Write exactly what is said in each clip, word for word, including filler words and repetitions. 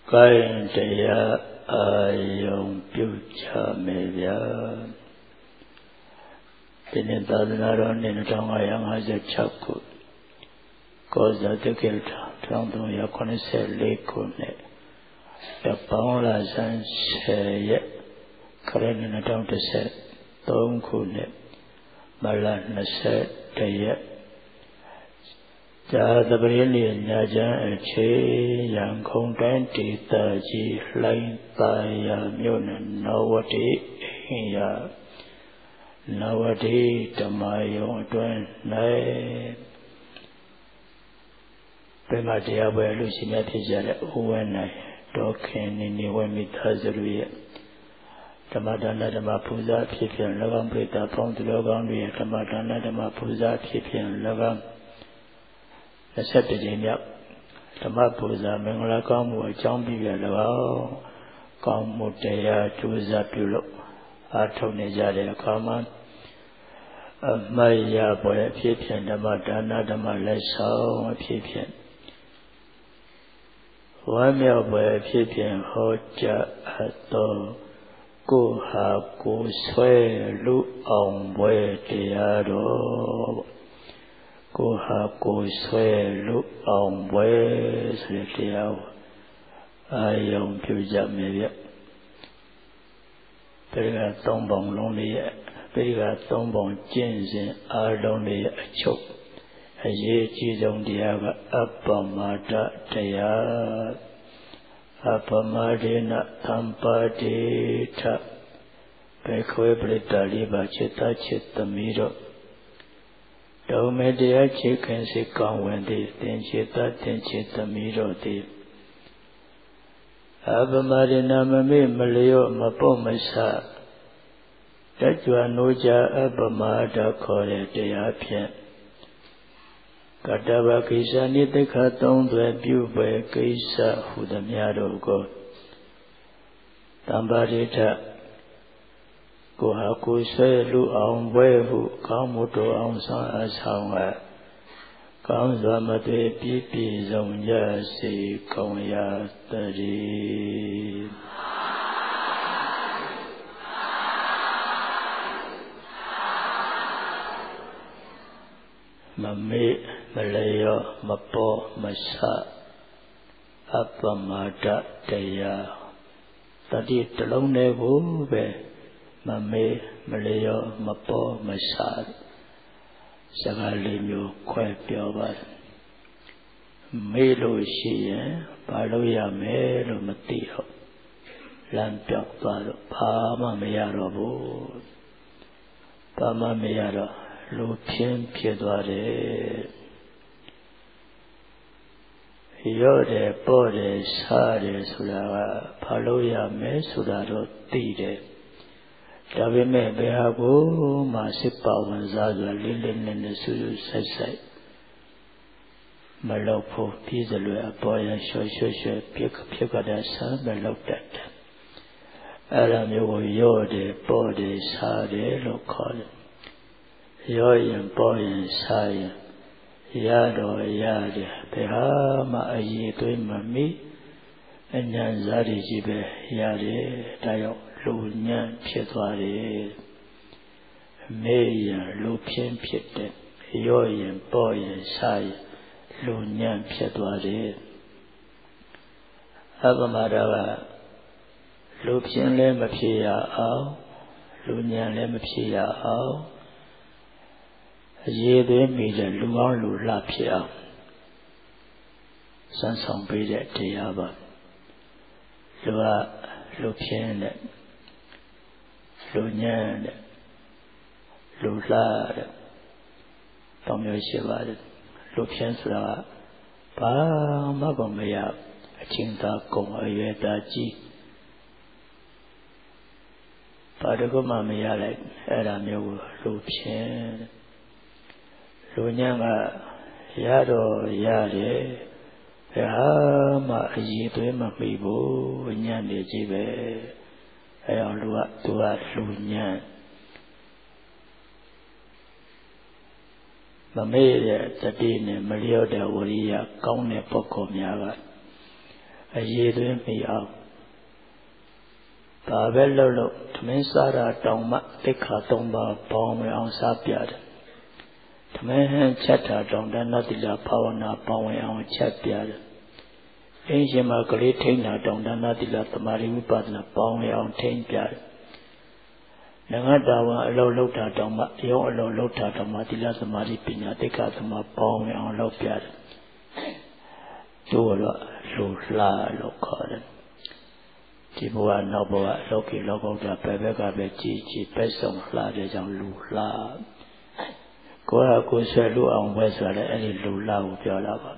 ကိုင်းတရားအာယုံပြုကြမယ်ဗျာဒီနေ့သာသနာတော်နှစ်တစ်ထောင်၅၅၆ခုကောဇာတက္ကရာတစ်ထောင်သုံးရာခုနှစ်ဆယ်လေးခုနှစ်ရပောင်းလာဆန်းဆယ်ရက်ခရစ်နှစ်နှစ်ထောင်တစ်ဆယ်သုံးခုနှစ်မလနှစ်ဆယ်တစ်ရက်ဇာတပရိနိညာချမ်းအခြေရန်ကုန်တိုင်းဒေသကြီးလှိုင်းသာယာမြို့နယ်နဝတိအိမ်ယာနဝတိဓမ္မယုံအတွင်း၌ပြမတရားပွဲလူရှိမြဖြစ်ကြတဲ့ဥဝဲ၌ဒေါခင်နေနေဝဲမိသားစုရဲ့ဓမ္မဒါနဓမ္မပူဇာဖြစ်ဖြင့်၎င်းပြိတ္တာပေါင်းသူတော်ကောင်းတွေရဲ့ဓမ္မဒါနဓမ္မပူဇာဖြစ်ဖြင့်၎င်းနှစ်ဆက်တည်းမြောက်ဓမ္မပူဇာမင်္ဂလာကောင်းမှုအကြောင်းပြုရ၎င်းကောင်းမှုတရားကျိုးစားပြုလို့အားထုတ်နေကြတဲ့အခါမှာအမတ်ရပွဲအဖြစ်ဖြင့်ဓမ္မဒါနဓမ္မလက်ဆောင်အဖြစ်ဖြင့်ဝမ်းမြောက်ပွဲအဖြစ်ဖြင့်ဟောကြားအပ်သောကိုဟာကိုဆွဲလူအောင်ပွဲတရားတော်ကိုဟာကိုဆွဲလူအောင်ပွဲဆိုတဲ့တရားအာယုံပြုကြမယ်ဗျဒါကသုံးပုံလုံးလေးရဲ့ဒါကသုံးပုံကျင့်စဉ်အားလုံးလေးရဲ့အချုပ်အရေးအကြီးဆုံးတရားကအပ္ပမဒတရားအပ္ပမဒေနသံပါတိထဘေခွေပရိတ္တလေးပါจิตจิตသမီးတို့ဒုမေတရားချေခင်စိတ်ကောင်းဝင်သည်သင်จิตသင်จิตသမီးတို့သည်အပ္ပမဒေနမမေ့မလျော့မပေါ့မဆတကြွနိုးကြအပ္ပမဒခေါ်တဲ့တရားဖြင့်ကတ္တဗကိစ္စနိသိက္ခာသုံးသွဲပြုပွဲကိစ္စဟုသမျှတို့ကိုတမ္ပါရိထကိုဟာကိုဆွဲလူအောင်ပွဲဟုကောင်းမှုတော်အောင်ဆောင်အဆောင်ကကောင်းစွာမသွေပြည့်ပြည့်စုံကြစေကုန်ရာတည်းမမေ့မလျော့မပေါ်မဆအပ္ပမဒတရားတတိတလုံးလေးကိုပဲမမေ့မလျော့မပေါ်မဆစကားလေးမျိုးခွဲပြောပါတယ်မေ့လို့ရှိရင်ဘာလို့ရမယ်လို့မသိတော့လမ်းပြောက်သွားတော့ဘာမှမရတော့ဘူးဘာမှမရတော့လူဖြင်းဖြစ်သွားတယ်ရော့တယ်ပေါ့တယ်စားတယ်ဆိုတာကဘာလို့ရမယ်ဆိုတာတော့သိတယ်ဒါပေမဲ့ဘယ်ဟာကိုမှစစ်ပါဝင်စားဆိုလေးလေးနက်နက်ဆူဆူဆက်ဆက်မလောက်ဖို့ပြည်စလွယ်အပေါ်ရရွှေရွှေရွှေပြက်ဖြစ်ကြတဲ့ဆမ်းမလောက်တတ်တယ်အဲ့ဒါမျိုးကိုရော့တယ်ပေါ့တယ်စားတယ်လို့ခေါ်တယ်ရောရင်ပေါ်ရင်စားရင်ရတော့ရတယ်ဘယ်ဟာမှအရေးသွေးမမိအញ្ញံစားရကြီးပဲရတယ်ဒါကြောင့်လူညံ့ဖြစ်သွားတယ်မေ့ရင်လူဖြင်းဖြစ်တယ်ရောရင်ပေါ်ရင်စားရင်လူညံ့ဖြစ်သွားတယ်အပ္ပမဒကလူဖြင်းလည်းမဖြစ်ရအောင်လူညံ့လည်းမဖြစ်ရအောင်အရေးသွေးမိတဲ့လူအောင်လူလှဖြစ်အောင်စမ်းဆောင်ပေးတဲ့တရားပါလူကလူဖြင်းတဲ့လူညံ့တဲ့လူလှတဲ့တောင်းမျိုးရှိပါတယ်လူဖြင်းဆိုတာကဘာမှကိုမရအချင်းသာကုန်အရွယ်သားကြီးဘာတကုမှမရလိုက်အဲ့ဒါမျိုးကိုလူဖြင်းလူညံ့ကရတော့ရတယ်ဘယ်ဟာမှအရေးသွေးမမိဘူးညံ့နေကြီးပဲအဲအောင်လူကသူကလူညံ့မမေ့တဲ့တတိနဲ့မလျော့တဲ့ဝရိယကောင်းတဲ့ပုဂ္ဂိုလ်များကအရေးသွင်းမိအောင်ဒါပဲလှုပ်လို့သမင်းစားတာတောင်မှတိခါသုံးပါးပေါင်းဝင်အောင်စားပြတယ်သမင်းဟန်ချက်တာတောင်တဏ္ဍတိလဘာဝနာပေါင်းဝင်အောင်ချက်ပြတယ်အင်းရှင်မကလေးထိန်းတာတောင်တဏ္ဍတိလသမာဓိဝိပဿနာပေါင်းဝင်အောင်ထိန်းပြတယ်ငါးတာဝအလုံးလှုပ်တာတောင်မှရုံးအလုံးလှုပ်တာတောင်မှတိလသမာဓိပညာတိခါသမာပေါင်းဝင်အောင်လုပ်ပြတယ်တို့တော့လူလှလို့ခေါ်တယ်ဒီဘဝနောက်ဘဝလောကီလောကုတ္တရာဘယ်ဘက်ကပဲကြည်ကြည်ပဲဆောင်လှတဲ့ကြောင့်လူလှကိုယ်ကကိုယ်ဆွဲလူအောင်ပဲဆိုရဲအဲ့ဒီလူလှကိုပြောတာပါ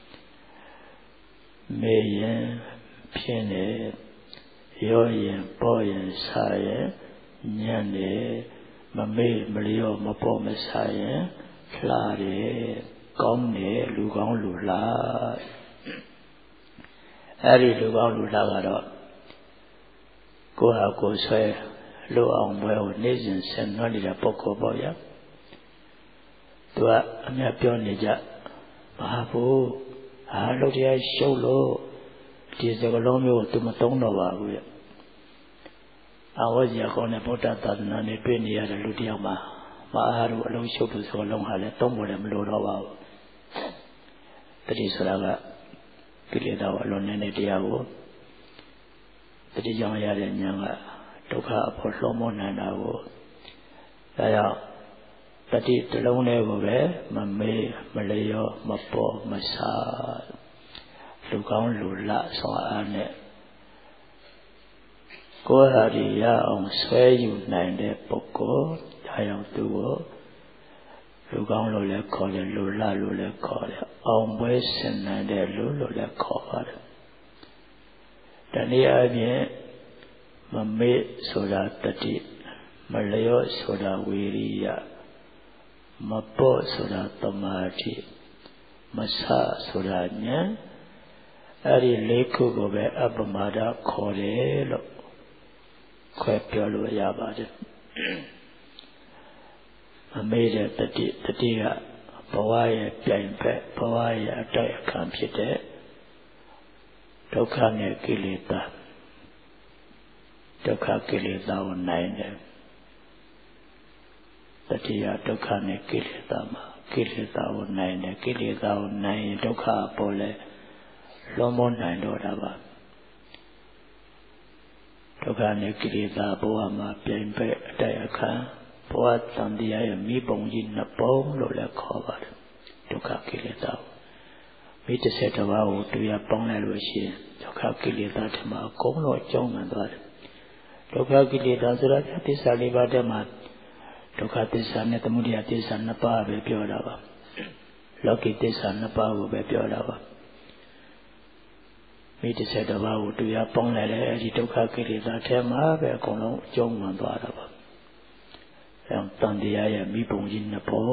မေရင်ဖြစ်နေရောရင်ပေါ်ရင်ဆာရင်ညံ့နေမမေ့မလျော့မပေါ်မဆာရင်လှတယ်ကောင်းတယ်လူကောင်းလူလှအဲ့ဒီလူကောင်းလူလှကတော့ကိုယ်ဟာကိုယ်ဆွဲလို့အောင်ပွဲကိုနေ့စဉ်ဆင်နွှဲနေတဲ့ပုဂ္ဂိုလ်ပေါ့ဗျာသူကအမြတ်ပြောနေကြဘာဘူးဟာလို့တရားရှုပ်လို့ဒီစကလုံးမျိုးကိုသူမသုံးတော့ပါဘူးဗျအဝဇ္ဇာကောနဲ့ဗုဒ္ဓသာသနာနဲ့တွေ့နေရတဲ့လူတယောက်မှာမအားလို့အလုံးရှုပ်လို့စကလုံးဟာလည်းသုံးဖို့လည်းမလိုတော့ပါဘူးတတိဆိုတာကကိလေသာအလုံးနဲ့တရားကိုတတိကြောင့်ရတဲ့ဉာဏ်ကဒုက္ခအဖို့လွှမ်းမိုးနိုင်တာကိုဒါကြောင့်တတိတလုံးလေးကိုပဲမမေးမလျော့မပေါ်မဆာလူကောင်းလူလဆောင်အားနဲ့ကိုယ်ဟာဒီရအောင်ဆွဲယူနိုင်တဲ့ပုဂ္ဂိုလ်ဒါကြောင့်သူကိုလူကောင်းလို့လည်းခေါ်တယ်လူလလို့လည်းခေါ်တယ်အောင်ပွဲဆင်နိုင်တဲ့လူလို့လည်းခေါ်ပါတယ်တနည်းအားဖြင့်မမေ့ဆိုတာတတိမလျော့ဆိုတာဝီရိယမပေါ့ဆိုတာသမာဓိမဆဆိုတာဉာဏ်အဲ့ဒီလေးခုကိုပဲအပ္ပမဒခေါ်တယ်လို့ခွဲပြောလို့ရပါတယ်မမေ့တဲ့တတိတတိကဘဝရဲ့ပြိုင်ဘက်ဘဝရဲ့အတိုက်အခံဖြစ်တဲ့ဒုက္ခနဲ့ကိလေသာဒုက္ခကိလေသာကိုနိုင်တယ်တတိယဒုက္ခနဲ့ကိလေသာမှာကိလေသာကိုနိုင်တယ်ကိလေသာကိုနိုင်ရင်ဒုက္ခပေါ်လဲလွန်မနိုင်တော့တာပါဒုက္ခနဲ့ကိလေသာဘဝမှာပြိုင်ပဲ့အတိုက်အခါဘဝတန်တရားရဲ့မိဘုံကြီးနှစ်ပုံလို့လည်းခေါ်ပါတယ်ဒုက္ခကိလေသာမိတစ်ဆက်တစ်ပါးကိုတွေ့ရပေါင်းလိုက်လို့ရှိရင်ဒုက္ခကိလေသာထမအကုန်လုံးအကျုံးမှန်သွားတယ်ဒုက္ခကိလေသာဆိုတာသစ္စာလေးပါးတည်းမှာဒုက္ခသစ္စာနဲ့သမုဒယသစ္စာနှစ်ပါးပဲပြောတာပါလောကီသစ္စာနှစ်ပါးကိုပဲပြောတာပါမိတစ်ဆက်တစ်ပါးကိုတွေ့ရပေါင်းလိုက်တဲ့အဲဒီဒုက္ခကိလေသာထဲမှာပဲအကုန်လုံးအကျုံးမှန်သွားတာပါအဲတန်တရားရဲ့မိဘုံကြီးနှစ်ပုံ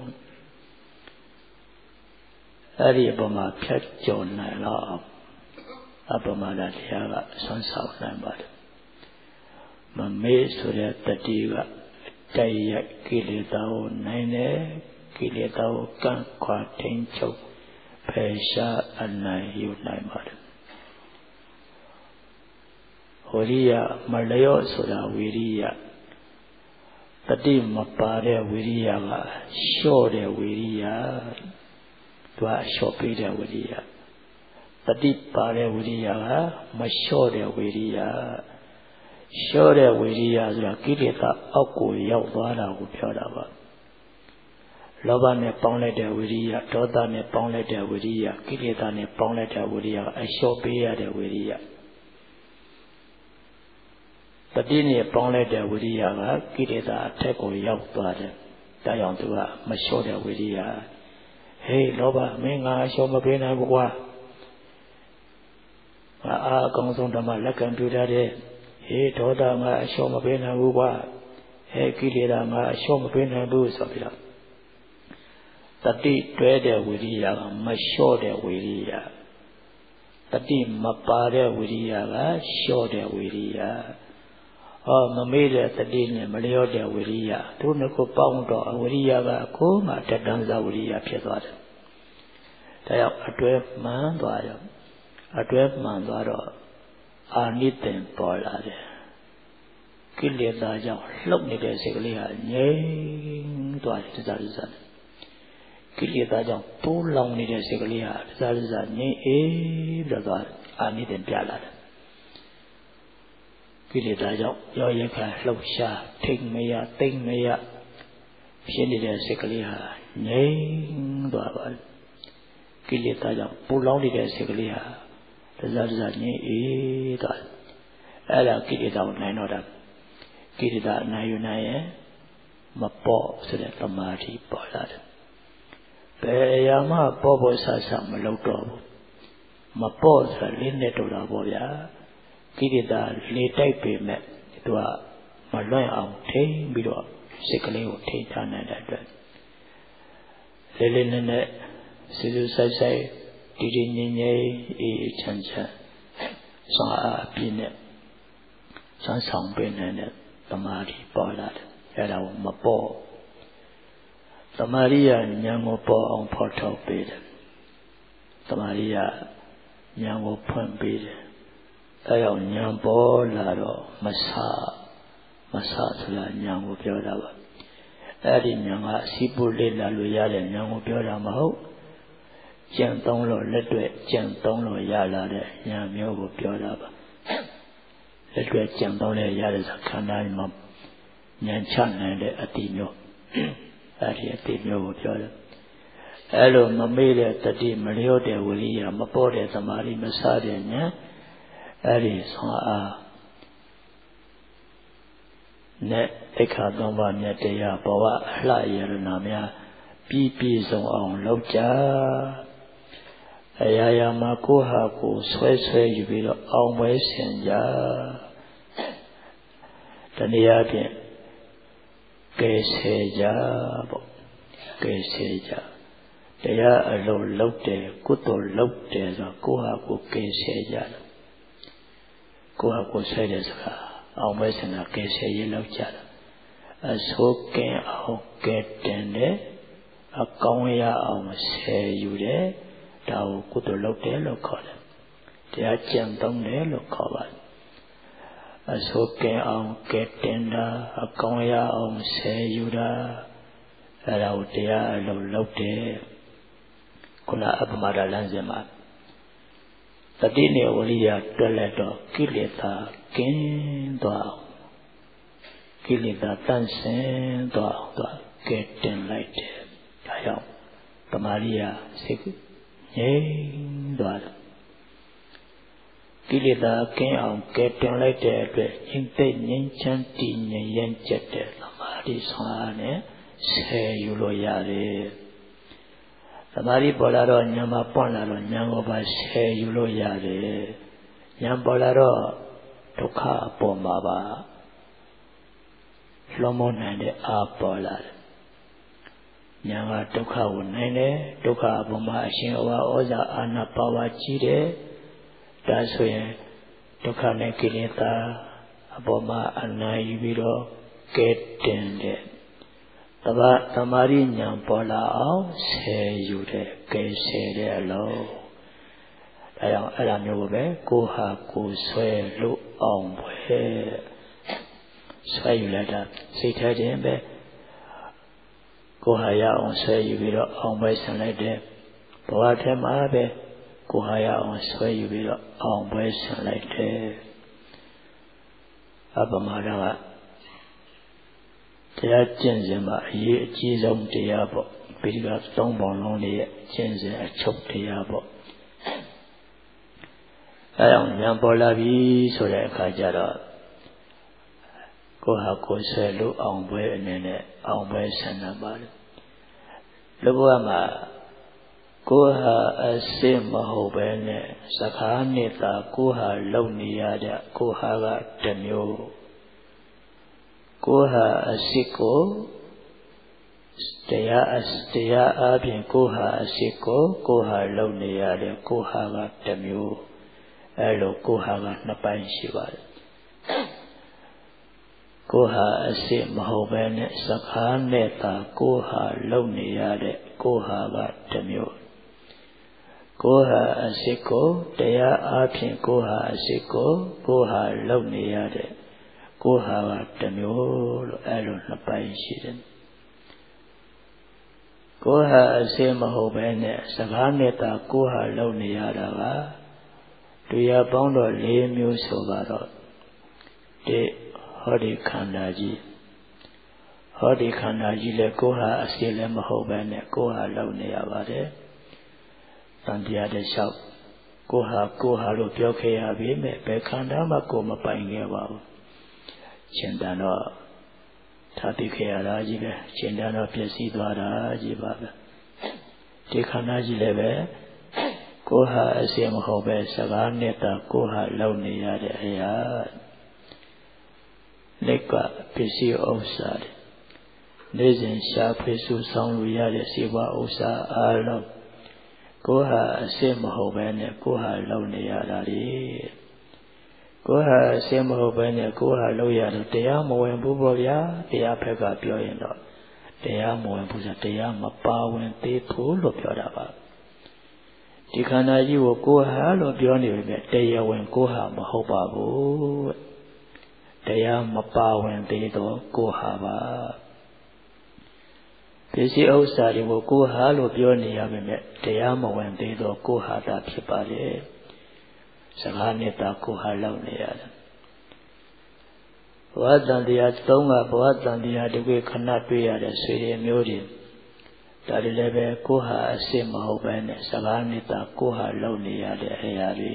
အဲ့ဒီအပေါ်မှာဖြတ်ကျော်နိုင်တော့အပ္ပမဒတရားကဆွမ်းဆောင်နိုင်ပါတယ်မမေ့ဆိုတဲ့တတိကတိုက်ရိုက်ကိလေသာကိုနိုင်တယ်ကိလေသာကိုကန့်ခွာထိန်းချုပ်ဖယ်ရှားအနိုင်ယူနိုင်ပါတယ်ဝိရိယမလျော့ဆိုတာဝိရိယတတိမပါတဲ့ဝိရိယကလျှော့တဲ့ဝိရိယသူကလျှော့ပေးတဲ့ဝိရိယတတိပါတဲ့ဝိရိယကမလျှော့တဲ့ဝိရိယလျှော့တဲ့ဝိရိယဆိုတာကိလေသာအောက်ကိုရောက်သွားတာကိုပြောတာပါလောဘနဲ့ပေါင်းလိုက်တဲ့ဝိရိယဒေါသနဲ့ပေါင်းလိုက်တဲ့ဝိရိယကိလေသာနဲ့ပေါင်းလိုက်တဲ့ဝိရိယကအလျှော့ပေးရတဲ့ဝိရိယတတိနဲ့ပေါင်းလိုက်တဲ့ဝိရိယကကိလေသာအထက်ကိုရောက်သွားတယ်ဒါကြောင့်သူကမလျှော့တဲ့ဝိရိယဟေးလောဘမင်းငါအလျှော့မပေးနိုင်ဘူးကွာငါအားအကောင်းဆုံးဓမ္မလက်ကံပြုတတ်တဲ့ဟေးဒေါသငါအလျှော့မပေးနိုင်ဘူးကွာဟဲ့ကိလေသာငါအလျှော့မပေးနိုင်ဘူးဆိုပြီးတော့တတိတွဲတဲ့ဝိရိယကမလျှော့တဲ့ဝိရိယတတိမပါတဲ့ဝိရိယကလျှော့တဲ့ဝိရိယဟောမမေ့တဲ့တတိနဲ့မလျော့တဲ့ဝိရိယတို့နှစ်ခုပေါင်းတော့အဝိရိယကကိုယ်မှတတန်းစားဝိရိယဖြစ်သွားတယ်ဒါကြောင့်အတွဲမှန်သွားရောအတွဲမှန်သွားတော့အာနိသင်ပေါ်လာတယ်ကိလေသာကြောင့်လှုပ်နေတဲ့စိတ်ကလေးဟာငြိမ်သွားတယ်တစားတစားကိလေသာကြောင့်တိုးလောင်နေတဲ့စိတ်ကလေးဟာတစားတစားငြိမ်အေးပြီးတော့အာနိသင်ပြလာတယ်ကိလေသာကြောင့်ရောရခါလှုပ်ရှားထိတ်မရသိမ့်မရဖြစ်နေတဲ့စိတ်ကလေးဟာငြိမ်သွားပါကိလေသာကြောင့်ပူလောင်နေတဲ့စိတ်ကလေးဟာတစားတစားငြိမ်အေးသွားအဲ့ဒါကိလေသာကိုနိုင်တော့တာကိလေသာအနိုင်ယူနိုင်ရင်မပေါ့ဆိုတဲ့သမာဓိပေါ်လာတယ်ဘယ်အရာမှပေါ့ပေါ့ဆဆမလုပ်တော့ဘူးမပေါ့ဆိုလေးနဲ့တူတာပေါ့ဗျာကိလေသာလေတိုက်ပေမဲ့သူကမလွန့်အောင်ထိန်းပြီးတော့စိတ်ကလေးကိုထိန်းထားနိုင်တဲ့အတွက်လေးလေးနက်နက်စူးစူးဆိုင်ဆိုင်တည်တည်ငြိမ်ငြိမ်အေးအေးချမ်းချမ်းစွမ်းအားအပြည့်နဲ့စွမ်းဆောင်ပေးနိုင်တဲ့သမာဓိပေါ်လာတယ်အဲ့ဒါကိုမပေါ့သမာဓိရဉာဏ်ကိုပေါ်အောင်ဖော်ထုတ်ပေးတယ်သမာဓိရဉာဏ်ကိုဖွင့်ပေးတယ်အဲကြောင့်ဉာဏ်ပေါ်လာတော့မဆမဆဆိုတာဉာဏ်ကိုပြောတာပါအဲ့ဒီဉာဏ်ကအစီပုလေးလာလို့ရတဲ့ဉာဏ်ကိုပြောတာမဟုတ်ကျင့်သုံးလို့လက်တွေ့ကျင့်သုံးလို့ရလာတဲ့ဉာဏ်မျိုးကိုပြောတာပါလက်တွေ့ကျင့်သုံးလို့ရတဲ့ခန္ဓာမှာဉာဏ်ချနိုင်တဲ့အတိမျိုးအဲ့ဒီအတိမျိုးကိုပြောတယ်အဲ့လိုမမေ့တဲ့တတိမလျော့တဲ့ဝိရိယမပေါ်တဲ့သမာဓိမစတဲ့ဉာဏ်အဲ့ဒီဆွမ်းအားနဲ့တိခါသုံးပါးမြတ်တရားဘဝအလှယရဏများပြည့်ပြည့်စုံအောင်လုပ်ကြအရာရာမှာကိုယ်ဟာကိုယ်ဆွဲဆွဲယူပြီးတော့အောင်ပွဲဆင်ကြတနည်းအားဖြင့်ကဲဆဲကြပေါ့ကဲဆဲကြတရားအလုံးလုပ်တယ်ကုသိုလ်လုပ်တယ်ဆိုကိုယ်ဟာကိုယ်ကဲဆဲကြတယ်ကိုယ်ဟာကိုယ်ဆွဲတယ်ဆိုတာအောင်ပွဲဆင်တာကဲဆဲရေးလုပ်ကြတာအဆိုးကင်းအောင်ကဲတင်တယ်အကောင်းရအောင်ဆဲယူတယ်ဒါကိုကုသိုလ်လုပ်တယ်လို့ခေါ်တယ်တရားကျင့်သုံးတယ်လို့ခေါ်ပါတယ်အဆိုးကင်းအောင်ကဲတင်တာအကောင်းရအောင်ဆဲယူတာအဲဒါကိုတရားအလုံးလုပ်တယ်ခုနအပမဒလမ်းစဉ်မှာတတိနဲ့ဝရိယတွက်လက်တော့ကိလေသာကင်းသွားကိလေသာတန့်စင်သွားသွားကဲတင်လိုက်တယ်ဒါကြောင့်တမာရိယစိတ်ငြိမ်သွားတယ်ကိလေသာကင်းအောင်ကဲတင်လိုက်တဲ့အတွက်ငြိမ်သက်ငြိမ်ချမ်းတည်ငြိမ်ရင်ကျက်တဲ့သမာဓိဆွမ်းအားနဲ့ဆယ်ယူလို့ရတယ်သမာဓိပေါ်လာတော့ဉာဏ်မှာပွင့်လာတော့ဉာဏ်ကိုပါဆယ်ယူလို့ရတယ်ဉာဏ်ပေါ်လာတော့ဒုက္ခအပေါ်မှာပါလွန်မနိုင်တဲ့အာပေါ်လာတယ်ဉာဏ်ကဒုက္ခကိုနိုင်တယ်ဒုက္ခအပေါ်မှာအရှင်ဩဝါဩဇာအာဏာပါဝါကြီးတယ်ဒါဆိုရင်ဒုက္ခနဲ့ကိလေသာအပေါ်မှာအနိုင်ယူပြီးတော့ကဲတင်တဲ့တဘာသမာဓိဉာဏ်ပေါ်လာအောင်ဆယ်ယူတဲ့ကဲဆယ်တဲ့အလုံးဒါကြောင့်အဲ့ဒါမျိုးပဲကိုဟာကိုဆွဲလို့အောင်ပဲဆွဲယူလိုက်တာစိတ်ထဲခြင်းပဲကိုဟာရအောင်ဆွဲယူပြီးတော့အောင်ပဲဆင်လိုက်တယ်ဘဝထဲမှာပဲကိုဟာရအောင်ဆွဲယူပြီးတော့အောင်ပဲဆင်လိုက်တယ်အပမဒကတရားကျင့်စဉ်မှာအရေးအကြီးဆုံးတရားပေါ့ပိဋကသုံးပုံလုံးရဲ့ကျင့်စဉ်အချုပ်တရားပေါ့အဲအောင်ဉာဏ်ပေါ်လာပြီဆိုတဲ့အခါကျတော့ကိုဟာကိုယ်ဆွဲလို့အောင်ပွဲအနေနဲ့အောင်ပွဲဆန္ဒပါတယ်လူဘဝမှာကိုဟာအစစ်မဟုတ်ပဲနဲ့စကားနဲ့သာကိုဟာလုံနေရတဲ့ကိုဟာကတစ်မျိုးကိုဟာအစစ်ကိုတရားအတရားအပြင်ကိုဟာအစစ်ကိုကိုဟာလုံနေရတဲ့ကိုဟာကတစ်မျိုးအဲလိုကိုဟာကနှစ်ပိုင်းရှိပါတယ်ကိုဟာအစစ်မဟုတ်ပဲနဲ့စကားနဲ့သာကိုဟာလုံနေရတဲ့ကိုဟာကတစ်မျိုးကိုဟာအစစ်ကိုတရားအားဖြင့်ကိုဟာအစစ်ကိုကိုဟာလုံနေရတဲ့ကိုဟာကတစ်မျိုးလို့အဲ့လိုနှစ်ပိုင်းရှိတယ်ကိုဟာအစစ်မဟုတ်ဘဲနဲ့စကားနဲ့သာကိုဟာလုံနေရတာကတရားပေါင်းတော့၄မျိုးဆိုပါတော့ဒီဟောဒီခန္ဓာကြီးဟောဒီခန္ဓာကြီးလည်းကိုဟာအစစ်လည်းမဟုတ်ဘဲနဲ့ကိုဟာလုံနေရပါတယ်တန်တရားတဲ့လျှောက်ကိုဟာကိုဟာလို့ပြောခဲ့ရပြီမဲ့ဘယ်ခန္ဓာမှကိုမပိုင်ခဲ့ပါဘူးရှင်တန်တော့ထားသိခဲ့ရတာကြီးပဲရှင်တန်တော့ပြည့်စည်သွားတာကြီးပါပဲဒီခန္ဓာကြီးလည်းပဲကိုဟာအစင်မဟုတ်ပဲစကားနဲ့တာကိုဟာလုံနေရတဲ့အရာလက်ကပစ္စည်းဥစ္စာတွေနေ့စဉ်ရှားဖွေစုဆောင်လို့ရတဲ့စေဝဥစ္စာအားလုံးကိုဟာအစစ်မဟုတ်ပဲနဲ့ကိုဟာလုံနေရတာလေကိုဟာအစစ်မဟုတ်ပဲနဲ့ကိုဟာလုံရတော့တရားမဝင်ဘူးပေါ့ဗျာတရားဘက်ကပြောရင်တော့တရားမဝင်ဘူးဆိုတရားမပါဝင်သေးဘူးလို့ပြောတာပါဒီခန္ဓာကြီးကိုကိုဟာလို့ပြောနေပြီမဲ့တရားဝင်ကိုဟာမဟုတ်ပါဘူးတရားမပါဝင်သေးတော့ကိုဟာပါပစ္စည်းဥစ္စာတွေကိုကိုဟာလို့ပြောနေရပါမယ်တရားမဝင်သေးတော့ကိုဟာတာဖြစ်ပါလေစကားနဲ့တာကိုဟာလောက်နေရတယ်ဘဝတန်တရားသုံးကဘဝတန်တရားတကွေခဏတွေ့ရတဲ့ဆွေရမျိုးတွေဒါတွေလည်းပဲကိုဟာအစစ်မဟုတ်ပဲနဲ့စကားနဲ့တာကိုဟာလောက်နေရတဲ့အရာတွေ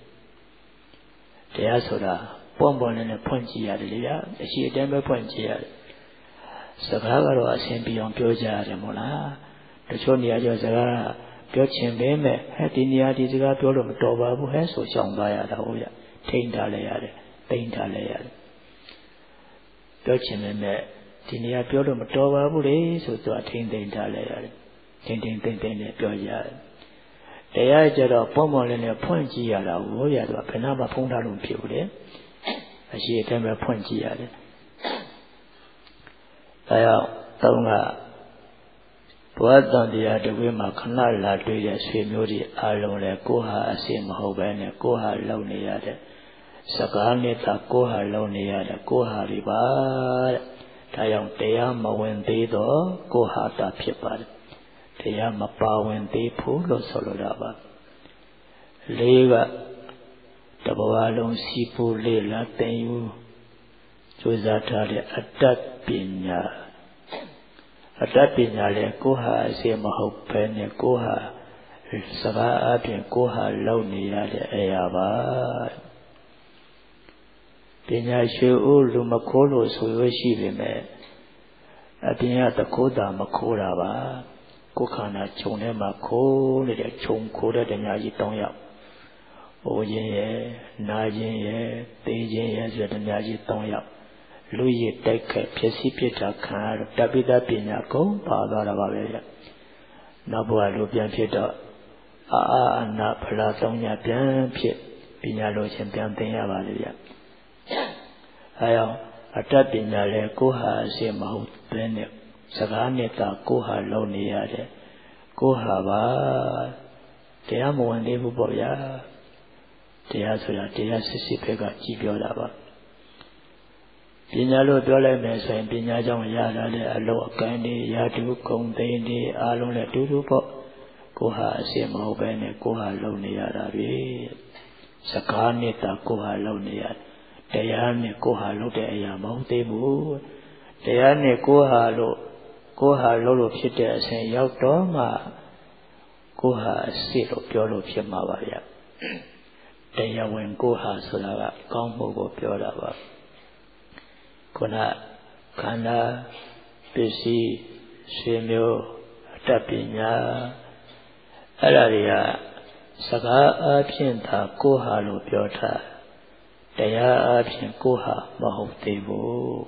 တရားဆိုတာပွန့်ပွန့်နဲ့ဖွင့်ကြည့်ရတယ်လေအရှိအတိုင်းပဲဖွင့်ကြည့်ရတယ်စကားကတော့အစဉ်ပြေအောင်ပြောကြရတယ်မို့လားတချို့နေရာကျစကားပြောချင်ပေမဲ့ဟဲ့ဒီနေရာဒီစကားပြောလို့မတော်ပါဘူးဟဲ့ဆိုရှောင်သွားရတာဟုတ်ရထိန်းထားလိုက်ရတယ်တိမ့်ထားလိုက်ရတယ်ပြောချင်ပေမဲ့ဒီနေရာပြောလို့မတော်ပါဘူးလေဆိုတော့ထိန်းသိမ်းထားလိုက်ရတယ်ထိန်းသိမ်းသိမ့်သိမ့်နဲ့ပြောရတယ်တရားကြတော့ပုံမှန်လေးနဲ့ဖွင့်ကြည့်ရတာဟုတ်ရတော့ဘယ်နှမှဖုံးထားလို့မဖြစ်ဘူးလေအရှိအတိုင်းပဲဖွင့်ကြည့်ရတယ်ဒါကြောင့်သုံးကဘဝတန်တရားတကွေးမှာခဏလာတွေ့တဲ့ဆွေမျိုးတွေအားလုံးလည်းကိုဟာအစင်မဟုတ်ပဲနဲ့ကိုဟာလုံနေရတဲ့စကားနဲ့သာကိုဟာလုံနေရတဲ့ကိုဟာတွေပါတဲ့ဒါကြောင့်တရားမဝင်သေးတော့ကိုဟာတာဖြစ်ပါတယ်တရားမပါဝင်သေးဘူးလို့ဆိုလိုတာပါလေးကတဘဝလုံးစီပူလေးလာတင်ယူကြိုးစားထားတဲ့အတ္တပညာအတ္တပညာလေကိုဟာအစေမဟုတ်ပဲနဲ့ကိုဟာစကားအပြင်ကိုဟာလုံနေရတဲ့အရာပါပညာရှိဦးလူမခိုးလို့ဆိုရရှိပေမဲ့အပြင်ကတခိုးတာမခိုးတာပါကိုခန္ဓာခြုံထဲမှာခိုးနေတဲ့ခြုံခိုးတဲ့တရားကြီး၃ယောက်ဟိုခြင်းရဲ့နာခြင်းရဲ့သိခြင်းရဲ့ဆိုတဲ့တရားကြီး၃ယောက်လူရည်တိုက်ခက်ဖြစ်စီပြစ်တာခံရတော့တပိတပညာကုန်ပါသွားတာပါပဲဗျနောက်ဘဝလူပြန်ဖြစ်တော့အာအာအနာဖလားသုံးညပြန်ဖြစ်ပညာလိုခြင်းပြန်သင်ရပါလေဗျအဲအောင်အတ္တပညာလည်းကိုဟာအစမဟုတ်ဘဲနဲ့စကားနဲ့သာကိုဟာလုံးနေရတယ်ကိုဟာပါတရားမဝင်သေးဘူးပေါ့ဗျာတရားဆိုတာတရားစစ်စစ်ဘက်ကကြည်ပြောတာပါပညာလို့ပြောလိုက်မယ်ဆိုရင်ပညာကြောင့်ရလာတဲ့အလုံးအကန့်တွေရာထူးဂုဏ်သိမ်းတွေအားလုံးလည်းတူတူပေါ့ကိုဟာအစင်မဟုတ်ပဲနဲ့ကိုဟာလုံနေရတာပဲစကားနဲ့တာကိုဟာလုံနေရတရားနဲ့ကိုဟာလုံတဲ့အရာမဟုတ်သေးဘူးတရားနဲ့ကိုဟာလို့ကိုဟာလုံလို့ဖြစ်တဲ့အစဉ်ရောက်တော့မှကိုဟာအစစ်လို့ပြောလို့ဖြစ်မှာပါဗျတရားဝင်ကိုဟာဆိုတာကကောင်းမှုကိုပြောတာပါခုနခန္ဓာပစ္စည်းရှင်မျိုးအတ္တပညာအဲ့ဒါတွေကစကားအဖြစ်သာကိုဟာလို့ပြောထားတရားအဖြစ်ကိုဟာမဟုတ်သေးဘူး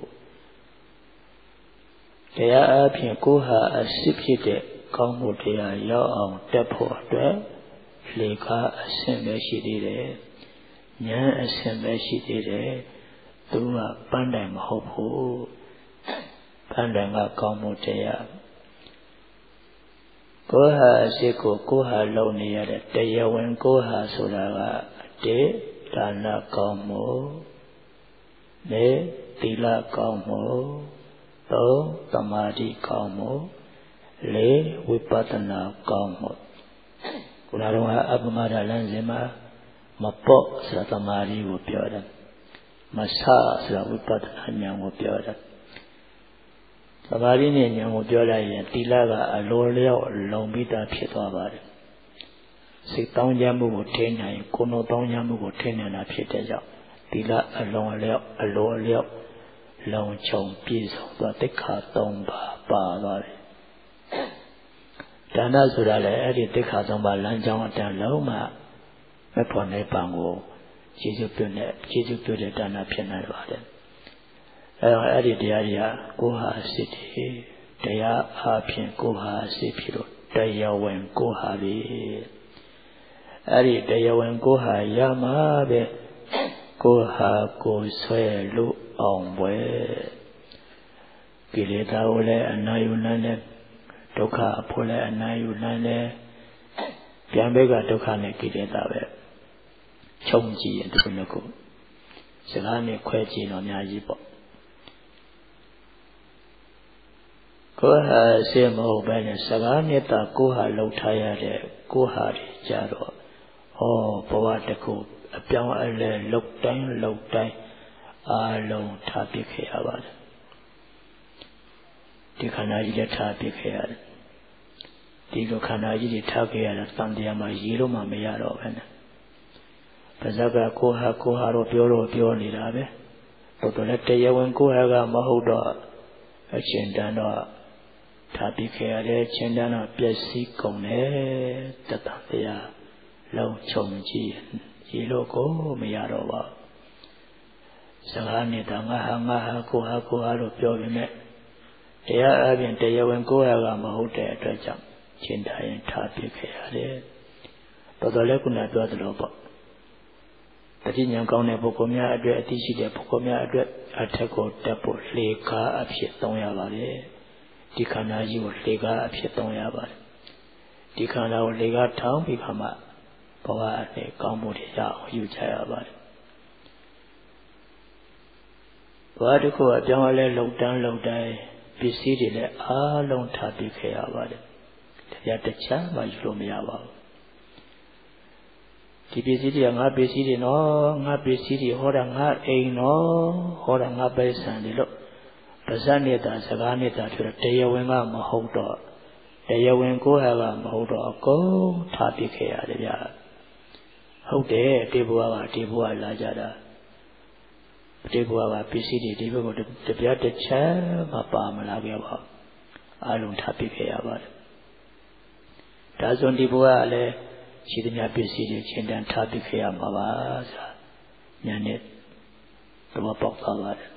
တရားအဖြစ်ကိုဟာအစစ်ဖြစ်တဲ့ကောင်းမှုတရားရောက်အောင်တက်ဖို့အတွက်လေခါအဆင့်ပဲရှိသေးတယ်ဉာဏ်အဆင့်ပဲရှိသေးတယ်သူကပန်းတိုင်မဟုတ်ဘူးပန်းတိုင်ကကောင်းမှုတရားကိုဟာစိတ်ကိုကိုဟာလုံနေရတဲ့တရားဝင်ကိုဟာဆိုတာကတေဒါနကောင်းမှုနေသီလကောင်းမှုသုံးသမာဓိကောင်းမှုလေးဝိပဿနာကောင်းမှုခုနကအပမဒလမ်းစဉ်မှာမပေါ့ဆိုတာသမာဓိကိုပြောတယ်မဆဆိုတာဝိပဿနာဉာဏ်ကိုပြောတယ်သမာဓိနဲ့ဉာဏ်ကိုပြောလိုက်ရင်သီလကအလိုလျောက်လုံပြီးသားဖြစ်သွားပါတယ်စိတ်တောင်းကြမှုကိုထိန်းနိုင်ကိုယ်နှုတ်တောင်းကြမှုကိုထိန်းနိုင်တာဖြစ်တဲ့ကြောင့်သီလအလုံးအလျောက်အလိုအလျောက်လုံခြုံပြည့်စုံသွားတိခါသုံးပါးပါသွားတယ်ဒါနဆိုတာလည်းအဲ့ဒီတိခါသုံးပါးလမ်းကြောင်းအတန်လုံးမှမဖို့နေပံကိုကျေစုပြုနဲ့ကျေစုပြုတဲ့ဒါနဖြစ်နိုင်ပါတယ်အဲတော့အဲ့ဒီတရားတွေကကိုဟာစိတ်တွေတရားအားဖြင့်ကိုဟာစိတ်ဖြစ်လို့တရားဝင်ကိုဟာပြီအဲ့ဒီတရားဝင်ကိုဟာရမှာပဲကိုဟာကိုဆွဲလို့အောင်ပွဲကိလေသာကိုလည်းအနာယူနိုင်တယ်ဒုက္ခအဖို့လည်းအနာယူနိုင်တယ်ပြန်ဘက်ကဒုက္ခနဲ့ကိလေသာပဲခြုံကြည့်ရင်ဒီလိုကိုစကားနဲ့ခွဲကြည့်တော့အများကြီးပေါ့ကိုဟာစေမဟုတ်ပဲနဲ့စကားနဲ့တာကိုဟာလှုပ်ထားရတဲ့ကိုဟာတွေကြတော့ဩဘဝတကူအပြောင်းအလဲလှုပ်တိုင်းလှုပ်တိုင်းအာလုံးထားပြခဲ့ရပါတယ်ဒီခန္ဓာကြီးလည်းထားပြခဲ့ရတယ်ဒီလိုခန္ဓာကြီးတွေထားခဲ့ရတာတန်တရားမှာရေးလို့မှမရတော့ပဲနဲ့ပါဇက်ကကိုဟာကိုဟာတော့ပြောတော့ပြောနေတာပဲတော်တော်လည်းတရားဝင်ကိုဟာကမဟုတ်တော့အချင်းတန်တော့ထားပြခဲ့ရတယ်ချင်းတန်တော့ပျက်စီးကုန်တယ်တတန်တရားလုံးချုံကြည့်ရေးလို့ကိုမရတော့ပါစကားနေတာငါဟာငါဟာကိုဟာကိုဟာလို့ပြောနေတယ်တရားအပြင်တရားဝင်ကိုဟာကမဟုတ်တဲ့အတွက်ကြောင့်ချင်းတိုင်းထားပြခဲ့ရတယ်တော်တော်လည်းခုနပြောသလိုပေါ့တတိညာကောင်းတဲ့ပုဂ္ဂိုလ်များအတွက်အသိရှိတဲ့ပုဂ္ဂိုလ်များအတွက်အထက်ကိုတက်ဖို့လေကားအဖြစ်သုံးရပါတယ်ဒီခန္ဓာကြီးကိုလေကားအဖြစ်သုံးရပါတယ်ဒီခန္ဓာကိုလေကားထောင်းပြီးခါမှဘဝနဲ့ကောင်းမှုတွေရအောင်ယူကြရပါတယ်ဘဝတစ်ခုအပြောင်းအလဲလုံတန်းလုံတိုင်းပစ္စည်းတွေလည်းအားလုံးထားပြီးခဲ့ရပါတယ်တရားတခြားမှယူလို့မရပါဘူးဒီပစ္စည်းတွေကငါပစ္စည်းတွေနော်ငါပစ္စည်းတွေဟောတာငါအိမ်နော်ဟောတာငါပဲဆန်တယ်လို့ပါဇက်နေတာစကားနေတာဆိုတော့တရားဝင်ကမဟုတ်တော့တရားဝင်ကိုယ်ဟာကမဟုတ်တော့အကုန်ထားပြီးခဲ့ရတယ်ဗျာဟုတ်တယ်ဒီဘဝကဒီဘဝလာကြတာဒီဘဝကပစ္စည်းတွေဒီဘက်ကိုတပြားတစ်ချမ်းမပါမလာခဲ့ပါအလုံးထားပြီးခဲ့ရပါတယ်ဒါဆိုဒီဘဝကလည်းရှိသမျှပစ္စည်းတွေချင်းတန်ထားပြီးခဲ့ရမှာပါဆိုတာညာနဲ့တော့ပေါက်သွားပါတယ်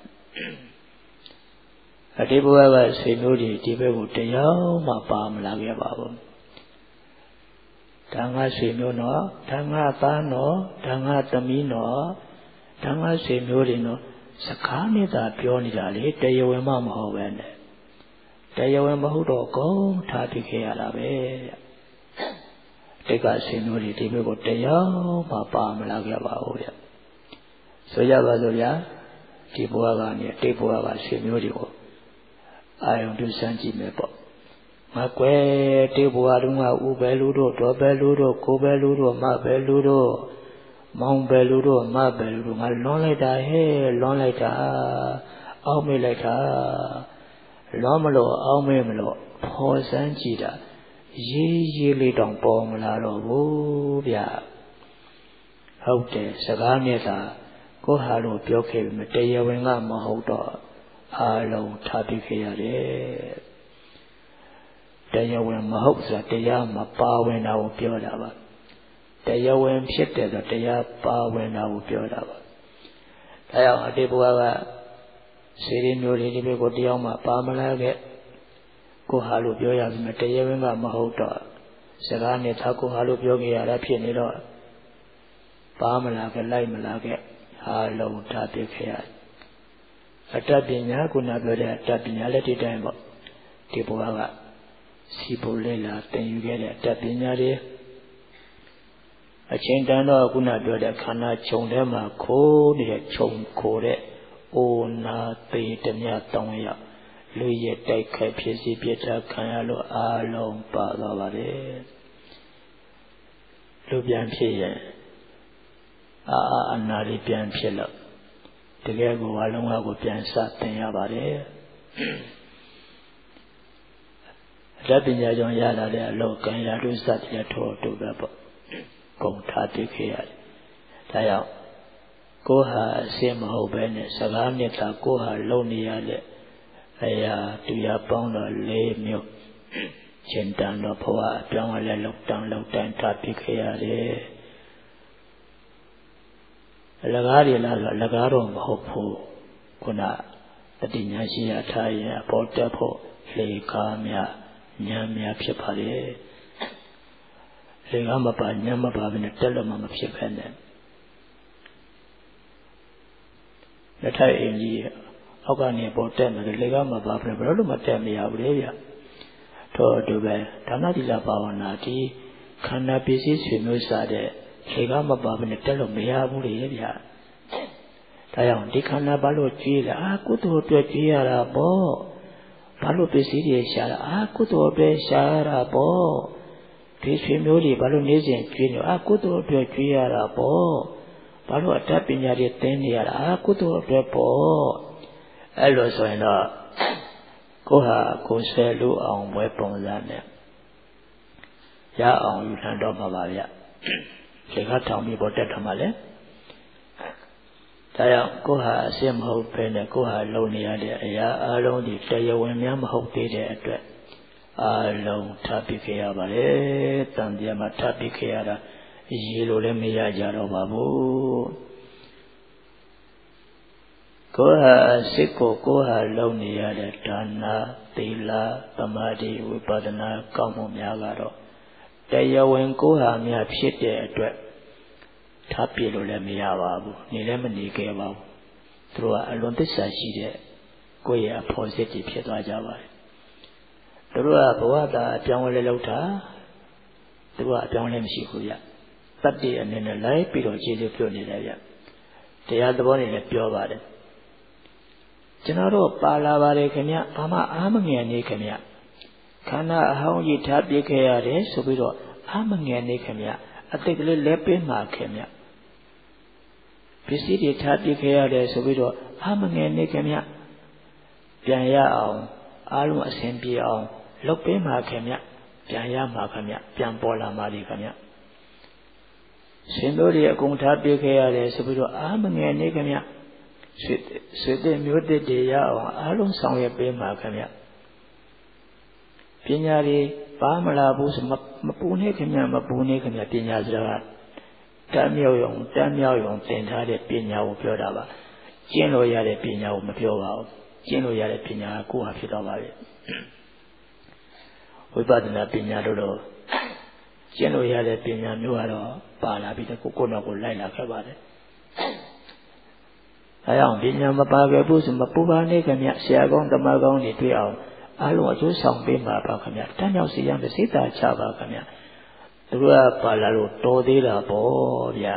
အဒီဘဝကဆွေမျိုးတွေဒီဘက်ကိုတရားမှပါမလာခဲ့ပါဘူးဒါငါဆွေမျိုးနော်ဒါငါသားနော်ဒါငါသမီးနော်ဒါငါဆွေမျိုးတွေနော်စကားနဲ့သာပြောနေတာလေတရားဝင်မှမဟုတ်ပဲနဲ့တရားဝင်မဟုတ်တော့ကောင်းထားပြီးခဲ့ရတာပဲတိတ်ကဆွေမျိုးတွေဒီဘက်ကိုတရားမှပါမလာခဲ့ပါဘူးဗျဆိုကြပါစို့ဗျာဒီဘဝကနေတိတ်ဘဝကဆွေမျိုးတွေကိုအာယုံပြုစမ်းကြည့်မယ်ပေါ့ငါကွယ်တိတ်ဘဝတုန်းကဥပဲလူတို့တော်ပဲလူတို့ကိုပဲလူတို့မပဲလူတို့မောင်ပဲလူတို့မပဲလူတို့ငါလွန်လိုက်တာဟဲ့လွန်လိုက်တာအောက်မေ့လိုက်တာလွန်မလို့အောက်မေ့မလို့ဖော်စမ်းကြည့်တာရေးရေးလေးတောင်ပေါ်မလာတော့ဘူးဗျဟုတ်တယ်စကားနဲ့သာကိုဟာလို့ပြောခဲ့ပြီမတရားဝင်ကမဟုတ်တော့အားလုံးထားပြီးခဲ့ရတယ်တရားဝင်မဟုတ်ဆိုတာတရားမပါဝင်တာကိုပြောတာပါတရားဝင်ဖြစ်တယ်ဆိုတရားပါဝင်တာကိုပြောတာပါဒါကြောင့်အတိဘဝကစေရီမျိုးလေးဒီဘက်ကိုတရားမှပါမလာခဲ့ကိုဟာလို့ပြောရပြီမတရားဝင်ကမဟုတ်တော့စကားနဲ့သာကိုဟာလို့ပြောခဲ့ရတာဖြစ်နေတော့ပါမလာခဲ့လိုက်မလာခဲ့အားလုံးထားပြခဲ့ရအတ္တပညာကုဏပြောတဲ့အတ္တပညာလည်းဒီတိုင်းပေါ့ဒီဘဝကစီပုလေးလာသင်ယူခဲ့တဲ့အတတ်ပညာတွေအချင်းတန်တော့ခုနပြောတဲ့ခန္ဓာခြုံထဲမှာခိုးနေတဲ့ခြုံခိုတဲ့အိုနာသေးတမြတောင်းရလူရဲ့တိုက်ခိုက်ဖြစ်စီပြစ်တာခံရလို့အာလုံးပါသွားပါတယ်လူပြန်ဖြစ်ရင်အာအနာတွေပြန်ဖြစ်လို့တကယ်ကိုအလုံးအကိုပြန်စသင်ရပါတယ်အတတ်ပညာကြောင့်ရလာတဲ့အလောကံရတုစတဲ့ထောတုပဲပေါ့ကုန်ထားသိခဲ့ရတယ်ဒါကြောင့်ကိုဟာအစင်မဟုတ်ပဲနဲ့စကားနဲ့သာကိုဟာလုံနေရတဲ့အရာတူရပေါင်းတော့လေးမျိုးချင်းတန်တော့ဘဝအပြောင်းအလဲလောက်တန်းလောက်တန်းထားသိခဲ့ရတယ်အလကားတွေလားဆိုအလကားတော့မဟုတ်ဘူးခုနတတိညာရှိရထားရင်အပေါ်တက်ဖို့လေကားများဉာဏ်များဖြစ်ပါလေလေကားမပါဉာဏ်မပါဘဲနဲ့တက်လို့မှမဖြစ်ပဲနဲ့လက်ထိုက်အင်ကြီးအောက်ကနေပေါ်တက်မယ်လေကားမပါဘဲဘယ်လိုမှတက်မရဘူးလေဗျထို့အတူပဲဒါနသီလဘာဝနာဒီခန္ဓာပစ္စည်းဆွေမျိုးစားတဲ့လေကားမပါဘဲနဲ့တက်လို့မရဘူးလေဗျဒါကြောင့်ဒီခန္ဓာဘာလို့ကြွေးလဲအာကုသိုလ်အတွက်ကြွေးရတာပေါ့ဘာလို့ပစ္စည်းတွေရှာတာအာကုသိုလ်အတွက်ရှာရတာပေါ့ဒီဆွေမျိုးတွေဘာလို့နေစဉ်ကြွေးနေအာကုသိုလ်အတွက်ကြွေးရတာပေါ့ဘာလို့အတတ်ပညာတွေသင်နေရတာအာကုသိုလ်အတွက်ပေါ့အဲ့လိုဆိုရင်တော့ကိုဟာကိုယ်ဆယ်လူအောင်ပွဲပုံစံနဲ့ရအောင်ယူထမ်းတော့မှာပါဗျလေခါထောင်ပြီးပေါ်တက်ထမှာလေဒါကြောင့်ကိုဟာအစင်မဟုတ်ပဲနဲ့ကိုဟာလုံနေရတဲ့အရာအလုံးဒီတရားဝင်များမဟုတ်သေးတဲ့အတွက်အလုံးထားပြခဲ့ရပါတယ်တန်တရားမှာထားပြခဲ့ရတာရေလိုလည်းမရကြတော့ပါဘူးကိုဟာစိတ်ကိုကိုဟာလုံနေရတဲ့ဒါနာသီလသမာဓိဝိပဿနာကောင်းမှုများကတော့တရားဝင်ကိုဟာများဖြစ်တဲ့အတွက်ထားပြလို့လည်းမရပါဘူးနေလည်းမနေခဲ့ပါဘူးသူတို့ကအလွန်သစ္စာရှိတဲ့ကိုယ့်ရဲ့အဖို့စိတ်ကြီးဖြစ်သွားကြပါတယ်သူတို့ကဘဝတာအပြောင်းအလဲလုပ်တာသူတို့ကအပြောင်းအလဲမရှိဘူးဗျတတ္တိအနေနဲ့လိုက်ပြီးတော့ခြေလေးပြုတ်နေတယ်ဗျတရားသဘောနဲ့လည်းပြောပါတယ်ကျွန်တော်တို့ပါလာပါတယ်ခင်ဗျဘာမှအားမငယ်နေခင်ဗျခန္ဓာအဟောင်းကြီးထားပြခဲ့ရတယ်ဆိုပြီးတော့အားမငယ်နေခင်ဗျအတိတ်ကလေးလဲပေးမှာခင်ဗျပစ္စည်းတွေထားပြခဲ့ရတယ်ဆိုပြီးတော့အားမငယ်နေခင်ဗျပြန်ရအောင်အားလုံးအစဉ်ပြေအောင်လုပ်ပေးမှာခင်ဗျပြန်ရမှာခင်ဗျပြန်ပေါ်လာမှာလေခင်ဗျရှင်တို့တွေအကုန်ထားပြခဲ့ရတယ်ဆိုပြီးတော့အားမငယ်နေခင်ဗျဆွေဆွေတဲ့မျိုးတစ်တွေရအောင်အားလုံးဆောင်ရွက်ပေးမှာခင်ဗျပညာတွေပါမလာဘူးဆိုမပူနေခင်ဗျမပူနေခင်ဗျပညာစကားတမ်းမြောက်ရုံတမ်းမြောက်ရုံသင်ထားတဲ့ပညာကိုပြောတာပါကျင့်လို့ရတဲ့ပညာကိုမပြောပါဘူးကျင့်လို့ရတဲ့ပညာကကိုယ်ဟာဖြစ်တော့ပါပြီဝိပဿနာပညာတို့တော့ကျင့်လို့ရတဲ့ပညာမျိုးကတော့ပါလာပြီးတော့ကိုကိုတော့ကိုလိုက်လာခဲ့ပါတယ်အဲအောင်ပညာမပါခဲ့ဘူးဆိုမပူပါနဲ့ခင်ဗျဆရာကောင်းတမကောင်းတွေတွေ့အောင်အားလုံးအကျိုးဆောင်ပေးမှာပါခင်ဗျတန်းရောက်စီရမယ်စိတ်သာချပါခင်ဗျသူတို့ကပါလာလို့တော်သေးတာပေါ့ဗျာ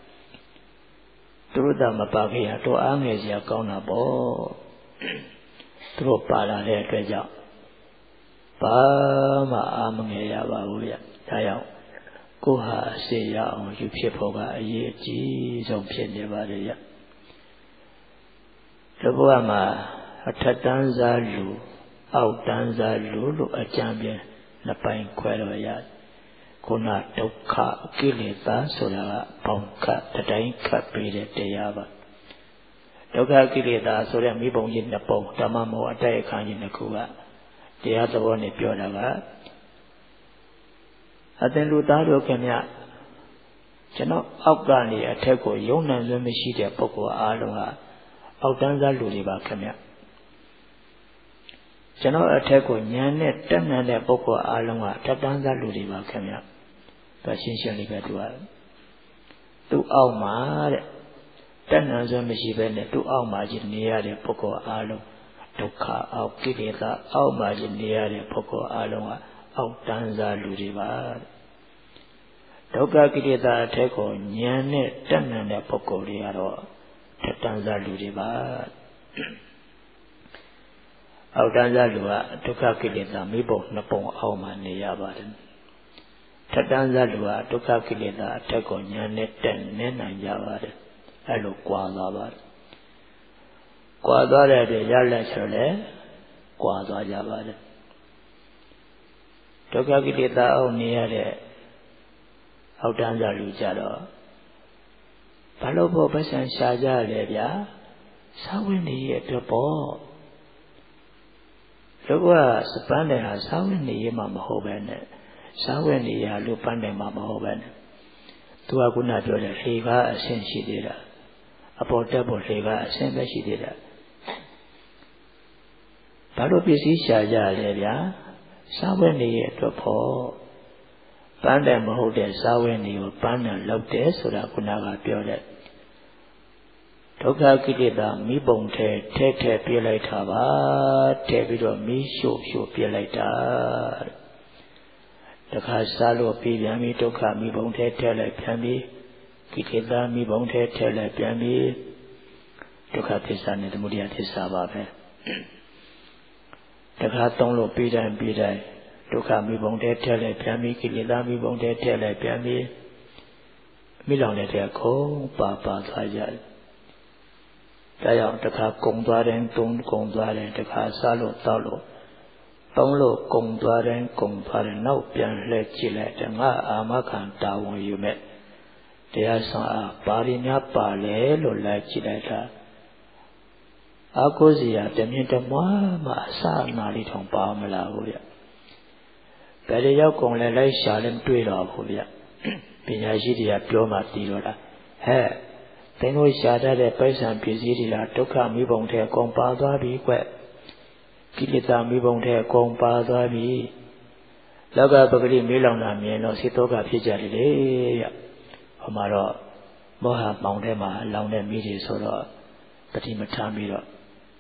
သူတို့ကမပါခဲ့ရတော့အားငယ်စရာကောင်းတာပေါ့သူတို့ပါလာတဲ့အတွက်ကြောင့်ဘာမှအားမငယ်ရပါဘူးဗျဒါကြောင့်ကိုဟာအစေရအောင်ယူဖြစ်ဖို့ကအရေးအကြီးဆုံးဖြစ်နေပါလေဗျဒီဘဝမှာအထက်တန်းစားလူအောက်တန်းစားလူလို့အကြံပြနှစ်ပိုင်းခွဲလို့ရတယ်ခုနဒုက္ခကိလေသာဆိုတာကဘောင်ခတ်တတိုင်းခတ်ပြီးတဲ့တရားပါဒုက္ခကိလေသာဆိုတဲ့မိဘုံကြီးနှစ်ပုံဓမ္မမောအတိုက်အခါကြီးနှစ်ခုကတရားသဘောနဲ့ပြောတာကအသင်လူသားတို့ခင်ဗျကျွန်တော်အောက်ကနေအထက်ကိုယုံနိုင်စွမ်းမရှိတဲ့ပုဂ္ဂိုလ်အားလုံးဟာအောက်တန်းစားလူတွေပါခင်ဗျကျွန်တော်အထက်ကိုဉာဏ်နဲ့တက်နှံတဲ့ပုဂ္ဂိုလ်အားလုံးကတတန်းစားလူတွေပါခင်ဗျသူရှင်းရှင်းလေးပဲသူကသူအောက်မှာတဲ့တက်နှံစွမ်းမရှိဘဲနဲ့သူအောက်မှာကြီးနေရတဲ့ပုဂ္ဂိုလ်အားလုံးဒုက္ခအောက်ကိလေသာအောက်မှာကြီးနေရတဲ့ပုဂ္ဂိုလ်အားလုံးကအောက်တန်းစားလူတွေပါဒုက္ခကိလေသာအထက်ကိုဉာဏ်နဲ့တက်နိုင်တဲ့ပုဂ္ဂိုလ်တွေကတော့ထက်တန်းစားလူတွေပါအောက်တန်းစားလူကဒုက္ခကိလေသာမိဘုံနှစ်ပုံအောက်မှာနေရပါတယ်ထက်တန်းစားလူကဒုက္ခကိလေသာအထက်ကိုဉာဏ်နဲ့တက်နေနိုင်ကြပါတယ်အဲ့လိုကြွာသွားပါတယ်ကြွာသွားတဲ့အတွက်ရလက်ဆိုလဲကြွာသွားကြပါတယ်ဒုက္ခကိလေသာအောက်နေရတဲ့အောက်တန်းစားလူကြတော့ဘာလို့ဖို့ပတ်စံရှာကြလဲဗျာစာဝိနည်းရဲ့အတွက်ပေါ့လောကစပန်းတယ်ဟာစာဝိနည်းမှမဟုတ်ပဲနဲ့စာဝိနည်းဟာလူပန်းတယ်မှမဟုတ်ပဲနဲ့သူကခုနပြောတဲ့လေကားအဆင့်ရှိသေးတာအပေါ်တက်ဖို့လေကားအဆင့်ပဲရှိသေးတာဘာလို့ပစ္စည်းရှာကြလဲဗျာစာဝိနည်းရဲ့အတွက်ပေါ့ပန်းတယ်မဟုတ်တဲ့စာဝိနည်းကိုပန်းတယ်လောက်တယ်ဆိုတာခုနကပြောတဲ့ဒုက္ခကိလေသာမိဘုံထဲထဲထဲပြလိုက်တာပါထဲပြီးတော့မိရှို့ရှို့ပြလိုက်တာတခါစားလို့ပြီးပြန်ပြီးဒုက္ခမိဘုံထဲထဲလိုက်ပြန်ပြီးကိလေသာမိဘုံထဲထဲလိုက်ပြန်ပြီးဒုက္ခသစ္စာနဲ့သမုဒယသစ္စာပါပဲတခါသုံးလို့ပြီးတိုင်းပြီးတိုင်းဒုက္ခမိဘုံထဲထဲလိုက်ပြန်ပြီးကိလေသာမိဘုံထဲထဲလိုက်ပြန်ပြီးမိလောင်တဲ့တဲ့ခုံပါပါသွားကြတယ်ဒါကြောင့်တခါကုံသွားတယ်တုံးကုံသွားတယ်တခါစားလို့တောက်လို့တုံးလို့ကုံသွားတယ်ကုံသွားတယ်နောက်ပြန်လှည့်ကြည့်လိုက်တယ်ငါအာမခံတာဝန်ယူမဲ့တရားဆောင်အားပါရမပါလေလို့လိုက်ကြည့်လိုက်တာအာကိုစီရတမြင်တမွားမှအစအနာလေးထောင်ပါမလားဘူးဗျဘယ်လိုရောက်ကုံလဲလိုက်ရှာလည်းမတွေ့တော့ဘူးဗျပညာရှိတွေကပြောမှသိတော့တာဟဲ့သင်တို့ရှာတတ်တဲ့ပိုက်ဆံပစ္စည်းတွေကဒုက္ခမိဘုံထဲအကုန်ပါသွားပြီကွကိလေသာမိဘုံထဲအကုန်ပါသွားပြီလောကပဂတိမေးလောင်တာမြင်တော့စိတ်တော့ကဖြစ်ကြတယ်လေရဟောမှာတော့မောဟပေါင်ထဲမှာလောင်တဲ့မိတွေဆိုတော့ပတိမထားပြီးတော့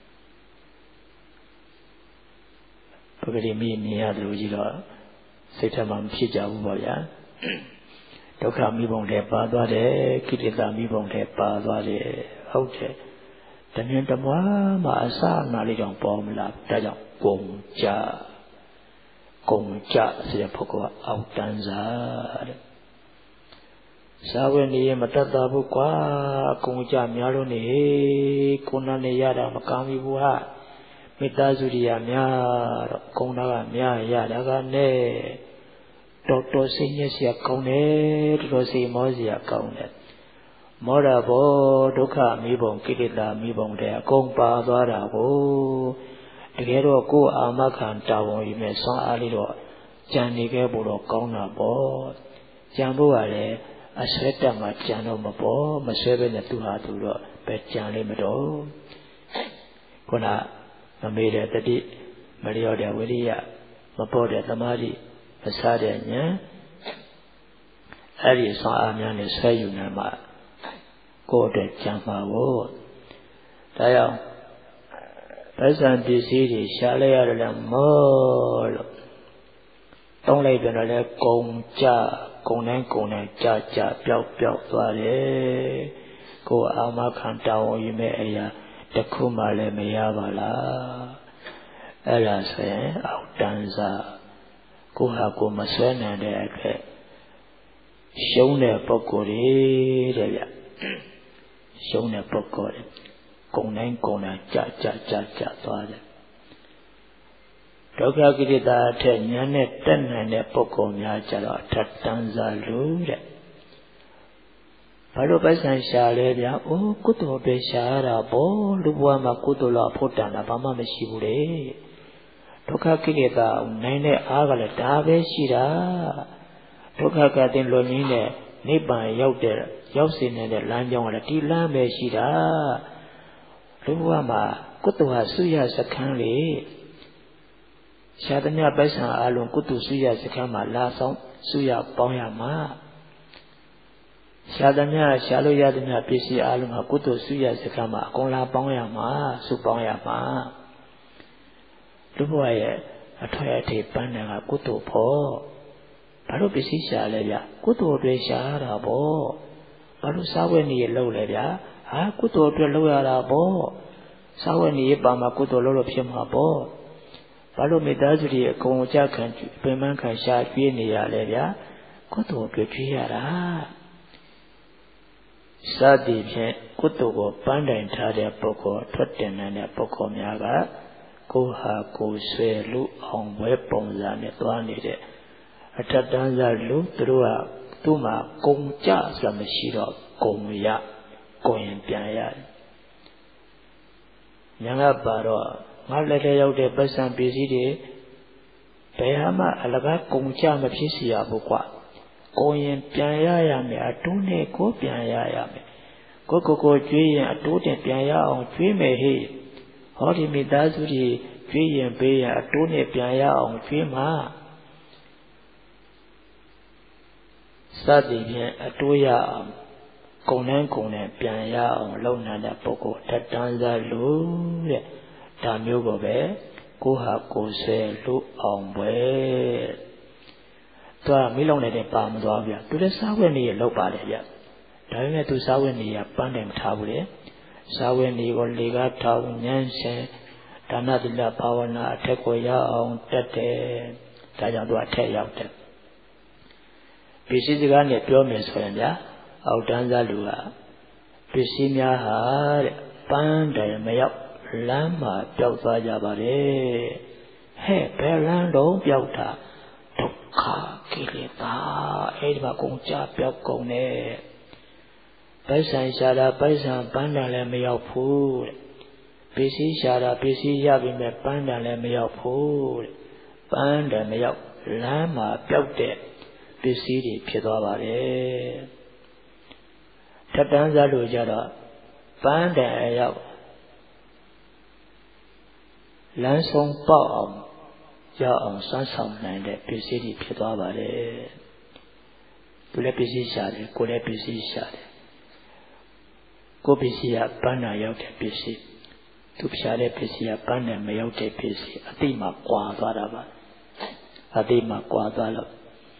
ပဂတိမိမြင်ရတယ်လို့ကြီးတော့စိတ်ထဲမှာမဖြစ်ကြဘူးပေါ့ဗျာဒုက္ခမိဘုံထဲပါသွားတယ်ကိလေသာမိဘုံထဲပါသွားတယ်ဟုတ်တယ်တမြင်တမွားမှာအစအနာလေးကြောင့်ပေါ်မလားဒါကြောင့်ကုံကြကုံကြဆိုတဲ့ပုဂ္ဂိုလ်ကအောက်တန်းစားတဲ့စာဝိနည်းမတတ်တာဘူးကွာကုံကြများလို့နေကိုနာနေရတာမကောင်းဘူးဟာမေတ္တာစုရိယများတော့ကုံတာကများရတာကနဲ့တော်တော်စိတ်ညစ်စရာကောင်းတယ်တော်တော်စိတ်မောစရာကောင်းတယ်မောတာဘောဒုက္ခမိဘုံကိလေသာမိဘုံတဲ့အကုန်ပါသွားတာကိုတကယ်တော့ကိုယ်အာမခံတာဝန်ယူမဲ့ဆွမ်းအားလေးတော့ကြံနေခဲ့ဖို့တော့ကောင်းတာပေါ့ကြံဖို့ကလည်းအဆွဲတက်မှကြံတော့မပေါ့မဆွဲပဲနဲ့သူဟာသူတော့ပဲကြံလိမ့်မတော့ခုနမမေ့တဲ့တတိမလျော့တဲ့ဝိရိယမပေါ်တဲ့သမာဓိအစားတဲ့ဉာဏ်အဲ့ဒီဆွမ်းအားများနဲ့ဆွဲယူနေမှာကိုယ်အတွက်ကြံမှာဖို့ဒါကြောင့်ပစ္စံပစ္စည်းတွေရှားလိုက်ရတယ်လဲမောလို့တုံးလိုက်ပြန်တော့လဲကုံကြကုံတိုင်းကုံတိုင်းကြကြပျောက်ပျောက်သွားတယ်ကိုယ်အာမခံတာဝန်ယူမဲ့အရာတစ်ခုမှလည်းမရပါလားအဲ့ဒါဆိုရင်အောက်တန်းစားကိုဟာကိုမဆွဲနိုင်တဲ့အတွက်ရှုံးတဲ့ပုဂ္ဂိုလ်တွေတဲ့ဗျရှုံးတဲ့ပုဂ္ဂိုလ်တွေကုံတိုင်းကုံတိုင်းကြကြကြကြသွားတယ်ဒုက္ခကိလေသာအထက်ဉာဏ်နဲ့တက်နိုင်တဲ့ပုဂ္ဂိုလ်များကြတော့ထပ်တန်းစားလို့တဲ့ဘာလို့ပိုက်ဆံရှာလဲဗျာအိုးကုသိုလ်ပဲရှာရတာပေါ့လူဘဝမှာကုသိုလ်လောက်ဖို့တန်တာဘာမှမရှိဘူးလေဒုက္ခကိလေသာနိုင်တဲ့အားကလည်းဒါပဲရှိတာဒုက္ခကတင်လွန်ရင်းနဲ့နိဗ္ဗာန်ရောက်တဲ့ရောက်စေနေတဲ့လမ်းကြောင်းကလည်းဒီလမ်းပဲရှိတာလူဘဝမှာကုသိုလ်ဟာဆုရစခန်းလေရှားသမျှပိုက်ဆံအလုံးကုသိုလ်ဆုရစခန်းမှာလာဆောင်ဆုရပေါင်းရမှာရှားသမျှရှားလို့ရသမျှပစ္စည်းအလုံးဟာကုသိုလ်ဆုရစခန်းမှာအကုန်လာပေါင်းရမှာဆုပေါင်းရမှာလူဘဝရဲ့အထွေအထိပန်းတယ်ကကုသိုလ်ဖို့ဘာလို့ပစ္စည်းရှာလဲဗျကုသိုလ်တွေရှာရတာပေါ့ဘာလို့စားဝတ်နေရလုပ်လဲဗျဟာကုသိုလ်အတွက်လုပ်ရတာပေါ့စားဝတ်နေရပါမှာကုသိုလ်လုပ်လို့ဖြစ်မှာပေါ့ဘာလို့မေတ္တာစုတွေအကုန်အကြခံပင်ပန်းခံရှာကျွေးနေရလဲဗျကုသိုလ်အတွက်ကျွေးရတာစသည်ဖြင့်ကုသိုလ်ကိုပန်းတိုင်ထားတဲ့ပုဂ္ဂိုလ်ထွက်တင်တဲ့ပုဂ္ဂိုလ်များကကိုဟာကိုဆွဲလူအောင်ပွဲပုံစံနဲ့သွားနေတဲ့အထက်တန်းစားလူသူတို့ကသူ့မှာကုံကြဆိုတာမရှိတော့ကုံရကုံရင်ပြန်ရတယ်ညာကပါတော့ငါလက်ထဲရောက်တဲ့ပတ်စံပစ္စည်းတွေဘယ်ဟာမှအလကားကုံကြမဖြစ်စီရဘူးကွာကုံရင်ပြန်ရရမယ်အတူးနဲ့ကိုပြန်ရရမယ်ကိုကိုကိုကျွေးရင်အတူးနဲ့ပြန်ရအောင်ကျွေးမယ်ဟေ့ဟောဒီမိသားစုကြီးကျွေးရင်ပေးရင်အတူးနဲ့ပြန်ရအောင်ကျွေးမှာစသည်ဖြင့်အတူးရအောင်ကုံနှန်းကုံနဲ့ပြန်ရအောင်လုပ်နိုင်တဲ့ပုဂ္ဂိုလ်ထက်တန်းစားလို့တဲ့ဒါမျိုးကိုပဲကိုဟာကိုဆွဲလူအောင်ပွဲသူကမိလုံးနေတဲ့ပါမသွားဗျသူလည်းစားဝတ်နေရလောက်ပါတယ်ဗျဒါပေမဲ့သူစားဝတ်နေရပန်းတယ်မထားဘူးလေစားဝတ်နေကိုလေကားထောင်ဉာဏ်ရှင်ဒါနသီလဘာဝနာအထက်ကိုရအောင်တက်တယ်ဒါကြောင့်သူအထက်ရောက်တယ်ပစ္စည်းစကားနဲ့ပြောမယ်ဆိုရင်ဗျအောက်တန်းစားလူကပစ္စည်းများဟာတဲ့ပန်းတယ်မရောက်လမ်းမှာပျောက်သွားကြပါတယ်ဟဲ့ဘယ်လမ်းတော့ပျောက်တာဒုက္ခကိလေသာအဲ့ဒီမှာကုန်ကြပျောက်ကုန်တယ်ပိုက်ဆံရှာတာပိုက်ဆံပန်းတယ်လည်းမရောက်ဘူးတဲ့ပစ္စည်းရှာတာပစ္စည်းရပြီမဲ့ပန်းတယ်လည်းမရောက်ဘူးတဲ့ပန်းတယ်မရောက်လမ်းမှာပျောက်တဲ့ပစ္စည်းတွေဖြစ်သွားပါတယ်ထက်တန်းစားလို့ကြတော့ပန်းတယ်အရောက်လမ်းဆုံးပေါက်အောင်ရောက်အောင်စမ်းဆောင်နိုင်တဲ့ပစ္စည်းတွေဖြစ်သွားပါတယ်သူလည်းပစ္စည်းရှာတယ်ကိုယ်လည်းပစ္စည်းရှာတယ်ကိုယ်ပစ္စည်းကပန်းနာရောက်တဲ့ပစ္စည်းသူရှာတဲ့ပစ္စည်းကပန်းနဲ့မရောက်တဲ့ပစ္စည်းအတိမှကွာသွားတာပါအတိမှကွာသွားလို့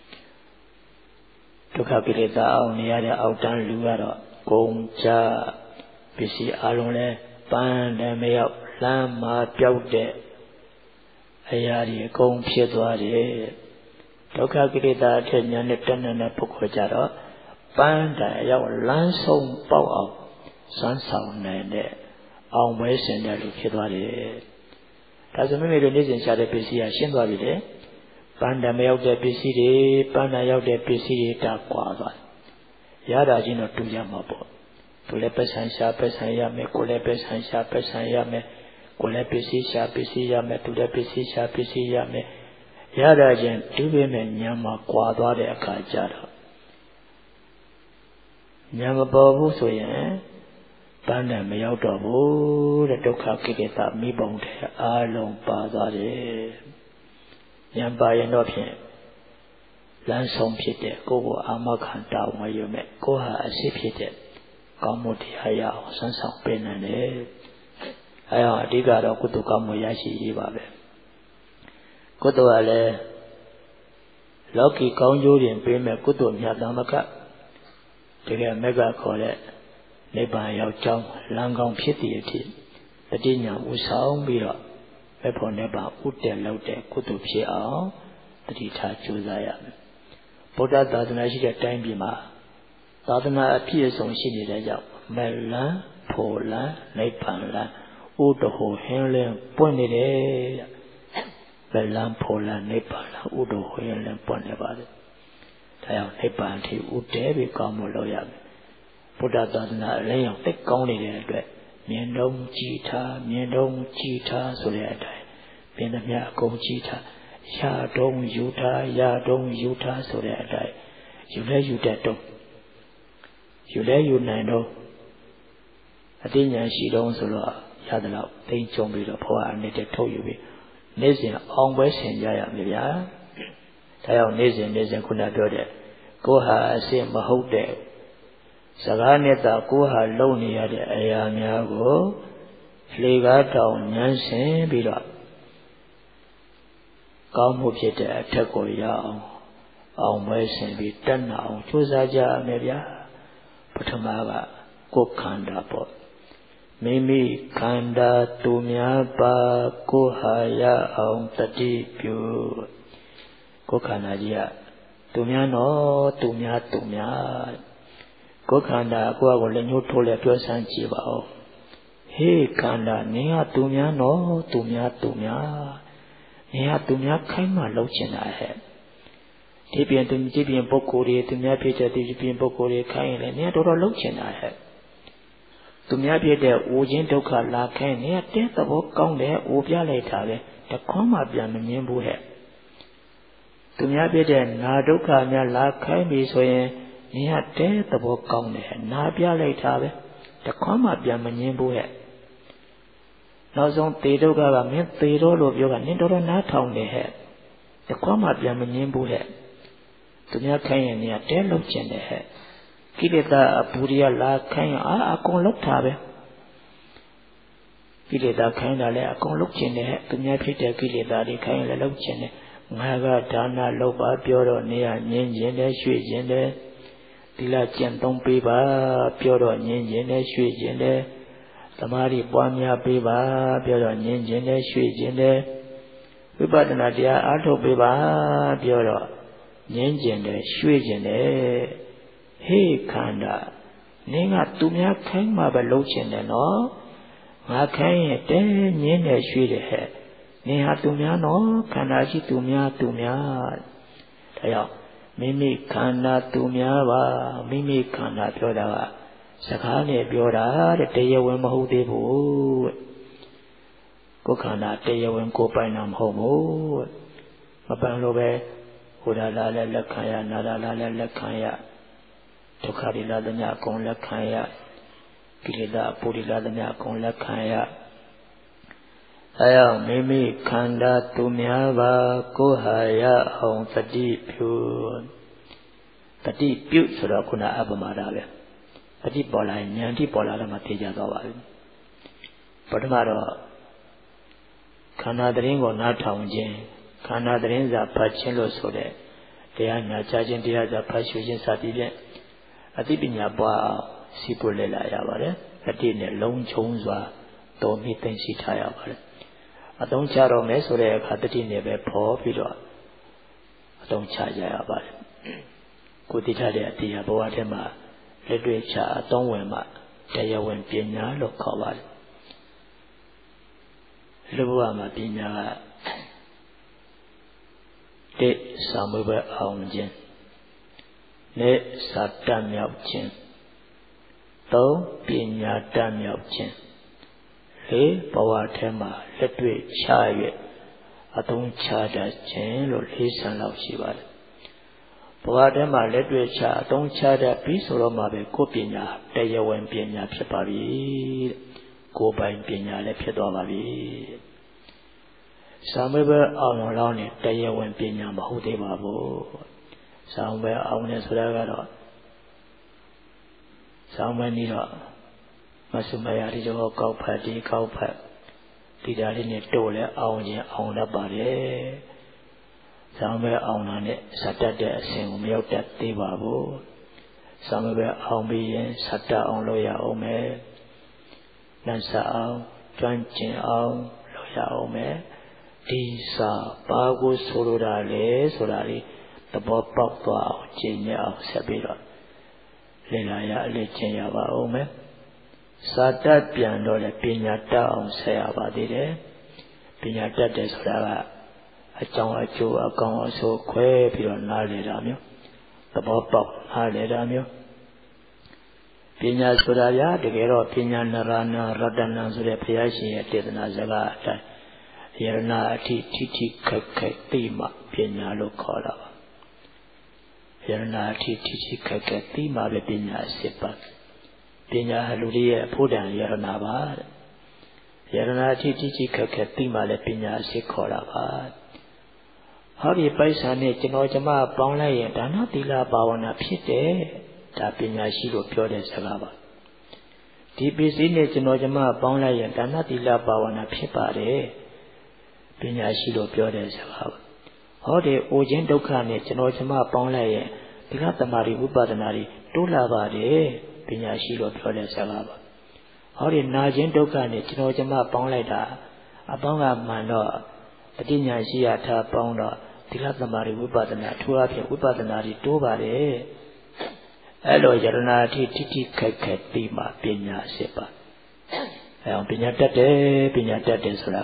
ဒုက္ခကိလေသာအောင်နေရတဲ့အောက်တန်းလူကတော့ကုန်ကြပစ္စည်းအလုံးလဲပန်းနဲ့မရောက်လမ်းမှာပျောက်တဲ့အရာတွေအကုန်ဖြစ်သွားတယ်ဒုက္ခကိလေသာအထက်ညာနဲ့တက်နေတဲ့ပုဂ္ဂိုလ်ကြတော့ပန်းတိုင်ရောက်လမ်းဆုံးပေါက်အောင်စမ်းဆောင်နိုင်တဲ့အောင်ပွဲရှင်တဲ့လူဖြစ်သွားတယ်ဒါဆိုမိမိတို့နေ့စဉ်ရှာတဲ့ပစ္စည်းကရှင်းသွားပြီလေပန်းတိုင်မရောက်တဲ့ပစ္စည်းတွေပန်းတိုင်ရောက်တဲ့ပစ္စည်းတွေတာကွာသွားရတာချင်းတော့တူကြမှာပေါ့သူလည်းပက်ဆန်ရှာပက်ဆန်ရမယ်ကိုယ်လည်းပက်ဆန်ရှာပက်ဆန်ရမယ်ကိုယ်လည်းပစ္စည်းရှာပစ္စည်းရမယ်သူလည်းပစ္စည်းရှာပစ္စည်းရမယ်ရတာချင်းဒီပေမဲ့ညာမှာကွာသွားတဲ့အခါကျတော့ညာမပေါ်ဘူးဆိုရင်ပန်းနဲ့မရောက်တော့ဘူးတဲ့ဒုက္ခကိလေသာမိဘုံတဲ့အာလုံးပါသွားတယ်ညာပါရင်တော့ဖြင့်လမ်းဆုံးဖြစ်တဲ့ကိုယ့်ကိုအာမခံတောင်းမရမယ်ကိုယ်ဟာအရှိဖြစ်တဲ့ကောင်းမှုတရားရအောင်ဆန်းဆောင်ပေးနိုင်တယ်အဲဒါအဓိကတော့ကုသိုလ်ကောင်းမှုရရှိရေးပါပဲကုသိုလ်ကလည်းလောကီကောင်းကျိုးတင်ပေးမဲ့ကုသိုလ်မြတ်သမကတကယ်မကခေါ်တဲ့နိဗ္ဗာန်ရောက်ကြောင်းလမ်းကောင်းဖြစ်သည့်အထိတတိညာဥဆောင်ပြီးတော့ဘယ်ဖို့နိဗ္ဗာန်ဥတည်လောက်တဲ့ကုသိုလ်ဖြစ်အောင်တတိထားကြိုးစားရမယ်ဗုဒ္ဓသာသနာရှိတဲ့တိုင်းပြည်မှာသာသနာအပြည့်အစုံရှိနေတဲ့ကြောင့်မလန်းဖို့လန်းနိဗ္ဗာန်လန်းဥတဟိုဟင်းလင်းပွင့်နေတယ်မလန်းဖို့လန်းနိဗ္ဗာန်လန်းဥတဟိုဟင်းလင်းပွင့်နေပါတယ်ဒါကြောင့်နိဗ္ဗာန်ထိဥတည်ပြီးကောင်းမှုလုပ်ရမယ်ဗုဒ္ဓသာသနာအလင်းရောက်သိကောင်းနေတဲ့အတွက်မြင်တော့ကြည်ထားမြင်တော့ကြည်ထားဆိုတဲ့အတိုင်းပြင်းသမျှအကုန်ကြည်ထားရတော့ယူထားရတော့ယူထားဆိုတဲ့အတိုင်းယူလဲယူတတ်တော့ယူလဲယူနိုင်တော့အသိဉာဏ်ရှိတော့ဆိုတော့ရသလောက်သိကြုံပြီးတော့ဘဝအနှစ်တည်းထုတ်ယူပြီးနေ့စဉ်အောင်ပွဲဆင်ကြရမယ်ဗျာဒါကြောင့်နေ့စဉ်နေ့စဉ်ခုနပြောတဲ့ကိုဟာအစစ်မဟုတ်တဲ့စကားနဲ့သာကိုဟာလုံနေရတဲ့အရာများကိုလေကားတောင်ဉာဏ်ဆင်ပြီးတော့ကောင်းမှုဖြစ်တဲ့အထက်ကိုရအောင်အောင်မဲဆင်ပြီးတက်နာအောင်ကြိုးစားကြမယ်ဗျာပထမကကိုယ်ခန္ဓာပေါ့မိမိခန္ဓာသူများပါကိုယ်ဟာရအောင်တတိပြုကိုယ်ခန္ဓာကြီးကသူများနော်သူများသူများကိုယ်ခန္ဓာကိုယ့်အကိုလည်းညှို့ထိုးလဲပြောစမ်းကြည့်ပါဦးဟေးခန္ဓာနင်ကသူများနော်သူများသူများနင်ကသူများခိုင်းမှလုပ်ချင်တာဟဲ့ဒီပြင်သူဒီပြင်ပုဂ္ဂိုလ်တွေသူများဖြစ်တဲ့ဒီပြင်ပုဂ္ဂိုလ်တွေခိုင်းရင်လည်းနင်ကတော်တော်လုပ်ချင်တာဟဲ့သူများဖြစ်တဲ့အိုခြင်းဒုက္ခလာခိုင်းနင်ကတဲသဘောကောင်းတယ်အိုပြလိုက်တာပဲတခွန်းမှပြန်မမြင်ဘူးဟဲ့သူများဖြစ်တဲ့နာဒုက္ခများလာခိုင်းပြီဆိုရင်နင်ကတဲသဘောကောင်းတယ်နာပြလိုက်တာပဲတခွန်းမှပြန်မမြင်ဘူးဟဲ့နောက်ဆုံးသေဒုက္ခကမင်းသေတော့လို့ပြောတာနင်တော်တော်နားထောင်တယ်ဟဲ့တခွန်းမှပြန်မမြင်ဘူးဟဲ့သူများခိုင်းရင်နင်ကတဲလုံးကျင်တယ်ဟဲ့ကိလေသာအပူရိယလာခိုင်းရင်အာအကုန်လုံးထားပဲကိလေသာခိုင်းတာလည်းအကုန်လုံးကျင်တယ်ဟဲ့သူများဖြစ်တဲ့ကိလေသာတွေခိုင်းရင်လည်းလုံးကျင်တယ်ငါကဒါနလုပ်ပါပြောတော့နေရငင်းကျင်တယ်ရွှေ့ကျင်တယ်သီလကျင့်သုံးပေးပါပြောတော့ငင်းကျင်တယ်ရွှေ့ကျင်တယ်သမာဓိပွားများပေးပါပြောတော့ငင်းကျင်တယ်ရွှေ့ကျင်တယ်ဝိပဿနာတရားအားထုတ်ပေးပါပြောတော့ငင်းကျင်တယ်ရွှေ့ကျင်တယ်ဟေးခန္ဓာနင်ကသူများခိုင်းမှပဲလုံးချင်တယ်နော်ငါခိုင်းရင်တဲငင်းတယ်ရွှေ့တယ်ဟဲ့နင်ဟာသူများနော်ခန္ဓာရှိသူများသူများဒါကြောင့်မိမိခန္ဓာသူများပါမိမိခန္ဓာပြောတာကစကားနဲ့ပြောတာတဲ့တရားဝင်မဟုတ်သေးဘူးကိုယ်ခန္ဓာတရားဝင်ကိုယ်ပိုင်တာမဟုတ်ဘူးမပန်လို့ပဲဟိုဒါလာလဲလက်ခံရနာဒါလာလဲလက်ခံရဒုက္ခတွေလာသမျှအကုန်လက်ခံရကိလေသာအပူတွေလာသမျှအကုန်လက်ခံရအဲကြောင့်မိမိခန္ဓာသူများပါကိုယ်ဟာရအောင်တတိပြုတတိပြုဆိုတော့ခုနအပမဒါပဲတတိပေါ်လာရင်ဉာဏ်တိပေါ်လာတော့မှသိကြသွားပါပြီပထမတော့ခန္ဓာသတင်းကိုနားထောင်ခြင်းခန္ဓာသတင်းစာဖတ်ခြင်းလို့ဆိုတဲ့တရားနာကြားခြင်းတရားစာဖတ်ရှုခြင်းစသည်ဖြင့်အသိပညာပွားအောင်စီးပွားလေ့လာရပါတယ်တတိနဲ့လုံးချုံစွာတော်မိသိသိထားရပါတယ်အသုံးချတော့မယ်ဆိုတဲ့အခါတတိနဲ့ပဲဖော်ပြီးတော့အသုံးချကြရပါတယ်ကိုသိထားတဲ့အတရားဘဝထဲမှာလက်တွေ့ချအသုံးဝင်မှတရားဝင်ပညာလို့ခေါ်ပါတယ်လူဘဝမှာပညာကတိစာမွေးပွဲအောင်ခြင်းနဲ့စာတတ်မြောက်ခြင်းသုံးပညာတတ်မြောက်ခြင်းလေးဘဝထဲမှာလက်တွေ့ချ၍အသုံးချတတ်ခြင်းလို့လေးဆန်းလောက်ရှိပါတယ်ဘဝထဲမှာလက်တွေ့ချအသုံးချတတ်ပြီးဆိုတော့မှပဲကိုယ်ပညာတရားဝင်ပညာဖြစ်ပါပြီကိုယ်ပိုင်ပညာလည်းဖြစ်သွားပါပြီစာမေးပွဲအောင်လောင်းနဲ့တရားဝင်ပညာမဟုတ်သေးပါဘူးစာမေးပွဲအောင်နေဆိုတာကတော့စာမေးနေတော့မဆုမရဒီတော့ကောက်ဖတ်ဒီကောက်ဖတ်ဒီဓာတ်လေးနဲ့တိုးလဲအောင်ခြင်းအောင်တတ်ပါတယ်စာမေးပွဲအောင်လာနဲ့စတတ်တဲ့အစဉ်ကိုမရောက်တတ်သေးပါဘူးစာမေးပွဲအောင်ပြီးရင်စတတ်အောင်လုပ်ရအောင်မယ်လမ်းစာအောင်ကျွမ်းကျင်အောင်လုပ်ရအောင်မယ်ဒီစာဘာကိုဆိုလိုတာလဲဆိုတာလေးသဘောပေါက်သွားအောင်ကျင့်ရအောင်ဆက်ပြီးတော့လေ့လာရအလေးကျင့်ရပါဦးမယ်စာတတ်ပြန်တော့လေပညာတတ်အောင်ဆက်ရပါသေးတယ်ပညာတတ်တယ်ဆိုတာကအကြောင်းအကျိုးအကောင်အဆိုးခွဲပြီးတော့နားလည်တာမျိုးသဘောပေါက်နားလည်တာမျိုးပညာဆိုတာဗျာတကယ်တော့ပညာနရဏရတနာဆိုတဲ့ဘုရားရှင်ရဲ့တေသနာစကားအတိုင်းယရဏအထိထိထိခိုက်ခိုက်သိမှပညာလို့ခေါ်တာပါယရဏအထိထိထိခိုက်ခိုက်သိမှပဲပညာအစစ်ပါပညာဟာလူတွေရဲ့အဖို့တန်ယရဏပါတဲ့ယရဏအထိထိထိခိုက်ခိုက်သိမှလည်းပညာအစစ်ခေါ်တာပါဟောဒီပိုက်ဆံနဲ့ကျွန်တော်ကျမပေါင်းလိုက်ရင်ဒါနသီလဘာဝနာဖြစ်တယ်ဒါပညာရှိလို့ပြောတဲ့စကားပါဒီပစ္စည်းနဲ့ကျွန်တော်ကျမပေါင်းလိုက်ရင်ဒါနသီလဘာဝနာဖြစ်ပါတယ်ပညာရှိလို့ပြောတဲ့စကားပါဟောဒီအိုခြင်းဒုက္ခနဲ့ကျွန်တော်ကျမပေါင်းလိုက်ရင်ဒီကတမာရီဝိပဿနာတွေတိုးလာပါတယ်ပညာရှိလို့ပြောတဲ့စကားပါဟောဒီနာခြင်းဒုက္ခနဲ့ကျွန်တော်ကျမပေါင်းလိုက်တာအပေါင်းကမှန်တော့အတိညာရှိရထားပေါင်းတော့ဒီကတမာရီဝိပဿနာထိုးအဖြစ်ဝိပဿနာတွေတိုးပါတယ်အဲ့လိုယရနာတိတိတိခက်ခက်ပြီးမှပညာစစ်ပါအဲအောင်ပညာတတ်တယ်ပညာတတ်တယ်ဆိုတာ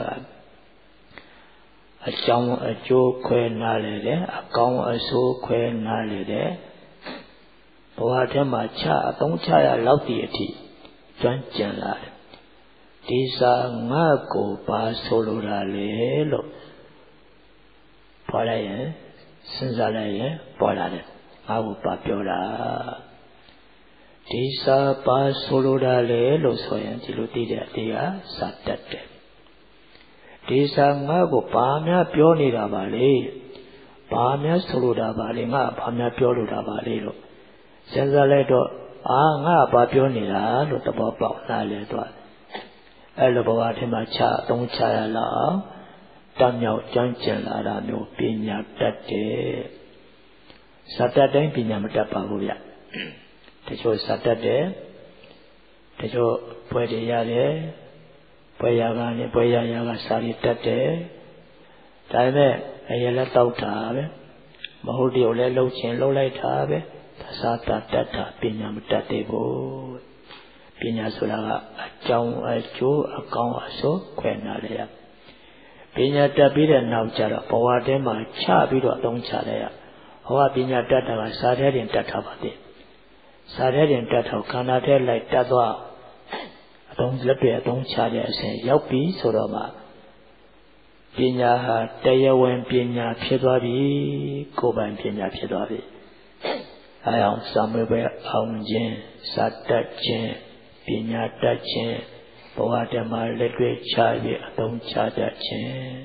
ကအကြောင်းအကျိုးခွဲနားလေတယ်အကောင်းအဆိုးခွဲနားလေတယ်ဘဝထဲမှာချအသုံးချရလောက်ဒီအထိကျွမ်းကျင်လာတယ်ဒီစာငါ့ကိုပါဆိုလိုတာလေလို့ပေါ်လိုက်ရင်စဉ်းစားလိုက်ရင်ပေါ်လာတယ်ငါ့ကိုပါပြောတာဒီစာပါဆိုလိုတာလေလို့ဆိုရင်ဒီလိုသိတဲ့အတရားစာတတ်တယ်ဒီစာငါ့ကိုဘာများပြောနေတာပါလေဘာများဆိုလိုတာပါလေငါဘာများပြောလိုတာပါလေလို့စဉ်းစားလိုက်တော့အာငါဘာပြောနေတာလို့သဘောပေါက်လာလေတော့အဲ့လိုဘဝထဲမှာချအသုံးချရလောက်တမြောက်ကျွမ်းကျင်လာတာမျိုးပညာတတ်တယ်စာတတ်တိုင်းပညာမတတ်ပါဘူးဗျတချို့စာတတ်တယ်တချို့ဘွယ်တွေရတယ်ဘွယ်ရကနေဘွယ်ရရကစာရီတတ်တယ်ဒါပေမဲ့အရင်လည်းတောက်တာပဲမဟုတ်တယ်လည်းလှုပ်ချင်လှုပ်လိုက်တာပဲစာတတ်တတ်တာပညာမတတ်သေးဘူးပညာဆိုတာကအကြောင်းအကျိုးအကောင်းအဆိုးခွဲနာလေရပညာတတ်ပြီးတဲ့နောက်ကျတော့ဘဝထဲမှာချပြီးတော့အသုံးချလိုက်ရဟောပညာတတ်တာကစာထဲတင်တတ်တာပါတဲ့စာထဲတင်တတ်တော့ခန္ဓာထဲလိုက်တတ်သွားအသုံးလက်တွေအသုံးချတဲ့အစဉ်ရောက်ပြီဆိုတော့မှပညာဟာတရားဝင်ပညာဖြစ်သွားပြီကိုယ်ပိုင်ပညာဖြစ်သွားပြီအဲအောင်စာမေးပွဲအောင်ခြင်းစာတတ်ခြင်းပညာတတ်ခြင်းဘဝတည်းမှာလက်တွေ့ချပြီးအသုံးချတတ်ခြင်း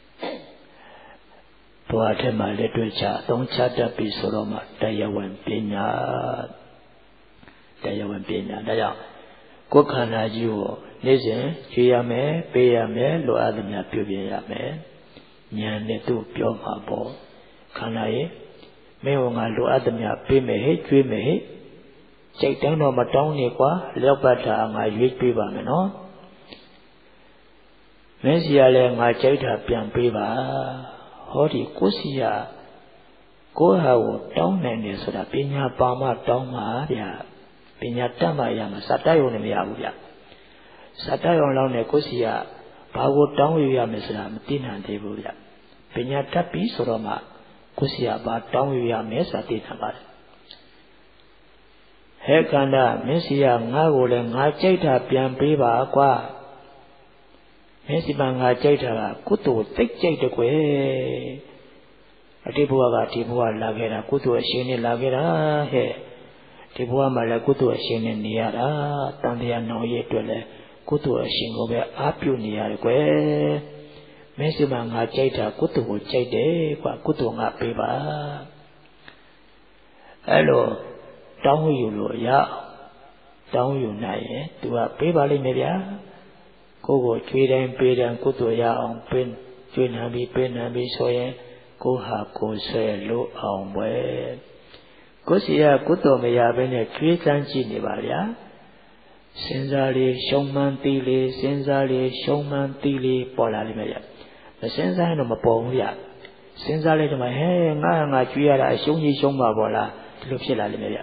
ဘဝတည်းမှာလက်တွေ့ချအသုံးချတတ်ပြီဆိုတော့မှတရားဝင်ပညာတရားဝင်ပညာဒါကြောင့်ကိုယ်ခန္ဓာကြီးကိုနေ့စဉ်ကြွေးရမယ်ပေးရမယ်လိုအပ်သမျှပြုပြင်ရမယ်ဉာဏ်နဲ့သူ့ပြောမှာပေါ့ခန္ဓာရဲ့မင်းကငါလိုအပ်သမျှပေးမယ်ဟဲ့ကြွေးမယ်ဟဲ့ကြိတ်တိုင်းတော့မတောင်းနေကွာလျော့ပတ်တာငါရွေးပေးပါမယ်နော်မင်းစီရလဲငါကြိတ်တာပြန်ပေးပါဟောဒီကိုစီရကိုဟာကိုတောင်းနိုင်တယ်ဆိုတာပညာပါမှတောင်းပါဗျာပညာတတ်မှရမှာစတတ်ရုံနဲ့မရဘူးဗျစတတ်ရုံလောက်နဲ့ကိုစီရဘာကိုတောင်းရရမယ်ဆိုတာမသိနိုင်သေးဘူးဗျပညာတတ်ပြီဆိုတော့မှကိုစီရဘာတောင်းရရမယ်ဆိုတာသိနိုင်ပါတယ်ဟဲ့ကန္တာမင်းစီရငါ့ကိုလည်းငါကြိတ်တာပြန်ပေးပါကွာမင်းစီမငါကြိတ်တာကကုသိုလ်သိကြိတ်တကွယ်အတိဘဝကဒီဘဝလာခဲ့တာကုသိုလ်အရှင်နဲ့လာခဲ့တာဟဲ့ဒီဘဝမှာလည်းကုသိုလ်အရှင်နဲ့နေရတာတန်တရားနောင်ရည်အတွက်လည်းကုသိုလ်အရှင်ကိုပဲအားပြုနေရတယ်ကွယ်မင်းစီမငါကြိတ်တာကုသိုလ်ကိုကြိတ်တယ်ကွာကုသိုလ်ငါပေးပါအဲ့လိုတောင်းယူလို့ရတောင်းယူနိုင်ရင်သူကပေးပါလိမ့်မယ်ဗျာကိုကိုကြွေးတိုင်းပေးတိုင်းကုသိုလ်ရအောင်ပေးကြွေးနှံပြီးပေးနှံပြီးဆိုရင်ကိုဟာကိုဆွဲလို့အောင်ပဲကိုစီရကုသိုလ်မရဘဲနဲ့ကြွေးစမ်းကြည့်နေပါဗျာစဉ်းစားလေရှုံမှန်းသိလေစဉ်းစားလေရှုံမှန်းသိလေပေါ်လာလိမ့်မယ်ဗျာမစဉ်းစားရင်တော့မပေါ်ဘူးဗျာစဉ်းစားလိုက်တော့မှဟဲငါငါကြွေးရတာအရှုံးကြီးရှုံးပါပေါ်လားဒီလိုဖြစ်လာလိမ့်မယ်ဗျာ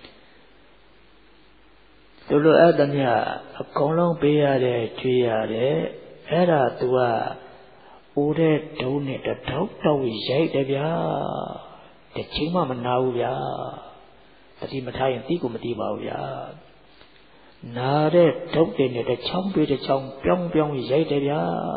သူလိုအပ်သမျှအကုန်လုံးပေးရတယ်ကြွေးရတယ်အဲ့ဒါ तू ကဦးတဲ့ဒုံနဲ့တထောက်တောက်ရိုက်တယ်ဗျာတစ်ချိန်မှမနာဘူးဗျာတတိမထားရင်တိကိုမတိပါဘူးဗျာနာတဲ့ဒုတ်တွေနဲ့တစ်ချောင်းပေးတစ်ချောင်းပြောင်းပြောင်းရိုက်တယ်ဗျာ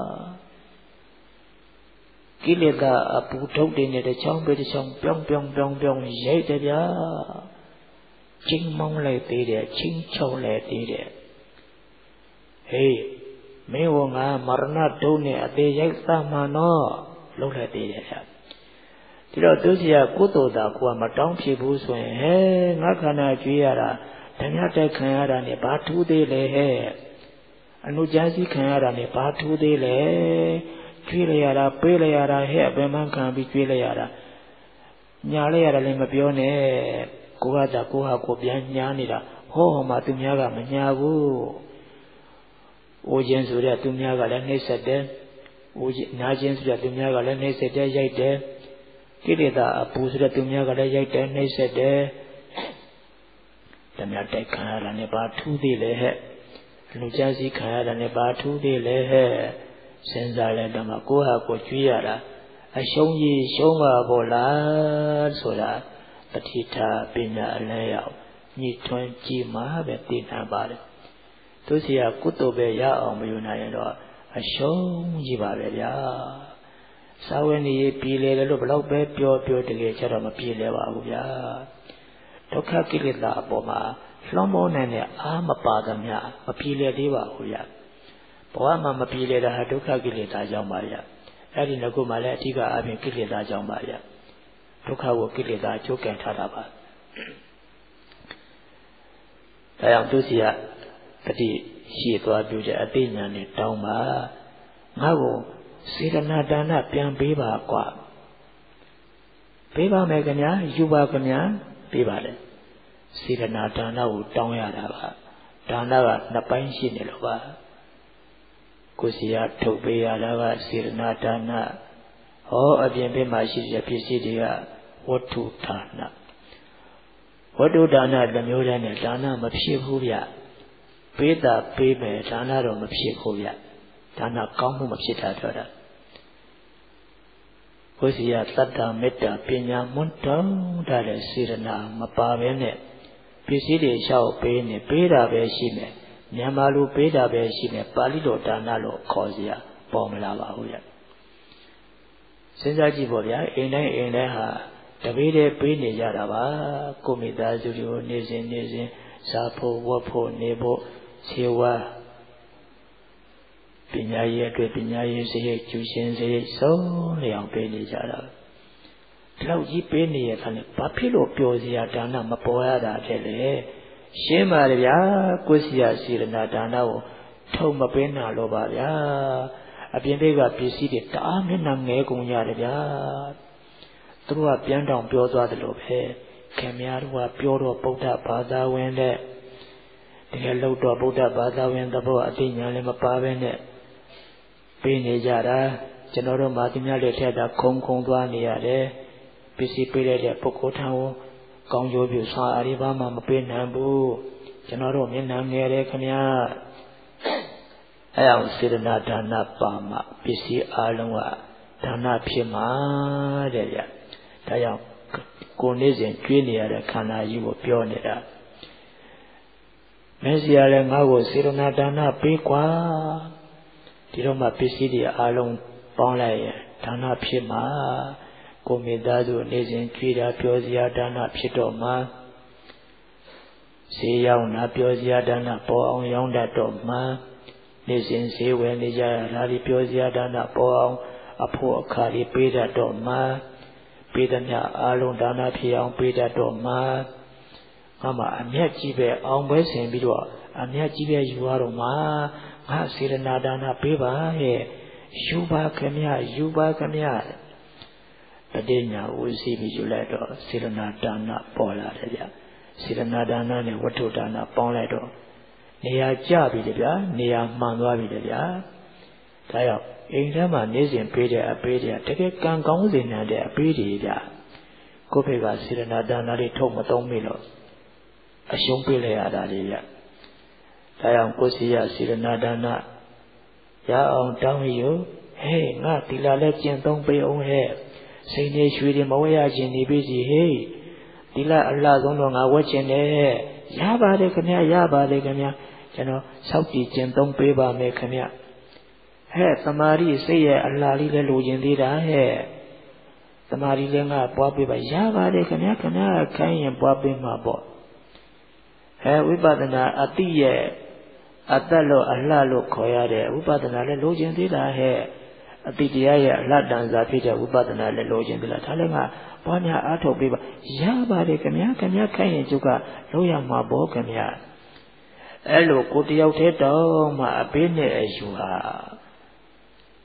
ကိလေသာအပူဒုတ်တွေနဲ့တစ်ချောင်းပေးတစ်ချောင်းပြောင်းပြောင်းပြောင်းပြောင်းရိုက်တယ်ဗျာချင်းမောင်းလိုက်သေးတယ်ချင်းချောင်းလိုက်သေးတယ်ဟေးမင်းဝငါမရဏဒုံနဲ့အသေးရိုက်သမှန်တော့လုံးလိုက်သေးတယ်ဗျာဒီတော့သူစီကကုသိုလ်သာကိုကမတောင်းဖြစ်ဘူးဆိုရင်ဟဲငါခန္ဓာကြွေးရတာဓမြတက်ခံရတာနဲ့ဘာထူးသေးလဲဟဲ့အနုကြမ်းစီခံရတာနဲ့ဘာထူးသေးလဲကျွေးလိုက်ရတာပေးလိုက်ရတာဟဲ့ဘယ်မှခံပြီးကျွေးလိုက်ရတာညာလိုက်ရတာလည်းမပြောနဲ့ကိုကသာကိုဟာကိုပြန်ညာနေတာဟောဟောမှသူများကမညာဘူးအိုခြင်းဆိုတဲ့သူများကလည်းနှိမ့်ဆက်တယ်အိုနာခြင်းဆိုတဲ့သူများကလည်းနှိမ့်ဆက်တယ်ရိုက်တယ်ကိလေသာအပူဆိုတဲ့သူများကလည်းရိုက်တယ်နှိမ့်ဆက်တယ်တမန်တိုက်ခံရတာနဲ့ဘာထူးသေးလဲဟဲ့လူချစီခံရတာနဲ့ဘာထူးသေးလဲဟဲ့စဉ်းစားလိုက်တော့မှကိုဟာကိုကြွေးရတာအရှုံးကြီးရှုံးပါပေါ်လားဆိုတာပဋိဌာပညာအလဲရောက်ညှိထွန်းကြည့်မှပဲသိနိုင်ပါတယ်သူစီကကုသိုလ်ပဲရအောင်မယူနိုင်ရင်တော့အရှုံးကြီးပါပဲဗျာစာဝဏီပြည်လေလို့ဘလောက်ပဲပြောပြောတကယ်ကျတော့မပြည်လဲပါဘူးဗျာဒုက္ခကိလေသာအပေါ်မှာလွှမ်းမိုးနိုင်တဲ့အာမပါသမျှမပြည်လဲသေးပါဘူးဗျာဘဝမှာမပြည်လဲတာဟာဒုက္ခကိလေသာကြောင့်ပါဗျာအဲ့ဒီငကုမှလည်းအဓိကအပြင်ကိလေသာကြောင့်ပါဗျာဒုက္ခကိုကိလေသာအကျိုးကံထားတာပါဒါကြောင့်သူစီကတတိရှိသွားပြုတဲ့အသိဉာဏ်နဲ့တောင်းပါငါ့ကိုစေတနာဒါနပြန်ပေးပါကွာပေးပါမယ်ခင်ဗျာယူပါခင်ဗျာပေးပါလေစေတနာဒါနကိုတောင်းရတာပါဒါနကနှစ်ပိုင်းရှိနေလို့ပါကိုစီရထုတ်ပေးရတာကစေတနာဒါနဟောအပြင်ဘက်မှာရှိတဲ့ပစ္စည်းတွေကဝတ္ထုဒါနဝတ္ထုဒါနတစ်မျိုးတည်းနဲ့ဒါနမဖြစ်ဘူးဗျပေးတာပေးမယ်ဒါနတော့မဖြစ်ဘူးဗျဒါနကောင်းမှုမဖြစ်တာတော့တာကိုစီရသတ္တမေတ္တာပညာမွန်းတောင်းတဲ့စေတနာမပါဘဲနဲ့ပစ္စည်းတွေလျှောက်ပေးနေပေးတာပဲရှိမယ်မြန်မာလူပေးတာပဲရှိမယ်ပါဠိတော်ဒါနလို့ခေါ်စရာပေါ်မလာပါဘူးဗျစဉ်းစားကြည့်ပေါ့ဗျာအိမ်တိုင်းအိမ်တိုင်းဟာတပည့်တွေပေးနေကြတာပါကိုမိသားစုတွေကိုနေစဉ်နေစဉ်စားဖို့ဝတ်ဖို့နေဖို့ခြေဝါပညာရေးအတွက်ပညာရေးစရိတ်ကျူရှင်စရိတ်စုံလျောင်ပေးနေကြတာဒီလောက်ကြီးပေးနေရတဲ့အခါဘာဖြစ်လို့ပျော်စရာဒါနမပေါ်ရတာဖြစ်လဲရှင်းပါလေဗျာကိုယ်စီရစေရနာဒါနကိုထုံမပေးနာလို့ပါဗျာအပြင်တွေကပစ္စည်းတွေတအားမျက်နှာငဲကုန်ရတယ်ဗျာသူတို့ကပြန်တောင်ပြောသွားတယ်လို့ပဲခင်များတို့ကပြောတော့ဗုဒ္ဓဘာသာဝင်တဲ့တကယ်လို့တော့ဗုဒ္ဓဘာသာဝင်သဘောအသိဉာဏ်လည်းမပါဘဲနဲ့ပေးနေကြတာကျွန်တော်တို့မာသီများလက်ထက်တာခုံခုံသွားနေရတယ်ပစ္စည်းပေးလိုက်တဲ့ပုဂ္ဂိုလ်ထံကိုကောင်းကျိုးပြုဆွာအရိဘာမှမပေးနိုင်ဘူးကျွန်တော်တို့မျက်နှာငယ်တယ်ခင်ဗျာအဲအောင်စေတနာဒါနပါမှပစ္စည်းအလုံးကဒါနဖြစ်မှာတဲ့ဗျဒါကြောင့်ကိုနေစဉ်ကျွေးနေရတဲ့ခန္ဓာကြီးကိုပြောနေတာမင်းစီရလည်းငါ့ကိုစေတနာဒါနပေးကွာဒီတော့မှပစ္စည်းတွေအလုံးပေါင်းလိုက်ရင်ဒါနဖြစ်မှာကိုမိသားစုနေစဉ်ကြွေးတာပြောစရာဒါနဖြစ်တော့မှဈေးရောက်တာပြောစရာဒါနပေါ်အောင်ရောင်းတတ်တော့မှနေစဉ်ဈေးဝယ်နေကြတာဒီပြောစရာဒါနပေါ်အောင်အဖို့အခါလေးပေးတတ်တော့မှပေးသည်များအလုံးဒါနဖြစ်အောင်ပေးတတ်တော့မှငါမှအမျက်ကြီးပဲအောင်ပွဲဆင်ပြီးတော့အမျက်ကြီးပဲယူရတော့မှငါစေရနာဒါနပေးပါရဲ့ယူပါခင်ဗျယူပါခင်ဗျပဋိညာဝစီပြီးယူလိုက်တော့စေရနာဒါနပေါ်လာတယ်ဗျစေရနာဒါနနဲ့ဝတ္ထုဒါနပေါင်းလိုက်တော့နေရာကျပြီလေဗျာနေရာမှန်သွားပြီလေဗျာဒါကြောင့်အိမ်ထဲမှာနေစဉ်ပေးတဲ့အပေးတွေကတကယ်ကံကောင်းစေနိုင်တဲ့အပေးတွေဗျာကိုယ့်ဘက်ကစေရနာဒါနလေးထုတ်မသုံးမိလို့အရှုံးပေးလိုက်ရတာလေဗျာဒါကြောင့်ကိုယ်စီရစေရနာဒါနရအောင်တောင်းယူဟဲ့ငါဒီလာလဲကျင့်သုံးပေးအောင်ဟဲ့စိတ်နဲ့ရွှေတွေမဝဲရခြင်းနေပြီစီဟေးဒီလာအလှဆုံးတော့ငါဝဲခြင်းတယ်ရပါတယ်ခင်ဗျရပါတယ်ခင်ဗျကျွန်တော်စောက်ကြည့်ကျင့်သုံးပေးပါမယ်ခင်ဗျဟဲ့သမာဓိစိတ်ရဲ့အလှလေးလည်းလိုချင်သေးတာဟဲ့သမာဓိလည်းငါပွားပေးပါရပါတယ်ခင်ဗျခင်ဗျခိုင်းရင်ပွားပေးမှာပေါ့ဟဲ့ဝိပဿနာအတိရဲ့အတ္တလို့အလှလို့ခေါ်ရတဲ့ဝိပဿနာလည်းလိုချင်သေးတာဟဲ့အတိတရားရဲ့အလှတန်စာဖြစ်တဲ့ဝိပဿနာလည်းလိုချင်သေးလားဒါလည်းငါပွားများအားထုတ်ပေးပါရပါတယ်ခင်ဗျာခင်ဗျာခိုင်းရင်ကျုပ်ကလုပ်ရမှာပေါ့ခင်ဗျာအဲ့လိုကိုတယောက်တည်းတော့မှအပေးနဲ့အယူဟာ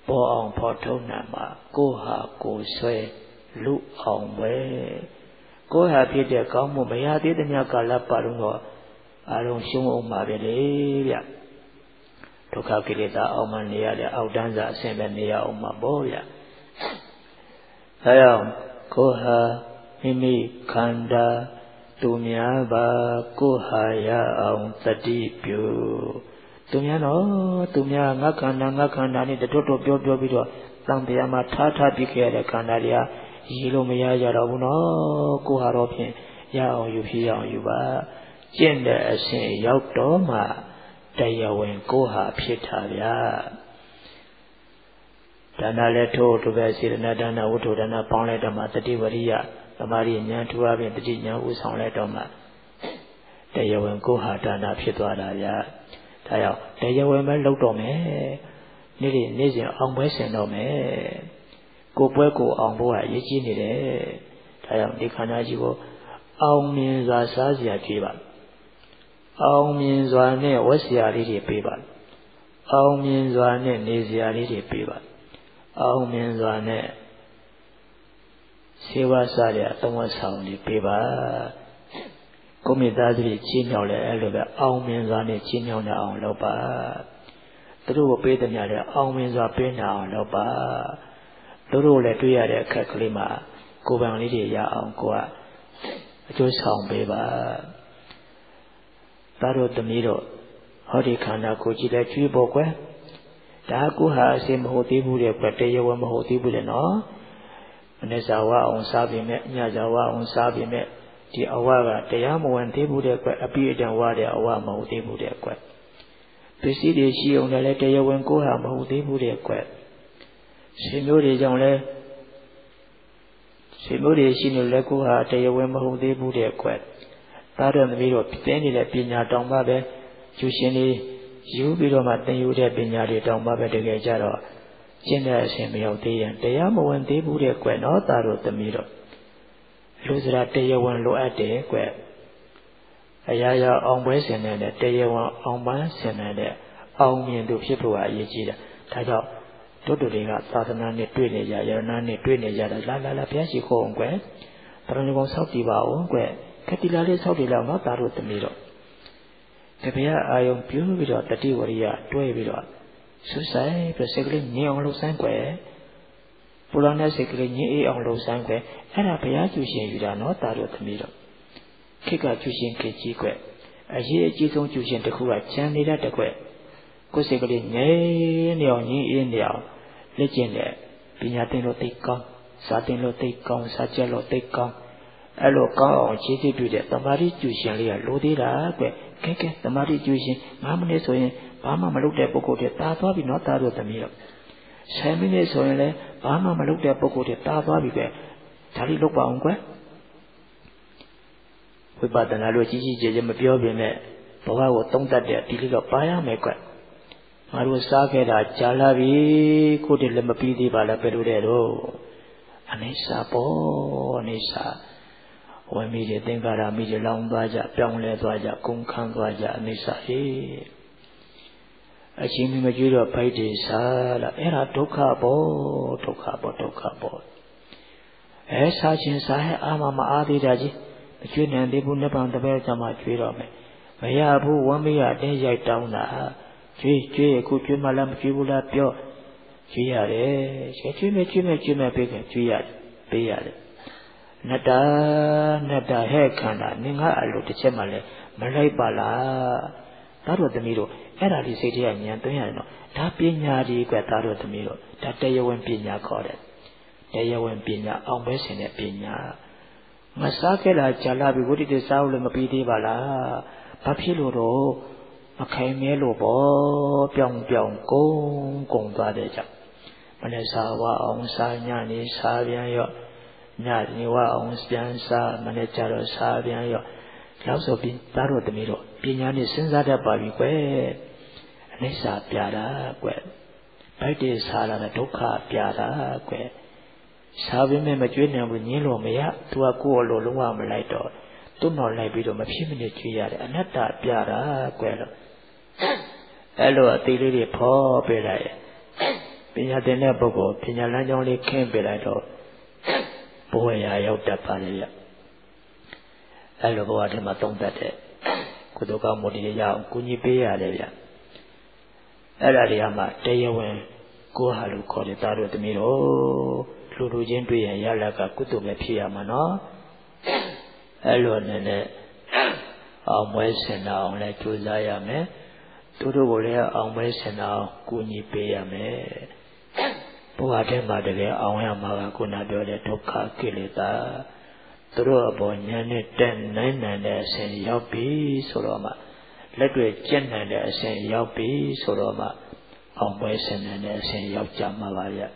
ပေါ်အောင်ဖော်ထုတ်နိုင်မှာကိုဟာကိုဆွဲလူအောင်ပဲကိုဟာဖြစ်တဲ့ကောင်းမှုမရသေးတဲ့မြတ်ကာလပတ်လုံးတော့အလုံးရှုံးအောင်ပါပဲလေဗျဒုက္ခကိလေသာအောင်မှနေရတဲ့အောက်တန်းစာအဆင့်ပဲနေရအောင်မှာပေါ့ဗျဒါကြောင့်ကိုဟာမိမိခန္ဓာသူများပါကိုဟာရအောင်သတိပြုသူများတော့သူများငါခန္ဓာငါခန္ဓာနဲ့တတွတ်တွတ်ပြောပြောပြီးတော့တန်တရားမှာထားထားပြီးခဲ့ရတဲ့ခန္ဓာတွေကရည်လို့မရကြတော့ဘူးနော်ကိုဟာတော့ဖြင့်ရအောင်ယူဖြစ်အောင်ယူပါကျင့်တဲ့အစဉ်ရောက်တော့မှတရားဝင်ကိုဟာဖြစ်တာဗျာဒါနလည်းထို့သူပဲစေတနာဒါနဝတ္ထုဒါနပေါင်းလိုက်တော့မှတတိဝရိယသမာဓိဉာဏ်ထူအပြင်တတိဉာဏ်ဥဆောင်လိုက်တော့မှတရားဝင်ကိုဟာဒါနဖြစ်သွားတာဗျာဒါကြောင့်တရားဝင်ပဲလုပ်တော့မယ်နေ့နေ့နေ့စဉ်အောင်ပွဲဆင်တော့မယ်ကိုပွဲကိုအောင်ဖို့ကအရေးကြီးနေတယ်ဒါကြောင့်ဒီခန္ဓာကြီးကိုအောင်မြင်စွာစားစရာကြည့်ပါအောင်မြင်စွာနဲ့ဝတ်စရာလေးတွေပေးပါအောင်မြင်စွာနဲ့နေစရာလေးတွေပေးပါအောင်မြင်စွာနဲ့စေဝါစားရအသုံးဝဆောင်လေးပေးပါကိုမိသားစုကြီးချင်းမြောက်လဲအဲ့လိုပဲအောင်မြင်စွာနဲ့ချင်းမြောက်နေအောင်လုပ်ပါသူတို့ကိုပေးတဲ့ညလည်းအောင်မြင်စွာပေးနေအောင်လုပ်ပါသူတို့လည်းတွေ့ရတဲ့အခက်ကလေးမှာကိုယ်ပံလေးတွေရအောင်ကိုကအကျိုးဆောင်ပေးပါသားတို့သမီးတို့ဟောဒီခန္ဓာကိုယ်ကြည့်လဲကျွေးဖို့ကွယ်ဒါကိုဟာအစင်မဟုတ်သေးဘူးတဲ့ကွယ်တရားဝင်မဟုတ်သေးဘူးလေနော်မနေ့စာဝအောင်စားပြီမဲ့ညစာဝအောင်စားပြီမဲ့ဒီအဝကတရားမဝင်သေးဘူးတဲ့ကွယ်အပိအတန်ဝတဲ့အဝမဟုတ်သေးဘူးတဲ့ကွယ်ပစ္စည်းတွေရှိအောင်လည်းတရားဝင်ကိုဟာမဟုတ်သေးဘူးတဲ့ကွယ်ရှင်မျိုးတွေကြောင့်လဲရှင်မျိုးတွေရှိနေလဲကိုဟာတရားဝင်မဟုတ်သေးဘူးတဲ့ကွယ်သားတော်သမီးတို့သင်နေတဲ့ပညာတောင်မှပဲကျူရှင်တွေယူပြီးတော့မှသင်ယူတဲ့ပညာတွေတောင်မှပဲတကယ်ကြတော့ကျင့်တဲ့အရှင်မရောက်သေးရင်တရားမဝင်သေးဘူးတဲ့ကွယ်နော်သားတော်သမီးတို့လူစရာတရားဝင်လိုအပ်တယ်ကွယ်အရာရာအောင်ပွဲဆင်တဲ့တရားဝင်အောင်ပန်းဆင်တဲ့အောင်မြင်သူဖြစ်ဖို့အရေးကြီးတာဒါကြောင့်တို့တို့တွေကသာသနာနဲ့တွေ့နေကြရဏနဲ့တွေ့နေကြတာလာလာလာဘုရားရှိခိုးအောင်ကွယ်တရဏဂုံဆောက်တည်ပါအောင်ကွယ်ခတိလာလေးဆောက်တည်လောက်နော်သားတို့သမီးတို့တပည့်အာယုံပြုပြီးတော့တတိဝရိယတွဲပြီးတော့ဆူဆိုင်ပြီးစိတ်ကလေးငြိမ်အောင်လှုပ်ဆိုင်ကွယ်ပူလောင်တဲ့စိတ်ကလေးငြိမ်အေးအောင်လှုပ်ဆိုင်ကွယ်အဲ့ဒါဘုရားကျူရှင်ယူတာနော်သားတို့သမီးတို့ခိကကျူရှင်ခေကြီးကွယ်အရေးအကြီးဆုံးကျူရှင်တစ်ခုကချမ်းနေတဲ့တကွယ်ကိုယ်စိတ်ကလေးငြိမ်နေအောင်ငြိမ်အေးနေအောင်လက်ကျင့်တဲ့ပညာသင်လို့သိကောင်းစာသင်လို့သိကောင်းစာကျက်လို့သိကောင်းအဲ့လိုကောင်းအောင်ခြေသိတွေ့တဲ့တမာတိကျူရှင်လေးကလိုသေးတာကွကဲကဲတမာတိကျူရှင်၅မိနစ်ဆိုရင်ဘာမှမလုပ်တဲ့ပုဂ္ဂိုလ်တွေတာသွားပြီနော်သားတို့သမီးတို့ဆယ်မိနစ်ဆိုရင်လည်းဘာမှမလုပ်တဲ့ပုဂ္ဂိုလ်တွေတာသွားပြီပဲဒါလေးလုပ်ပါအောင်ကွဝိပဿနာလို့ကြီးကြီးကျယ်ကျယ်မပြောပြနဲ့ဘဝကိုသုံးတတ်တဲ့ဒီလေးတော့ပါရမယ်ကွငါတို့စားခဲ့တာကြာလာပြီကိုတည်းလည်းမပြီးသေးပါလားဘယ်လိုလဲတော့အနိစ္စပေါ့အနိစ္စဝိမိတွေသင်္ကာရမိတွေလောင်သွားကြပြောင်းလဲသွားကြကုန်ခန်းသွားကြအနိစ္စဟေးအချင်းမကြွေးတော့ဖိုက်တွေစားလားအဲ့ဒါဒုက္ခပေါ့ဒုက္ခပေါ့ဒုက္ခပေါ့အဲစားခြင်းစားဟဲ့အာမမအားသေးတာကြီးမကြွေးနိုင်သေးဘူးနှစ်ပံတပည့်ကြမှာကြွေးတော့မယ်မရဘူးဝမ်းမရအတင်းရိုက်တောင်းတာကြွေးကြွေးအခုကြွေးမှလည်းမကြွေးဘူးလားပြောကြွေးရတယ်ကြွေးမယ်ကြွေးမယ်ကြွေးမယ်ပေးခဲ့ကြွေးရတယ်ပေးရတယ်နတ္တနတ္တဟဲ့ခန္ဓာနင်ငါအလိုတစ်ချက်မှလည်းမလိုက်ပါလားသားတော်သမီးတို့အဲ့ဒါဒီစိတ်ထဲကဉာဏ်သွင်းရတယ်နော်ဒါပညာဒီကွသားတော်သမီးတို့ဒါတရားဝင်ပညာခေါ်တယ်တရားဝင်ပညာအောင်ပဲဆင်တဲ့ပညာမစားခဲ့တာကြာလာပြီဝိတ္တိစားလို့လည်းမပြီးသေးပါလားဘာဖြစ်လို့တော့မခိုင်မဲလို့ပေါ့ပြောင်းပြောင်းကုန်ကုန်သွားတဲ့ကြောင့်မနေ့စားဝအောင်စားညနေစားပြန်ရော့ညနေဝအောင်ပြန်စားမနေ့ကျတော့စားပြန်ရော့လောက်ဆိုပြီးသားတော်သမီးတို့ပညာနဲ့စဉ်းစားတတ်ပါပြီကွယ်အနိစ္စပြတာကွယ်ဗိုက်တွေစားလာတဲ့ဒုက္ခပြတာကွယ်စားပြီးမဲ့မကြွေးနိုင်ဘူးညင်းလို့မရသူကကိုယ့်အလိုလုံးဝမလိုက်တော့တွန်းတော်လိုက်ပြီးတော့မဖြစ်မနေကြွေးရတယ်အနတ္တပြတာကွယ်လို့အဲ့လိုအသေးလေးတွေဖော်ပေးလိုက်ရပညာသင်တဲ့ပုဂ္ဂိုလ်ပညာလမ်းကြောင်းလေးခင်းပြလိုက်တော့ဘဝရာရောက်တတ်ပါလေဗျအဲ့လိုဘဝထဲမှာသုံးတတ်တဲ့ကုသိုလ်ကောင်းမှုတွေရအောင်ကုညီပေးရတယ်ဗျအဲ့ဒါတွေကမှတရားဝင်ကိုယ်ဟာလို့ခေါ်တယ်သားတို့သမီးတို့လူလူချင်းတွေ့ရင်ရလကကုသိုလ်ပဲဖြစ်ရမှာနော်အဲ့လိုနဲ့နဲ့အောင်ပွဲစင်အောင်လည်းကြိုးစားရမယ်သူတို့ကိုလည်းအောင်ပွဲစင်အောင်ကုညီပေးရမယ်ဘဝထဲမှာတကယ်အောင်ရမှာကခုနပြောတဲ့ဒုက္ခကိလေသာသူတို့အပေါ်ဉာဏ်နဲ့တက်နိုင်နိုင်တဲ့အစဉ်ရောက်ပြီဆိုတော့မှလက်တွေ့ကျင့်နိုင်တဲ့အစဉ်ရောက်ပြီဆိုတော့မှအောင်ပွဲစင်နိုင်တဲ့အစဉ်ရောက်ကြမှာပါဗျ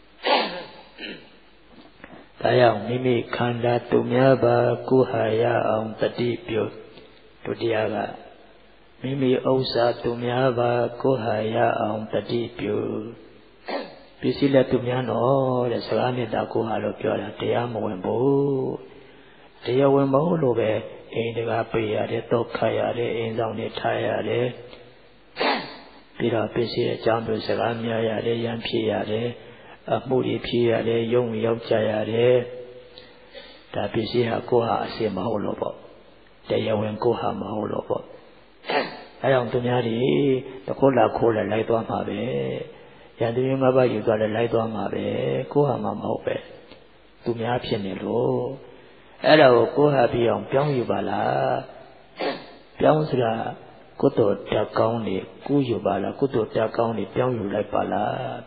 ဒါကြောင့်မိမိခန္ဓာသူများပါကုဟာရအောင်တတိပြုဒုတိယကမိမိဥစ္စာသူများပါကုဟာရအောင်တတိပြုပစ္စည်းလက်သူများတော့တဲ့စကားနဲ့တာကိုဟာလို့ပြောတာတရားမဝင်ဘူးတရားဝင်မဟုတ်လို့ပဲအိမ်တကားပေးရတယ်တောက်ခါရတယ်အိမ်ဆောင်နေထားရတယ်ပြီးတော့ပစ္စည်းအကြောင်းပြုစကားများရတယ်ရံဖြစ်ရတယ်အမှုတွေဖြစ်ရတယ်ယုံရောက်ကြရတယ်ဒါပစ္စည်းဟာကိုဟာအစင်မဟုတ်လို့ပေါ့တရားဝင်ကိုဟာမဟုတ်လို့ပေါ့အဲကြောင့်သူများတွေတခုလာခိုးလဲလိုက်သွားမှာပဲရန်သူရင်းမပါယူသွားလဲလိုက်သွားမှာပဲကိုဟာမှမဟုတ်ပဲသူများဖြစ်နေလို့အဲ့ဒါကိုကိုဟာပြီးအောင်ပြောင်းယူပါလားပြောင်းစရာကုသိုလ်တက်ကောင်းနေကူးယူပါလားကုသိုလ်တက်ကောင်းနေပြောင်းယူလိုက်ပါလား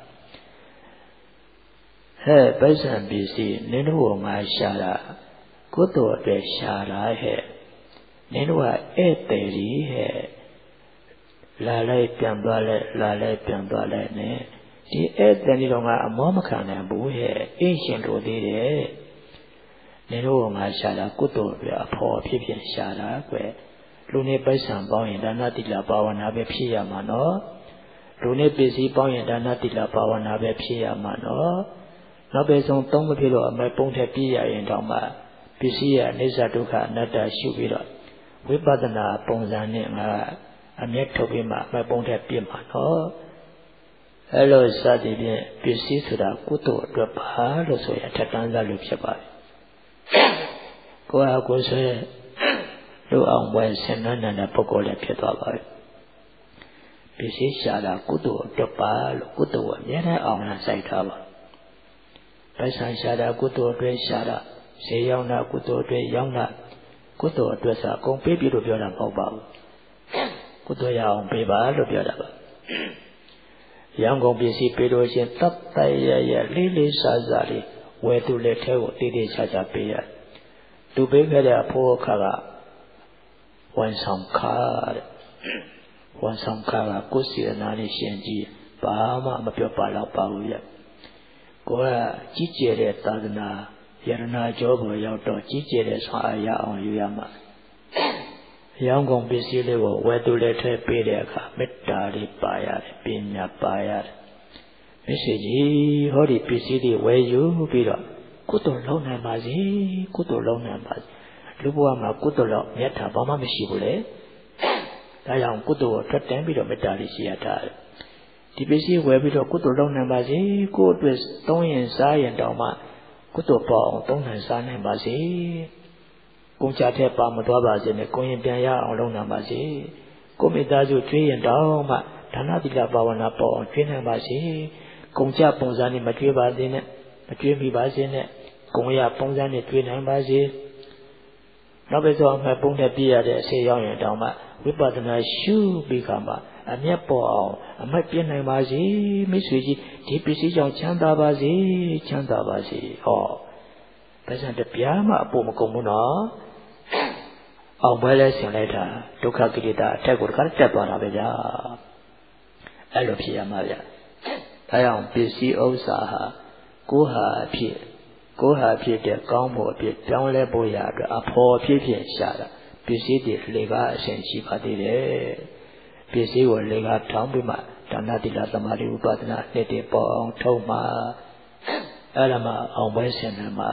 ဟဲ့ပိုက်ဆံပစ္စည်းနင်းတို့ကငါရှာတာကုသိုလ်အတွက်ရှာတာဟဲ့နင်းတို့ကဧည့်သည်ကြီးဟဲ့လာလိုက်ပြန်သွားလိုက်လာလိုက်ပြန်သွားလိုက်နဲ့ဒီဧည့်သည်ကြီးတော့ငါအမောမခံနိုင်ဘူးဟဲ့အင်းရှင်တို့သေးတယ်နင်တို့ကငါရှာတာကုသိုလ်အတွက်အဖို့ဖြစ်ဖြစ်ရှာတာကွယ်လူနေပိုက်ဆံပေါင်းရင်ဒါနတိလဘာဝနာပဲဖြစ်ရမှာနော်လူနေပစ္စည်းပေါင်းရင်ဒါနတိလဘာဝနာပဲဖြစ်ရမှာနော်နောက်ပဲဆုံးသုံးမဖြစ်လို့အမဲ့ပုံထက်ပြည့်ရရင်တော့မှပစ္စည်းရဲ့အနိစ္စဒုက္ခအနတ္တရှုပြီးတော့ဝိပဿနာပုံစံနဲ့ငါအမျက်ထုတ်ပြီးမှအမဲ့ပုံထက်ပြည့်မှာနော်အဲလိုစသည်ဖြင့်ပစ္စည်းဆိုတာကုသိုလ်အတွက်ပါလို့ဆိုရင်အထက်တန်းစားလို့ဖြစ်ပါတယ်ကိုယ်ဟာကိုယ်ဆွဲလူအောင်ပွဲဆင်နွှဲနိုင်တဲ့ပုဂ္ဂိုလ်လည်းဖြစ်သွားပါပြီပစ္စည်းရှာတာကုသိုလ်အတွက်ပါလို့ကုသိုလ်အမြဲတမ်းအောင်ရစိုက်ထားပါပိုက်ဆံရှာတာကုသိုလ်အတွက်ရှာတာဈေးရောက်တာကုသိုလ်အတွက်ရောက်တာကုသိုလ်အတွက်ဆိုအကုန်ပေးပြီးလို့ပြောတာမဟုတ်ပါဘူးကုသိုလ်ရအောင်ပေးပါလို့ပြောတာပါရောင်းကုန်ပစ္စည်းပေးလို့ရှင်တတ်တရရလေးလေးစားစားလေးဝယ်သူလက်ထဲကိုတိတိကျကျပေးရသူပေးခဲ့တဲ့အဖို့အခါကဝန်ဆောင်ခါတဲ့ဝန်ဆောင်ခါကကိုယ်စီရနာနဲ့ရှင်ကြီးဘာမှမပြောပါတော့ပါဘူးရဲ့ကိုယ်ကကြီးကျယ်တဲ့သာသနာယရနာကျောပေါ်ရောက်တော့ကြီးကျယ်တဲ့ဆွမ်းအားရအောင်ယူရမှာရောင်းကုန်ပစ္စည်းလေးကိုဝယ်သူလက်ထဲပေးတဲ့အခါမေတ္တာလေးပါရတယ်ပညာပါရတယ်မရှိကြီးဟောဒီပစ္စည်းတွေဝယ်ယူပြီးတော့ကုသိုလ်လုံးနိုင်ပါစေကုသိုလ်လုံးနိုင်ပါစေလူဘဝမှာကုသိုလ်တော့မြတ်တာဘာမှမရှိဘူးလေဒါကြောင့်ကုသိုလ်ကိုထွက်တန်းပြီးတော့မေတ္တာလေးရှိရတာဒီပစ္စည်းဝယ်ပြီးတော့ကုသိုလ်လုံးနိုင်ပါစေကိုယ့်အတွက်သုံးရင်စားရင်တောင်မှကုသိုလ်ပေါအောင်သုံးနိုင်စားနိုင်ပါစေကုန်ချတဲ့ပါမသွားပါစေနဲ့ကိုရင်ပြန်ရအောင်လုပ်နိုင်ပါစေကိုမိသားစုကျွေးရင်တောင်မှဒါနသီလဘာဝနာပေါအောင်ကျွေးနိုင်ပါစေကုန်ချပုံစံနဲ့မကျွေးပါစေနဲ့မကျွေးမိပါစေနဲ့ကုန်ရပုံစံနဲ့ကျွေးနိုင်ပါစေနောက်ပဲဆိုအမှပုံနဲ့ပြည့်ရတဲ့အစေရောက်ရင်တောင်မှဝိပဿနာရှုပြီးခါမှအမျက်ပေါ်အောင်အမှတ်ပြနိုင်ပါစေမိတ်ဆွေကြီးဒီပစ္စည်းကြောင့်ချမ်းသာပါစေချမ်းသာပါစေဟောဘယ်စံတပြားမှအပေါ်မကုန်ဘူးနော်အောင်ပွဲလဲဆင်လိုက်တာဒုက္ခကိလေသာအထက်ကိုတခါတက်သွားတာပဲဗျာအဲ့လိုဖြစ်ရမှာဗျာဒါကြောင့်ပစ္စည်းဥစ္စာဟာကိုယ်ဟာအဖြစ်ကိုယ်ဟာဖြစ်တဲ့ကောင်းဖို့အဖြစ်ပြောင်းလဲဖို့ရအတွက်အဖို့ဖြစ်ဖြစ်ရှာတာပစ္စည်းတွေလေကားအရှင်ရှိပါသေးတယ်ပစ္စည်းကိုလေကားထောင်းပြီးမှဒါနတိလသမာဓိဥပဒနာနှစ်တည်းပေါ်အောင်ထုံးမှာအဲ့ဒါမှအောင်ပွဲဆင်တယ်မှာ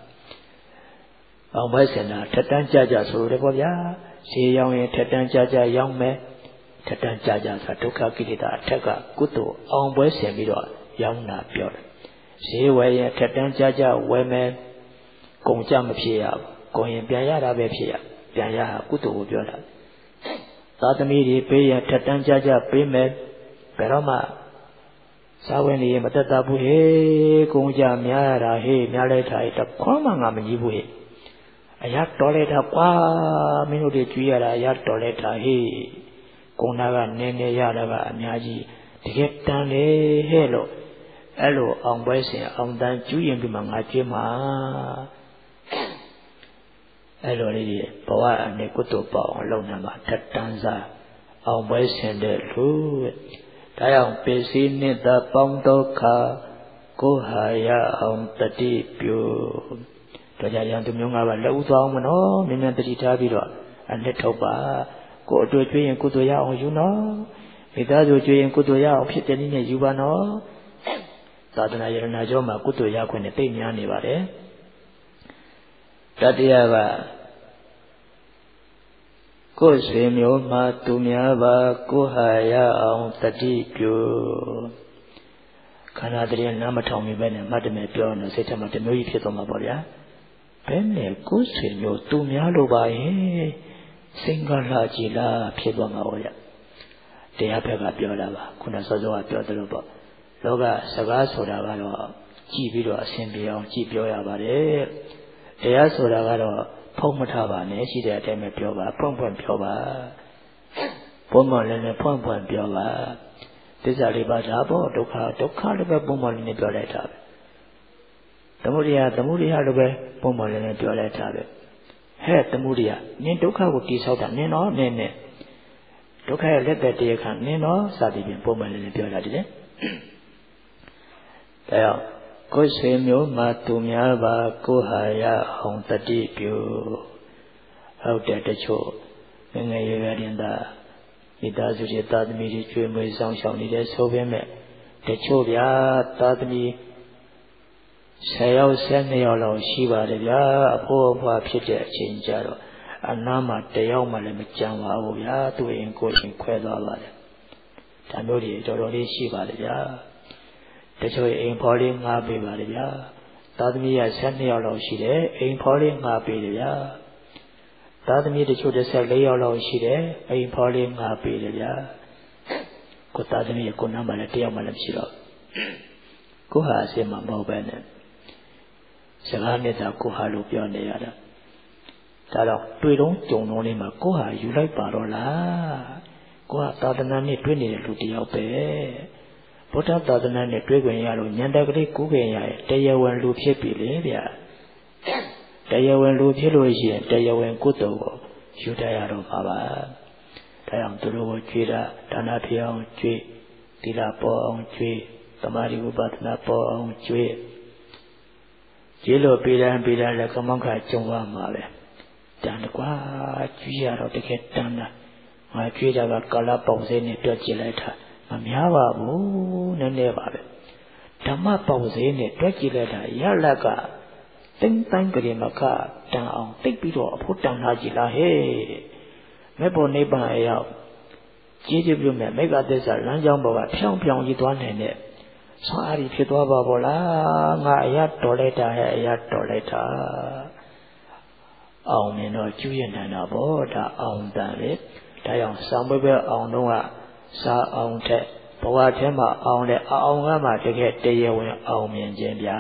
အောင်ပွဲဆင်တာထက်တန်းကြကြဆိုလို့ပေါ့ဗျာဈေးရောင်းရင်ထက်တန်းကြကြရောင်းမယ်ထက်တန်းကြကြဆိုဒုက္ခကိလေသာအထက်ကကုသိုလ်အောင်ပွဲဆင်ပြီးတော့ရောင်းတာပြောတယ်ဈေးဝယ်ရင်ထက်တန်းကြကြဝယ်မယ်ကုန်ကြမဖြစ်ရဘူးကုန်ရင်ပြန်ရတာပဲဖြစ်ရပြန်ရကုသိုလ်ကိုပြောတာသာသမီတွေပေးရင်ထက်တန်းကြကြပေးမယ်ဘယ်တော့မှစာဝင်နေမတက်တာဘူးဟေးကုန်ကြများရတာဟေးများလိုက်တာတခွမ်းမှငါမကြီးဘူးဟေးအရာတော်လိုက်တာကွာမင်းတို့တွေကြွေးရတာအရာတော်လိုက်တာဟေးကုန်တာကနည်းနည်းရတာကအများကြီးတကယ်တန်လေဟဲ့လို့အဲ့လိုအောင်ပွဲစဉ်အောင်တန်းကျူးရင်ဒီမှာငါကြွေးမှာအဲ့လိုလေးဘဝအနေကုသိုလ်ပေါအောင်လုပ်နေမှာထက်တန်းစားအောင်ပွဲစဉ်တဲ့လူဒါကြောင့်ပစ္စည်းနှစ်သာပေါင်းဒုက္ခကိုဟာရအောင်တတိပြုတို့ကြရန်သူမျိုးငါးပါးလက်ဥသွားအောင်မနော်မြင်မြန်တတိထားပြီးတော့အနှစ်ထုတ်ပါကိုအတွေ့ကျွေးရင်ကုသိုလ်ရအောင်ယူနော်မိသားစုကျွေးရင်ကုသိုလ်ရအောင်ဖြစ်တဲ့နည်းနဲ့ယူပါနော်သာသနာယရဏကျောမှာကုသိုလ်ရခွင့်နဲ့သိများနေပါတယ်တတိယကကိုယ်ဆွေမျိုးမှာသူများပါကိုဟာရအောင်တတိပြုခန္ဓာတည်းနားမထောင်မိပဲနဲ့မှတ်တယ်မယ်ပြောနေစိတ်ထဲမှာတမျိုးကြီးဖြစ်သွားမှာပေါ့ဗျာဘယ်နဲ့ကိုယ်ဆွေမျိုးသူများလိုပါရဲ့စင်္ဂလာကြည်လားဖြစ်သွားမှာပေါ့ဗျာတရားဘက်ကပြောတာပါခုနစောစောကပြောတယ်လို့ပေါ့လောကစကားဆိုတာကတော့ကြည်ပြီးတော့အစဉ်ပြေအောင်ကြည်ပြောရပါတယ်တရားဆိုတာကတော့ဖုံးမထားပါနဲ့ရှိတဲ့အတိုင်းပဲပြောပါဖွင့်ဖွင့်ပြောပါပုံမှန်လည်းလည်းဖွင့်ဖွင့်ပြောပါသစ္စာလေးပါးဒါပေါ့ဒုက္ခဒုက္ခလည်းပဲပုံမှန်လေးနဲ့ပြောလိုက်တာပဲသမုဒိယသမုဒိယလည်းပဲပုံမှန်လေးနဲ့ပြောလိုက်တာပဲဟဲ့သမုဒိယနင်ဒုက္ခကိုတိဆောက်တာနင်တော့နင်းနဲ့ဒုက္ခရဲ့လက်သက်တရားခံနင်တော့စသည်ဖြင့်ပုံမှန်လေးနဲ့ပြောတာဒီလေဒါကြောင့်ကိုယ်ဆွေမျိုးမှာသူများပါကိုဟာရအောင်တတိပြုဟုတ်တယ်တချို့ငငယ်ရွယ်ရွယ်တင်သာမိသားစုတွေသာသမီတွေကျွေးမွေးဆောင်ရှောက်နေတဲ့ဆိုပေမဲ့တချို့ဗျာသာသမီဆယ်ယောက်ဆယ်နှစ်ယောက်လောက်ရှိပါတယ်ဗျာအဖိုးအဖွားဖြစ်တဲ့အချိန်ကြတော့အနားမှာတယောက်မှလည်းမကြံပါဘူးဗျာသူ့အိမ်ကိုယ်ချင်းခွဲသွားပါတယ်ဒါမျိုးတွေတော်တော်လေးရှိပါတယ်ဗျာတချို့အိမ်ဖော်လေးငှားပေးပါလေဗျာသာသမီကဆယ်နှစ်ယောက်လောက်ရှိတယ်အိမ်ဖော်လေးငှားပေးတယ်ဗျာသာသမီတချို့တစ်ဆက်လေးယောက်လောက်ရှိတယ်အိမ်ဖော်လေးငှားပေးတယ်ဗျာကိုသာသမီကိုနားမှလည်းတယောက်မှလည်းမရှိတော့ကိုဟာအစင်မှာမဟုတ်ပဲနဲ့စကားနဲ့သာကိုဟာလို့ပြောနေရတာဒါတော့တွေ့တော့ကြုံတော့လေးမှာကိုဟာယူလိုက်ပါတော့လားကိုဟာသာသနာနဲ့တွေ့နေတဲ့လူတယောက်ပဲဘုရားသာသနာနဲ့တွေ့ခွင့်ရလို့ဉာဏ်တက်ကလေးကူးခွင့်ရရဲ့တရားဝင်လူဖြစ်ပြီလေဗျာတရားဝင်လူဖြစ်လို့ရှိရင်တရားဝင်ကုသိုလ်ကိုယူတတ်ရတော့ပါပါဒါကြောင့်သူတို့ကိုကြွေးတာဒါနဖြစ်အောင်ကြွေးသီလပေါ်အောင်ကြွေးသမာဓိဥပဒနာပေါ်အောင်ကြွေးကြည်လို့ပြည်တယ်ပြည်တယ်လည်းကမောက္ခကျုံရမှာပဲတန်တကွာကြွေးရတော့တကယ်တန်တာငါကြွေးတာကကာလပေါင်းစင်းနဲ့တွက်ကြည့်လိုက်တာမများပါဘူးနည်းနည်းပါပဲဓမ္မပေါင်းစည်းနဲ့တွက်ကြည့်လိုက်တာရလက်ကတင်းတိုင်းကြရင်မကတန်အောင်တိတ်ပြီးတော့အဖို့တန်ထားကြည့်လားဟဲ့မေဖို့နိဗ္ဗာန်အရောက်ကြီးကျယ်ပြုမဲ့မေဃသစ္စာလမ်းကြောင်းပေါ်ကဖြောင်းဖြောင်းကြီးသွားနိုင်တဲ့ဆွမ်းအားကြီးဖြစ်သွားပါဘောလားငါအရာတော်လိုက်တာဟဲ့အရာတော်လိုက်တာအောင်မြင်တော့ကျူးရနိုင်တာပေါ့ဒါအောင်တန်လေဒါကြောင့်စောင်းပွဲပဲအောင်တော့ကစာအောင်တဲ့ဘဝထဲမှာအောင်တဲ့အောင်ကမှတကယ်တရားဝင်အောင်မြင်ခြင်းဗျာ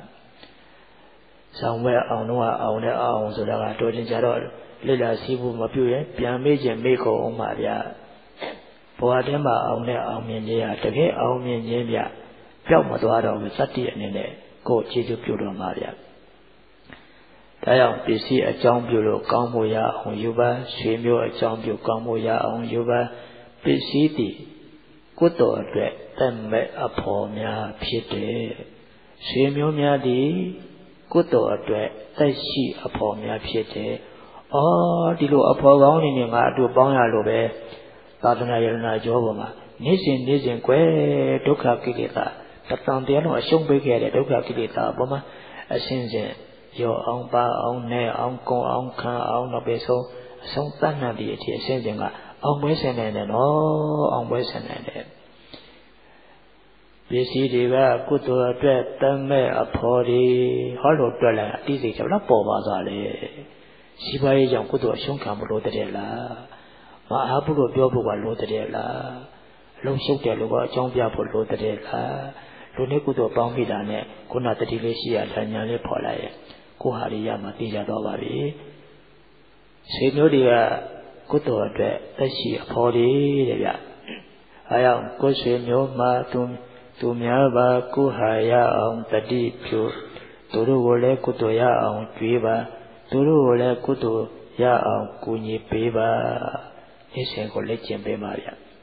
ဆောင်းဝဲအောင်တော့အောင်တဲ့အောင်ဆိုတာကတော်တင်ကြတော့လိလာစီးဖို့မပြုရင်ပြန်မေ့ခြင်းမေ့ကုန်အောင်ပါဗျာဘဝထဲမှာအောင်တဲ့အောင်မြင်ခြင်းဟာတကယ်အောင်မြင်ခြင်းဗျပျောက်မသွားတော့ဘူးစတ္တိအနေနဲ့ကိုယ်ခြေကျပြုတော်မှာဗျာဒါကြောင့်ပစ္စည်းအကြောင်းပြုလို့ကောင်းမှုရအောင်ယူပါဆွေမျိုးအကြောင်းပြုကောင်းမှုရအောင်ယူပါပစ္စည်းတည်ကုသိုလ်အတွက်တမဲ့အဖို့များဖြစ်တယ်ဆွေမျိုးများသည်ကုသိုလ်အတွက်သက်ရှိအဖို့များဖြစ်တယ်အော်ဒီလိုအဖို့ကောင်းနေနေငါအတူပေါင်းရလို့ပဲသာသနာယရဏကျောပေါ်မှာနေ့စဉ်နေ့စဉ်ကွယ်ဒုက္ခကိလေသာတတန်တရားလုံးအရှုံးပေးခဲ့တဲ့ဒုက္ခကိလေသာပေါ်မှာအစဉ်စဉ်ရောအောင်ပါအောင်နဲ့အောင်ကုံအောင်ခံအောင်တော့ပဲဆုံးအဆုံးတတ်နိုင်တဲ့အထိအစဉ်စဉ်က အောင်ပွဲဆင်နိုင်တယ်နော်အောင်ပွဲဆင်နိုင်တယ်ပစ္စည်းတွေကကုသိုလ်အတွက်တတ်မဲ့အဖို့တွေဟောလို့တွေ့လိုက်အတိစိတ်ကြောင့်ပေါ်ပါသွားလေစီးပွားရေးကြောင့်ကုသိုလ်အရှုံးခံမလို့တည်းလားမအားဘူးလို့ပြောဖို့ကလို့တည်းလားအလုံးရှုပ်တယ်လို့ကအကြောင်းပြဖို့လို့တည်းလားလူနဲ့ကုသိုလ်ပေါင်းမိတာနဲ့ခုနတတိလေးရှိရတဲ့ညာလေးဖော်လိုက်ရဲ့ကိုဟာရိယမှာသိကြတော့ပါပြီဆွေမျိုးတွေကကုသိုလ်အတွက်သက်ရှိအဖို့တွေတဲ့ဗျအဲကြောင့်ကိုယ်ဆွေမျိုးမှာသူသူများပါကိုဟာရအောင်တတိပြုသူတို့ကိုလည်းကုသိုလ်ရအောင်ကြွေးပါသူတို့ကိုလည်းကုသိုလ်ရအောင်ကူညီပေးပါဒီစင်ကိုလက်ကျင်ပေးပါဗျ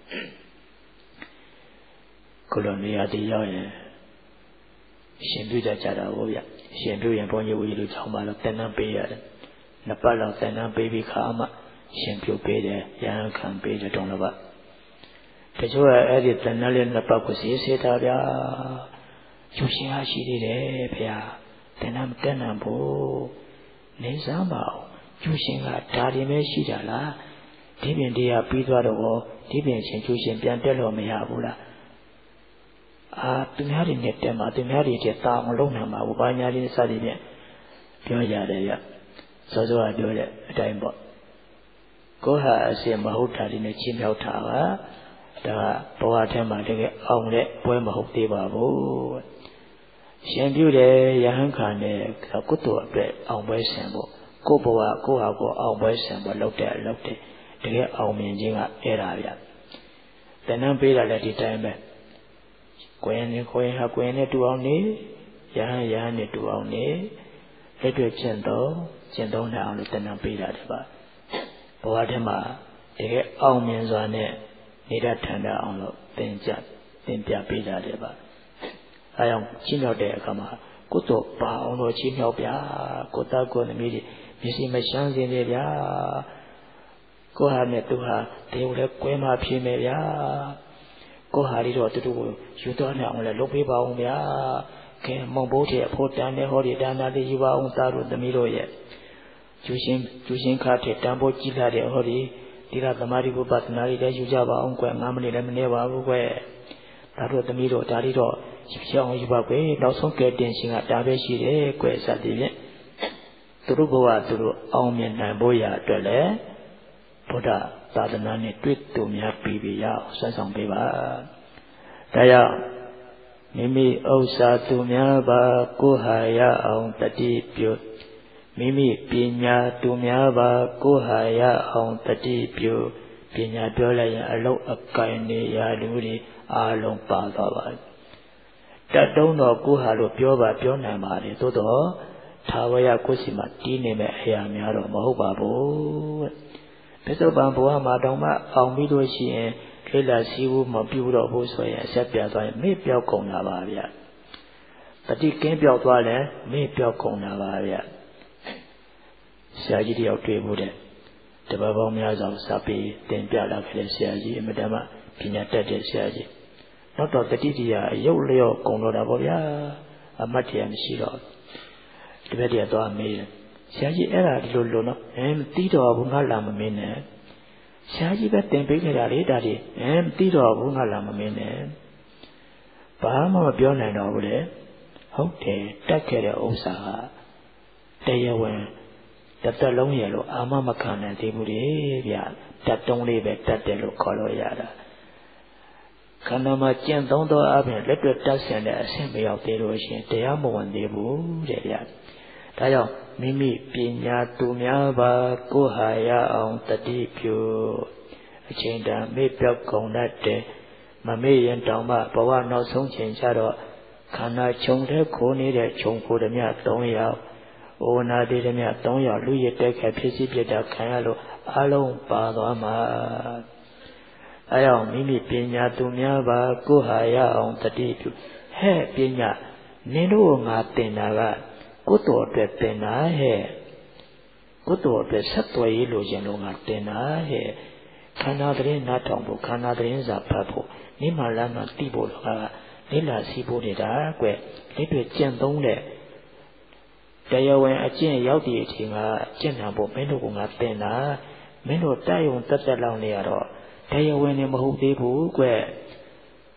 ကိုလိုနေရာတည်ရောက်ရင်ရှင်ပြုကြကြတာဟုတ်ဗျရှင်ပြုရင်ဘုန်းကြီးဝီလူချောင်းပါတော့တဏ္ဍပေးရတယ်နှစ်ပတ်လောက်တဏ္ဍပေးပြီးခါမှရှင်ပြုပေးတယ်ရဟန်းခံပေးတယ်တုံးတော့ပါတချို့ကအဲ့ဒီတဏ္ဍလေးနှစ်ပတ်ကိုစီစေးတာဗျာကျူရှင်အားရှိသေးတယ်ဗျာတဏ္ဍမတက်နိုင်ဘူးနေစမ်းပါအောင်ကျူရှင်ကဒါတွေပဲရှိတာလားဒီပြင်တရားပြီးသွားတော့ဒီပြင်ရှင်ကျူရှင်ပြန်တက်လို့မရဘူးလားအာသူများတွေနဲ့တက်မှာသူများတွေတက်တာမလုံးနိုင်ပါဘူးဘာညာလေးစသည်ဖြင့်ပြောရတယ်ဗျစောစောကပြောတဲ့အတိုင်းပေါ့ကိုဟာအစင်မဟုတ်တာဒီနဲ့ချင်းမြောက်တာပါဒါကဘဝထဲမှာတကယ်အောင်တဲ့ပွဲမဟုတ်သေးပါဘူးရှင်ပြုတယ်ယဟန်ခံတယ်ကုသိုလ်အတွက်အောင်ပွဲဆင်ဖို့ကိုဘဝကိုဟာကိုအောင်ပွဲဆင်ဖို့လုပ်တယ်လုပ်တယ်တကယ်အောင်မြင်ခြင်းကအဲ့ဒါဗျတဏ္ဍပေးတာလည်းဒီတိုင်းပဲကိုယ်နဲ့ကိုယ်ဟာကိုယ်နဲ့တူအောင်နေယဟန်ယဟန်နဲ့တူအောင်နေလက်တွေ့ကျင့်တော့ကျင့်သုံးနိုင်အောင်လို့တဏ္ဍပေးတာတည်းပါဘဝထဲမှာတကယ်အောင်မြင်စွာနဲ့နေတတ်ထန်တတ်အောင်လို့သင်ကြသင်ပြပေးတာတည်းပါအဲကြောင့်ချင်းမြောက်တဲ့အခါမှာကုသိုလ်ပါအောင်လို့ချင်းမြောက်ဗျာကိုယ်သားကိုယ်သမီးတွေမျက်စိမရှမ်းစင်တယ်ဗျာကိုဟာနဲ့သူဟာတေကိုလည်းကွဲမှဖြစ်မယ်ဗျာကိုဟာလေးတော့တူတူကိုယူသွားနိုင်အောင်လည်းလုပ်ပေးပါအောင်ဗျာခင်မုံဘိုးတဲ့အဖို့တန်းနဲ့ဟောဒီတန်းသားလေးယူပါအောင်သားတို့သမီးတို့ရဲ့ကျူရှင်ကျူရှင်ခါတဲ့တန်းဖို့ကြီးလာတဲ့ဟောဒီဒီကသမာဓိပုပ္ပသနာလေးလည်းယူကြပါအောင်ကွယ်ငါးမိနစ်လည်းမနေပါဘူးကွယ်သားတို့သမီးတို့ဒါလေးတော့ရှောင်းယူပါကွယ်နောက်ဆုံးကဲတင်ရှင်ကဒါပဲရှိတယ်ကွယ်စသည်ဖြင့်သူတို့ဘဝသူတို့အောင်မြင်နိုင်ဖို့ရအတွက်လည်းဘုရားသာသနာနဲ့တွေ့တူများပြီးပြီးရအောင်ဆွမ်းဆောင်ပေးပါဒါကြောင့်မိမိဥစ္စာသူများပါကိုဟာရအောင်တတိပြုမိမိပညာသူများပါကိုဟာရအောင်တတိပြုပညာပြောလိုက်ရင်အလုံးအကိုင်နေရာလူတွေအားလုံးပါသွားပါတတ်တုံးတော့ကိုဟာလို့ပြောပါပြောနိုင်ပါလေသို့တော့သာဝရကိုစီမှာတီးနေမဲ့အရာများတော့မဟုတ်ပါဘူးပစ္စုပန်ဘဝမှာတောင်မှအောင်ပြီးလို့ရှိရင်ခေလာစီးဘူးမပြူတော့ဘူးဆိုရင်အဆက်ပြသွားရင်မေ့ပြောက်ကုန်တာပါဗျတတိကင်းပြောက်သွားလဲမေ့ပြောက်ကုန်တာပါဗျဆရာကြီးတယောက်တွေ့ဖို့တဲ့တပတ်ပေါင်းများစွာစာပေတင်ပြလာခဲ့တဲ့ဆရာကြီးအမတမပညာတတ်တဲ့ဆရာကြီးနောက်တော့တတိတရားအယုတ်လျော့ကုန်တော့တာပေါ့ဗျာအမတ်တရားမရှိတော့ဒီဘက်တည်းသွားမေးတယ်ဆရာကြီးအဲ့ဒါဒီလိုလိုနော်အဲမသိတော့ဘူးငါလာမမင်းနဲ့ဆရာကြီးပဲတင်ပေးခဲ့တာလေဒါဒီအဲမသိတော့ဘူးငါလာမမင်းနဲ့ဘာမှမပြောနိုင်တော့ဘူးလေဟုတ်တယ်တတ်ခဲ့တဲ့ဥစ္စာကတရားဝင်တသက်လုံးရဲ့လို့အာမမခံနိုင်သေးဘူးလေဗျတတ်တုံးလေးပဲတတ်တယ်လို့ခေါ်လို့ရတာခန္ဓာမှာကျင့်သုံးသောအပြင်လက်တွေ့တတ်ဆင်တဲ့အဆင့်မရောက်သေးလို့ရှိရင်တရားမဝင်သေးဘူးတဲ့ဗျဒါကြောင့်မိမိပညာသူများပါကိုဟာရအောင်တတိပြုအချိန်တန်မေ့ပြောက်ကုန်တတ်တယ်မမေ့ရင်တောင်မှဘဝနောက်ဆုံးချိန်ကျတော့ခန္ဓာခြုံတဲ့ခိုးနေတဲ့ခြုံခိုးဓမြသုံးယောက်ဩနာတိဓမြသုံးယောက်လူရတက်ခဲ့ဖြစ်စီပြတာခံရလို့အလုံးပါသွားမှာအဲကြောင့်မိမိပညာသူများပါကိုဟာရအောင်တတိပြုဟဲ့ပညာနင်တို့ငါသင်တာကကုသိုလ်အတွက်သင်တာဟဲ့ကုသိုလ်အတွက်ဆက်သွယ်ရေးလိုချင်လို့ငါသင်တာဟဲ့ခန္ဓာသတင်းနားထောင်ဖို့ခန္ဓာသတင်းစာဖတ်ဖို့နိမလမ်းမှာသိဖို့ကလိလာစီဖို့နေတာကွလက်တွေ့ကျင့်သုံးတဲ့တရားဝင်အကျင့်ရောက်တဲ့အချိန်ကကျင့်နိုင်ဖို့မင်းတို့ကငါသင်တာမင်းတို့တိုက်ုံတက်တက်လောက်နေရတော့တရားဝင်နေမဟုတ်သေးဘူးကွ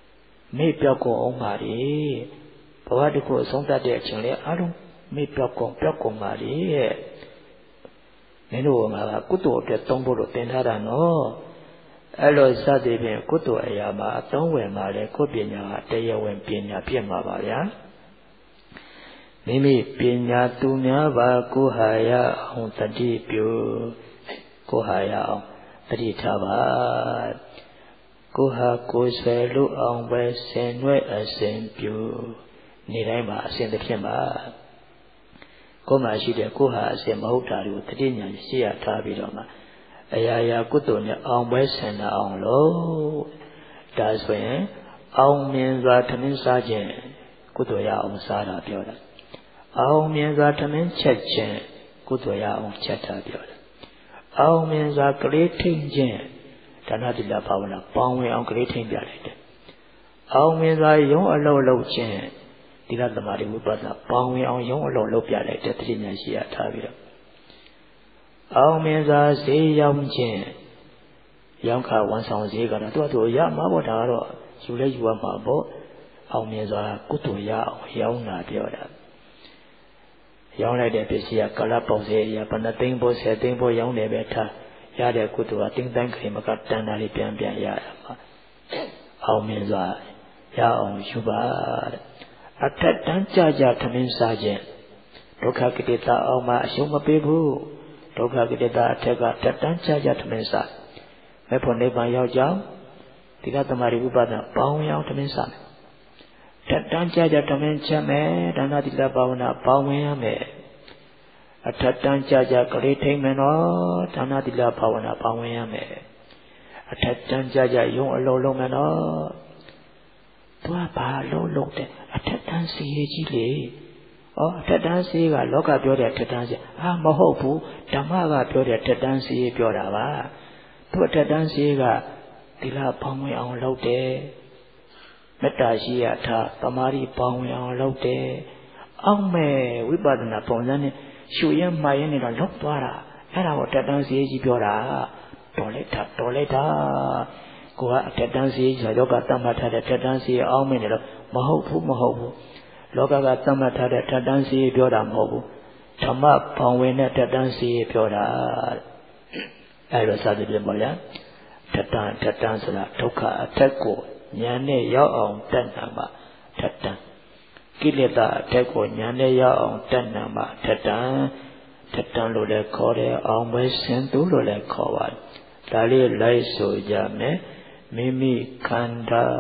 မေ့ပြောက်ကုန်အောင်ပါလေဘဝတစ်ခုအဆုံးသတ်တဲ့အချိန်လေးအားလုံးမေ့ပြောက်ကုန်ပြောက်ကုန်ပါလေရဲ့မင်းတို့ကကုသိုလ်အတွက်သုံးဖို့လို့သင်ထားတာနော်အဲ့လိုစသည်ဖြင့်ကုသိုလ်အရာမှာအသုံးဝင်ပါလေကိုယ်ပညာကတရားဝင်ပညာပြည့်မှာပါဗျာမိမိပညာသူများပါကိုဟာရအောင်တတိပြုကိုဟာရအောင်တတိထားပါကိုဟာကိုယ်ဆွဲလို့အောင်ပဲဆင်နွဲ့အစဉ်ပြုနေတိုင်းမှာအစဉ်တစ်ဖြင့်ပါကိုယ်မှာရှိတဲ့ကိုဟာအစဉ်မဟုတ်တာတွေကိုတတိညာရှိရထားပြီးတော့မှအရာရာကုသိုလ်နဲ့အောင်ပွဲဆင်တာအောင်လို့ဒါဆိုရင်အောင်မြင်စွာထမင်းစားခြင်းကုသိုလ်ရအောင်စားတာပြောတာအောင်မြင်စွာထမင်းချက်ခြင်းကုသိုလ်ရအောင်ချက်တာပြောတာအောင်မြင်စွာကလေးထိန်ခြင်းဒါနတိလဘာဝနာပေါင်းဝင်အောင်ကလေးထိန်ပြလိုက်တယ်အောင်မြင်စွာယုံအလုံးလုံးခြင်းဒီလသမารိဝိပဿနာပေါင်းဝင်အောင်ယုံအလုံးလုံးပြလိုက်တဲ့တတိညာရှိရထားပြီးတော့အောင်မြင်စွာဈေးရောက်ခြင်းရောင်းခါဝန်ဆောင်ဈေးကတော့သူ့အတူရမှာပေါ့ဒါကတော့ယူလဲယူရမှာပေါ့အောင်မြင်စွာကုသိုလ်ရအောင်ရောင်းတာပြောတာရောင်းလိုက်တဲ့ပစ္စည်းကကလပ်ပုံစံအရာဘယ်နှသိန်းဖို့ဆယ်သိန်းဖို့ရောင်းတယ်ပဲထားရတဲ့ကုသိုလ်ကတင်းတိုင်းခရင်မကတန်တာလေးပြန်ပြန်ရတာမှာအောင်မြင်စွာရအောင်ယူပါတဲ့အထက်တန်းကြကြထမင်းစားခြင်းဒုက္ခကိတ္တအောင်မှာအရှုံးမပေးဘူးဒုက္ခကိတ္တအထက်ကတက်တန်းကြကြထမင်းစားမဲ့ဖို့နိဗ္ဗာန်ရောက်ကြောင်းဒီကသမารိဝိပဿနာပေါင်းအောင်ထမင်းစားမယ်တက်တန်းကြကြထမင်းချက်မယ်ဒါနတိလဘာဝနာပေါင်းဝင်ရမယ်အထက်တန်းကြကြကလေးထိမ့်မယ်နော်ဒါနတိလဘာဝနာပေါင်းဝင်ရမယ်အထက်တန်းကြကြယုံအလုံးလုံးမယ်နော်သူကဘာလုံးလုံးတဲ့အထက်တန်းစီရေးကြီးလေဩအထက်တန်းစီကလောကပြောတဲ့အထက်တန်းစီအာမဟုတ်ဘူးဓမ္မကပြောတဲ့အထက်တန်းစီပြောတာပါသူအထက်တန်းစီကသီလပေါင်းဝင်အောင်လုပ်တယ်မေတ္တာရှိရထားသမာဓိပေါင်းဝင်အောင်လုပ်တယ်အောက်မဲ့ဝိပဿနာပုံစံနဲ့ရှုရမှရနေတော့လောက်သွားတာအဲ့ဒါကိုအထက်တန်းစီကြီးပြောတာတော်လိုက်တာတော်လိုက်တာကိုကအထက်တန်းစီဆိုတော့ကတတ်မှတ်ထားတဲ့ထက်တန်းစီအောက်မဲ့နေတော့မဟုတ်ဘူးမဟုတ်ဘူးလောကကသတ်မှတ်ထားတဲ့ထက်တန်းစီပြောတာမဟုတ်ဘူးဓမ္မပေါင်းဝင်တဲ့ထက်တန်းစီပြောတာအဲ့လိုစသဖြင့်ပေါ့ဗျာထက်တန်းထက်တန်းဆိုတာဒုက္ခအထက်ကိုဉာဏ်နဲ့ရောက်အောင်တတ်နာမှာထက်တန်းကိလေသာအထက်ကိုဉာဏ်နဲ့ရောက်အောင်တတ်နာမှာထက်တန်းထက်တန်းလို့လည်းခေါ်တယ်အောင်ပဲစင်သူလို့လည်းခေါ်ပါတယ်ဒါလေးလိုက်ဆိုကြမယ်မိမိခန္ဓာ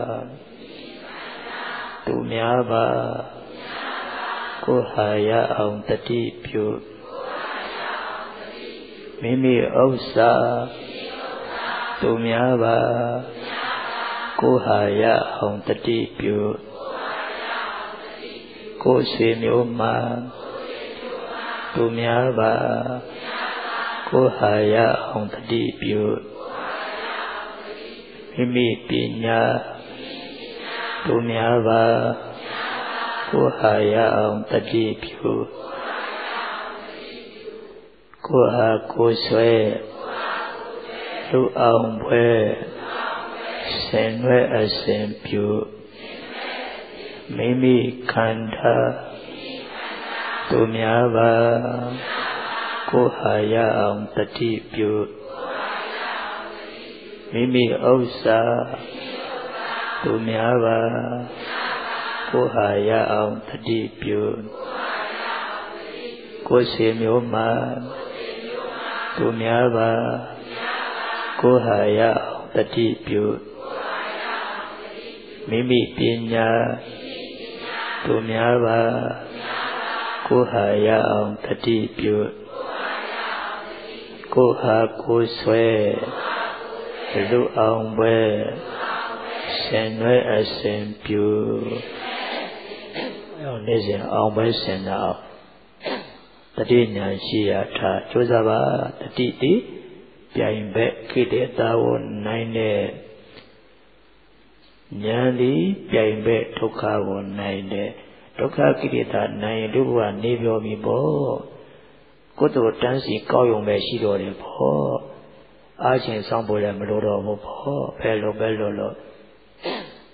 သူများပါကိုဟာရအောင်တတိပြုမိမိဥစ္စာသူများပါကိုဟာရအောင်တတိပြုကိုဆွေမျိုးမှာသူများပါကိုဟာရအောင်တတိပြုမိမိပညာသူများပါကိုဟာရအောင်တတိပြုကိုဟာကိုဆွဲလူအောင်ပွဲဆင်နွဲအစဉ်ပြုမိမိခန္ဓာသူများပါကိုဟာရအောင်တတိပြုမိမိဥစ္စာသူများပါကိုဟာရအောင်တတိပြုကိုစေမျိုးမှာသူများပါကိုဟာရအောင်တတိပြုမိမိပညာသူများပါကိုဟာရအောင်တတိပြုကိုဟာကိုဆွဲလူအောင်ပွဲဆင်နွဲအစဉ်ပြုအောင်နေစဉ်အောင်ပွဲဆင်တော့တတိညာရှိရထားကြိုးစားပါတတိတိပြိုင်ဘက်ကိလေသာကိုနိုင်တဲ့ဉာဏ်သည်ပြိုင်ဘက်ဒုက္ခကိုနိုင်တဲ့ဒုက္ခကိလေသာနိုင်လူဘဝနေပြောပြီပေါ့ကုသိုလ်တန်းစီကောက်ရုံပဲရှိတော်တယ်ပေါ့အားချင်းဆောင်ဖို့လည်းမလိုတော့ဘူးပေါ့ဘယ်လိုပဲလို့လို့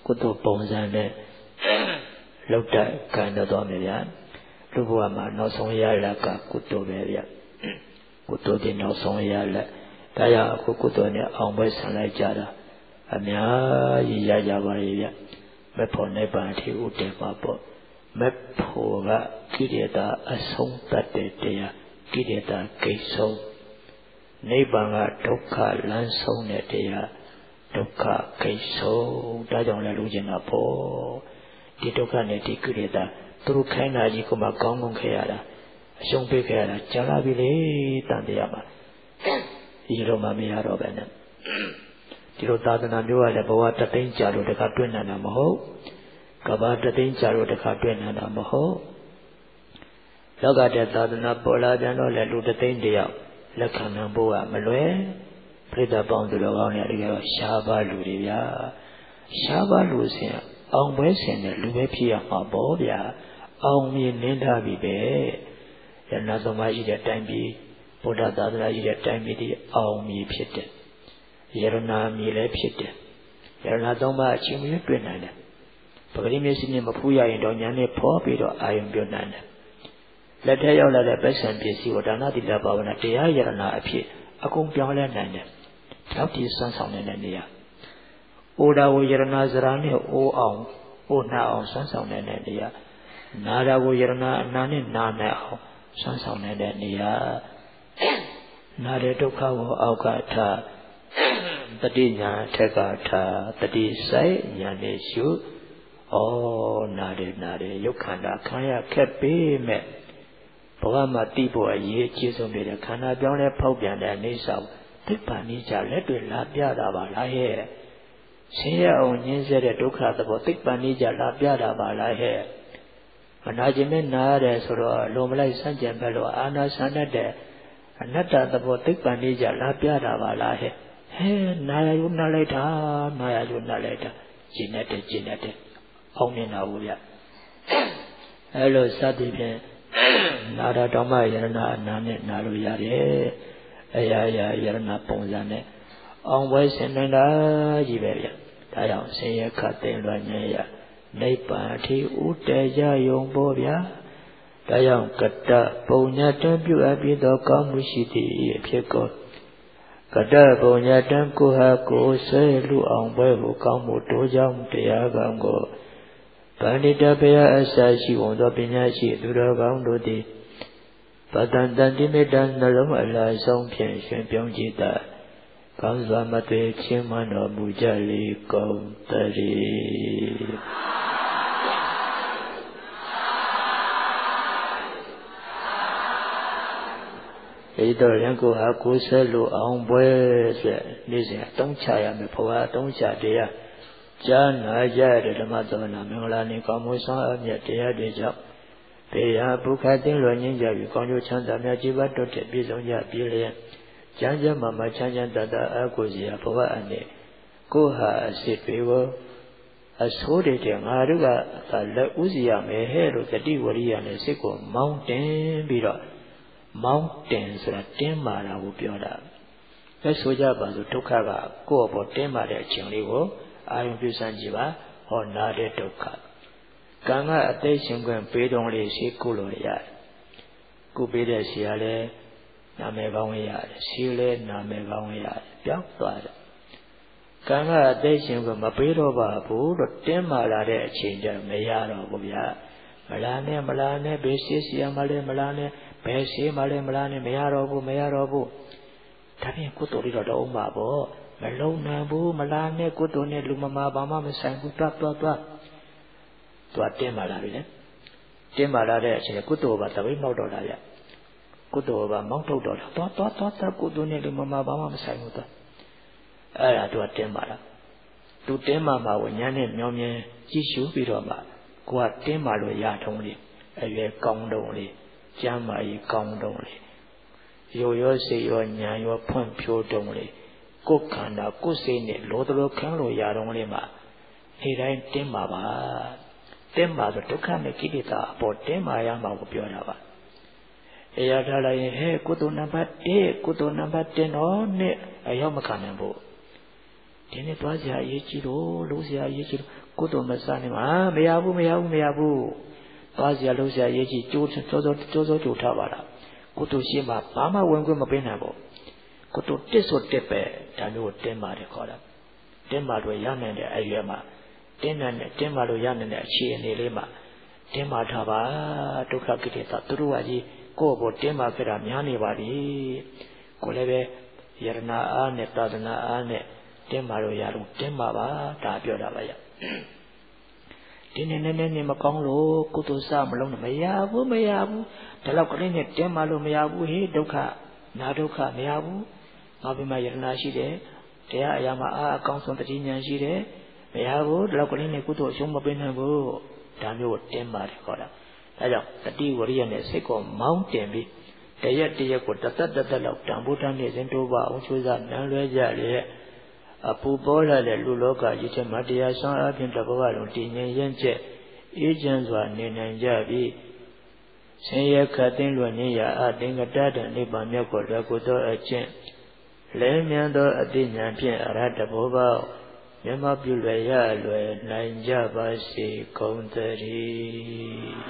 ကုသိုလ်ပုံစံနဲ့လောက်တဲ့ခံတော်မယ်ဗျာလူဘဝမှာနောက်ဆုံးရလကကုသိုလ်ပဲဗျာကုသိုလ်ဒီနောက်ဆုံးရလက်ဒါကြောင့်အခုကုသိုလ်နဲ့အောင်ပွဲဆံလိုက်ကြတာအများကြီးရကြပါရဲ့ဗျမဖို့နိဗ္ဗာန်အထိဥတည်ပါပေါ့မဖို့ကကိလေသာအဆုံးတတ်တဲ့တရားကိလေသာကိဆုံးနိဗ္ဗာန်ကဒုက္ခလမ်းဆုံးတဲ့တရားဒုက္ခကိဆုံးဒါကြောင့်လည်းလူကျင်တာပေါ့ဒီဒုက္ခနဲ့ဒီကိလေသာသူတို့ခိုင်းတာကြီးကိုမှကောင်းကောင်းခဲ့ရတာအရှုံးပေးခဲ့ရတာကြာလာပြီလေတန်တရားမှာဒီလိုမှမရတော့ပဲနဲ့ဒီလိုသာသနာမျိုးကလည်းဘဝတသိန်းကြာလို့တခါတွေ့နိုင်တာမဟုတ်ကဘာတသိန်းကြာလို့တခါတွေ့နိုင်တာမဟုတ်လောကတဲ့သာသနာပေါ်လာပြန်တော့လည်းလူတသိန်းတယောက်လက်ခံနိုင်ဖို့ကမလွယ်ပြိတ္တပေါင်းသူတော်ကောင်းတွေတကယ်တော့ရှားပါလူတွေဗျာရှားပါလူစင်အောင်ပွဲစင်တဲ့လူပဲဖြစ်ရမှာပေါ့ဗျာအောင်မြင်နင်းထားပြီပဲရဏသုံးပါးရှိတဲ့တိုင်းပြည်ဗုဒ္ဓသာသနာရှိတဲ့တိုင်းပြည်ဒီအောင်မြင်ဖြစ်တယ်ယရဏမြည်လည်းဖြစ်တယ်ယရဏသုံးပါးအချင်းချင်းတွေ့နိုင်တယ်ပဂရိမျက်စိနဲ့မဖူးရရင်တော့ညာနဲ့ဖောပြီးတော့အာယုံပြုတ်နိုင်တယ်လက်ထဲရောက်လာတဲ့ပစ္ဆံပစ္စည်းကိုဒါနသီလဘာဝနာတရားယရဏအဖြစ်အကုန်ပြောင်းလဲနိုင်တယ်နောက်ဒီစွမ်းဆောင်နေတဲ့နေရာအိုဒါကိုယရဏဇရာနဲ့အိုးအောင်အိုးနှအောင်စွမ်းဆောင်နေတဲ့နေရာနာတာကိုယရဏအနာနဲ့နာနိုင်အောင်စွမ်းဆောင်နေတဲ့နေရာနာတဲ့ဒုက္ခကိုအောက်ကထားတတိညာထက်ကထားတတိဆိုင်ညာနဲ့ရှုဩနာတယ်နာတယ်ရုပ်ခန္ဓာခံရခက်ပေမဲ့ဘဝမှာတိဖို့အရေးအကြီးဆုံးတဲ့ခန္ဓာပြောင်းလဲဖောက်ပြန်တဲ့အိဋ္ဌာသိပ္ပံနိစ္စလက်တွေလာပြတာပါလားဟဲ့ဆင်းရဲအောင်ညှင်းဆဲတဲ့ဒုက္ခသဘောသိပ္ပံနိစ္စလာပြတာပါလားဟဲ့မနာခြင်းနဲ့နာရတယ်ဆိုတော့လုံမလိုက်စန့်ကျင်ပဲလို့အာနာဆန္ဒတဲ့အနတ္တသဘောသိပ္ပံနိစ္စလာပြတာပါလားဟဲ့ဟဲနာရယုနာလိုက်တာနာရယုနာလိုက်တာကျင့်တဲ့ကျင့်တဲ့အောင်မြင်တာဘူးဗျအဲလိုစသည်ဖြင့်နာရတော်မှယရဏအနာနဲ့နာလို့ရတယ်အရာရာယရဏပုံစံနဲ့အောင်ပွဲဆင်နိုင်တာကြီးပဲဗျဒါကြောင့်ဆင်းရဲခတ်သိမ်းလွှမ်းညံ့ရနိဗ္ဗာန်အထိဥတည်ကြယုံပေါ်ဗျာဒါကြောင့်ကတ္တပုံညတံပြုအပ်ပြီးသောကောင်းမှုရှိသည့်အဖြစ်ကိုကတ္တပုံညတံကိုဟာကိုဆဲလူအောင်ပွဲကိုကောင်းမှုတိုးကြောင်းတရားကောင်းကိုဗန္တိတဘယအစရှိဝန်သောပညာရှိသူတော်ကောင်းတို့သည်ပတန်တန်တိမေတ္တနှလုံးအလားဆုံးဖြင့်ရှင်ပြုံးကြည်သာကောင်းစွာမသွေချင်းမတော်မူကြလေကုန်တည်းဒီတော့ရန်ကိုဟာကိုယ်ဆဲလို့အောင်ပွဲဆိုနေ့စဉ်အတုံးချရမယ်ဘဝအတုံးချတရားကြားနာကြတဲ့ဓမ္မသမဏမင်္ဂလာနေကောင်းမှုဆောင်အမြတ်တရားတွေကြောင့်ဘေးဟာဘုခသိလွန်ငင်းကြပြီးကောင်းကျိုးချမ်းသာများကြည်ပါတိုးတက်ပြည့်စုံကြပြီးလျက်ကျမ်းကျမ်းမှာမှချမ်းချမ်းသာသာအကုစရာဘဝအနေကိုဟာအစစ်တွေကိုအဆိုးတဲ့ငါတို့ကလက်ဥစီရမယ်ဟဲ့လို့တတိဝရိယနဲ့စိတ်ကိုမောင်းတင်ပြီးတော့မောင်းတင်ဆိုတာတင်းမာတာကိုပြောတာအဲဆိုကြပါစို့ဒုက္ခကကိုယ့်အပေါ်တင်းမာတဲ့အချိန်လေးကိုအာယုံပြုစမ်းကြည့်ပါဟောနာတဲ့ဒုက္ခကံကအသိရှင်ခွင့်ပေးတော်လေးရှိကုလို့ရတယ်ကုပေးတဲ့ရှိရလဲနာမည်ကောင်းရတယ်ရှိလဲနာမည်ကောင်းရတယ်ပြောင်းသွားတယ်ကံကအသိရှင်ခွင့်မပေးတော့ပါဘူးလို့တင်းမာလာတဲ့အချိန်ကျမရတော့ဘူးဗျာမလားနဲ့မလားနဲ့ဘယ်ရှိစီရမလဲမလားနဲ့ဘယ်ရှိမလဲမလားနဲ့မရတော့ဘူးမရတော့ဘူးဒါပြင်ကုသိုလ်လေးတော့တော့မှာပေါ့မလုံးနိုင်ဘူးမလားနဲ့ကုသိုလ်နဲ့လူမမာဘာမှမဆိုင်ဘူးတွတ်တွတ်တွတ်သူကတင်းမာလာပြီလေတင်းမာလာတဲ့အချိန်ကုသိုလ်ကတပိတ်မောက်တော့တာဗျကုသိုလ်ကမောက်ထုတ်တော့တာတွတ်တွတ်တွတ်ကုသိုလ်နဲ့လူမမာဘာမှမဆိုင်ဘူးတွတ်အဲ့ဒါသူကတင်းမာလာသူတင်းမာမှာကိုညာနဲ့မြောင်းမြဲကြည့်ရှုပြီးတော့မှကိုကတင်းမာလို့ရထုံးလေအရွယ်ကောင်းတုံးလေကျမ်းမာရေးကောင်းတုံးလေရိုးရောစေရောညာရောဖွင့်ဖြိုးတုံးလေကိုယ်ခန္ဓာကိုယ်စိတ်နဲ့လောတလို့ခံလို့ရတော့လေးမှာဒီတိုင်းတင်းမာပါတင်းမာဆိုဒုက္ခနဲ့ကိလေသာအပေါ်တင်းမာရမှာကိုပြောတာပါအရာထားလိုက်ရင်ဟဲ့ကုသိုလ်နံပါတ်၁ကုသိုလ်နံပါတ်၁တော့နဲ့အရောက်မခံနိုင်ဘူးဒီနေ့သွားစရာအရေးကြီးတော့လုံးစရာအရေးကြီးတော့ကိုယ်တော်မစားနေမှာမရဘူးမရဘူးမရဘူးသွားစရာလုံးစရာအရေးကြီးကြိုးစောစောကြိုးစောကြိုးထားပါလားကိုယ်တော်ရှင်းမှာဘာမှဝင်ခွင့်မပေးနိုင်ဘူးကိုယ်တော်တစ်ဆိုတစ်ပဲဒါမျိုးတင်းပါတယ်ခေါ်တာတင်းပါလို့ရနိုင်တဲ့အရွယ်မှာတင်းတဲ့တင်းပါလို့ရနိုင်တဲ့အခြေအနေလေးမှာတင်းပါထားပါဒုက္ခကိလေသာသူတို့ကကြီးကိုယ့်ဘောတင်းပါခဲ့တာများနေပါပြီကိုလည်းပဲယရနာအားနဲ့သာသနာအားနဲ့တင်းပါလို့ရတော့တင်းပါပါဒါပြောတာပါရဒီနေ့နဲ့နဲ့နေမကောင်းလို့ကုသိုလ်စမလုံးမရဘူးမရဘူးဒါတော့ကလေးနဲ့တင်းပါလို့မရဘူးဟေးဒုက္ခနာဒုက္ခမရဘူးငါပြမယရနာရှိတယ်တရားအရာမှာအာအကောင်းဆုံးတတိညာရှိတယ်မရဘူးဒါတော့ကလေးနဲ့ကုသိုလ်အရှုံးမပေးနိုင်ဘူးဒါမျိုးကိုတင်းပါတယ်ခေါ်တာဒါကြောင့်တတိဝရိယနဲ့စိတ်ကိုမောင်းတင်ပြီးတရက်တရက်ကိုတသက်တသက်လောက်တန်ဖိုးတန်းနေစဉ်တိုးပါအောင်ချွေးစားနန်းလွဲကြလေအပူပေါ်လာတဲ့လူလောကကြီးထဲမှာတရားဆောင်အပြင်တစ်ဘဝလုံးတည်ငြိမ်ရင့်ကျက်အေးချမ်းစွာနေနိုင်ကြပြီးဆင်းရဲခတ်သိမ်းလွတ်နေရအသင်္ကတတဲ့နိဗ္ဗာန်မြတ်ကိုလွယ်ကူသောအကျင့်လဲမြန်သောအသိဉာဏ်ဖြင့်အရဟတဘောပေါက်မျက်မှောက်ပြုလွယ်ရလွယ်နိုင်ကြပါစေကုန်သတည်း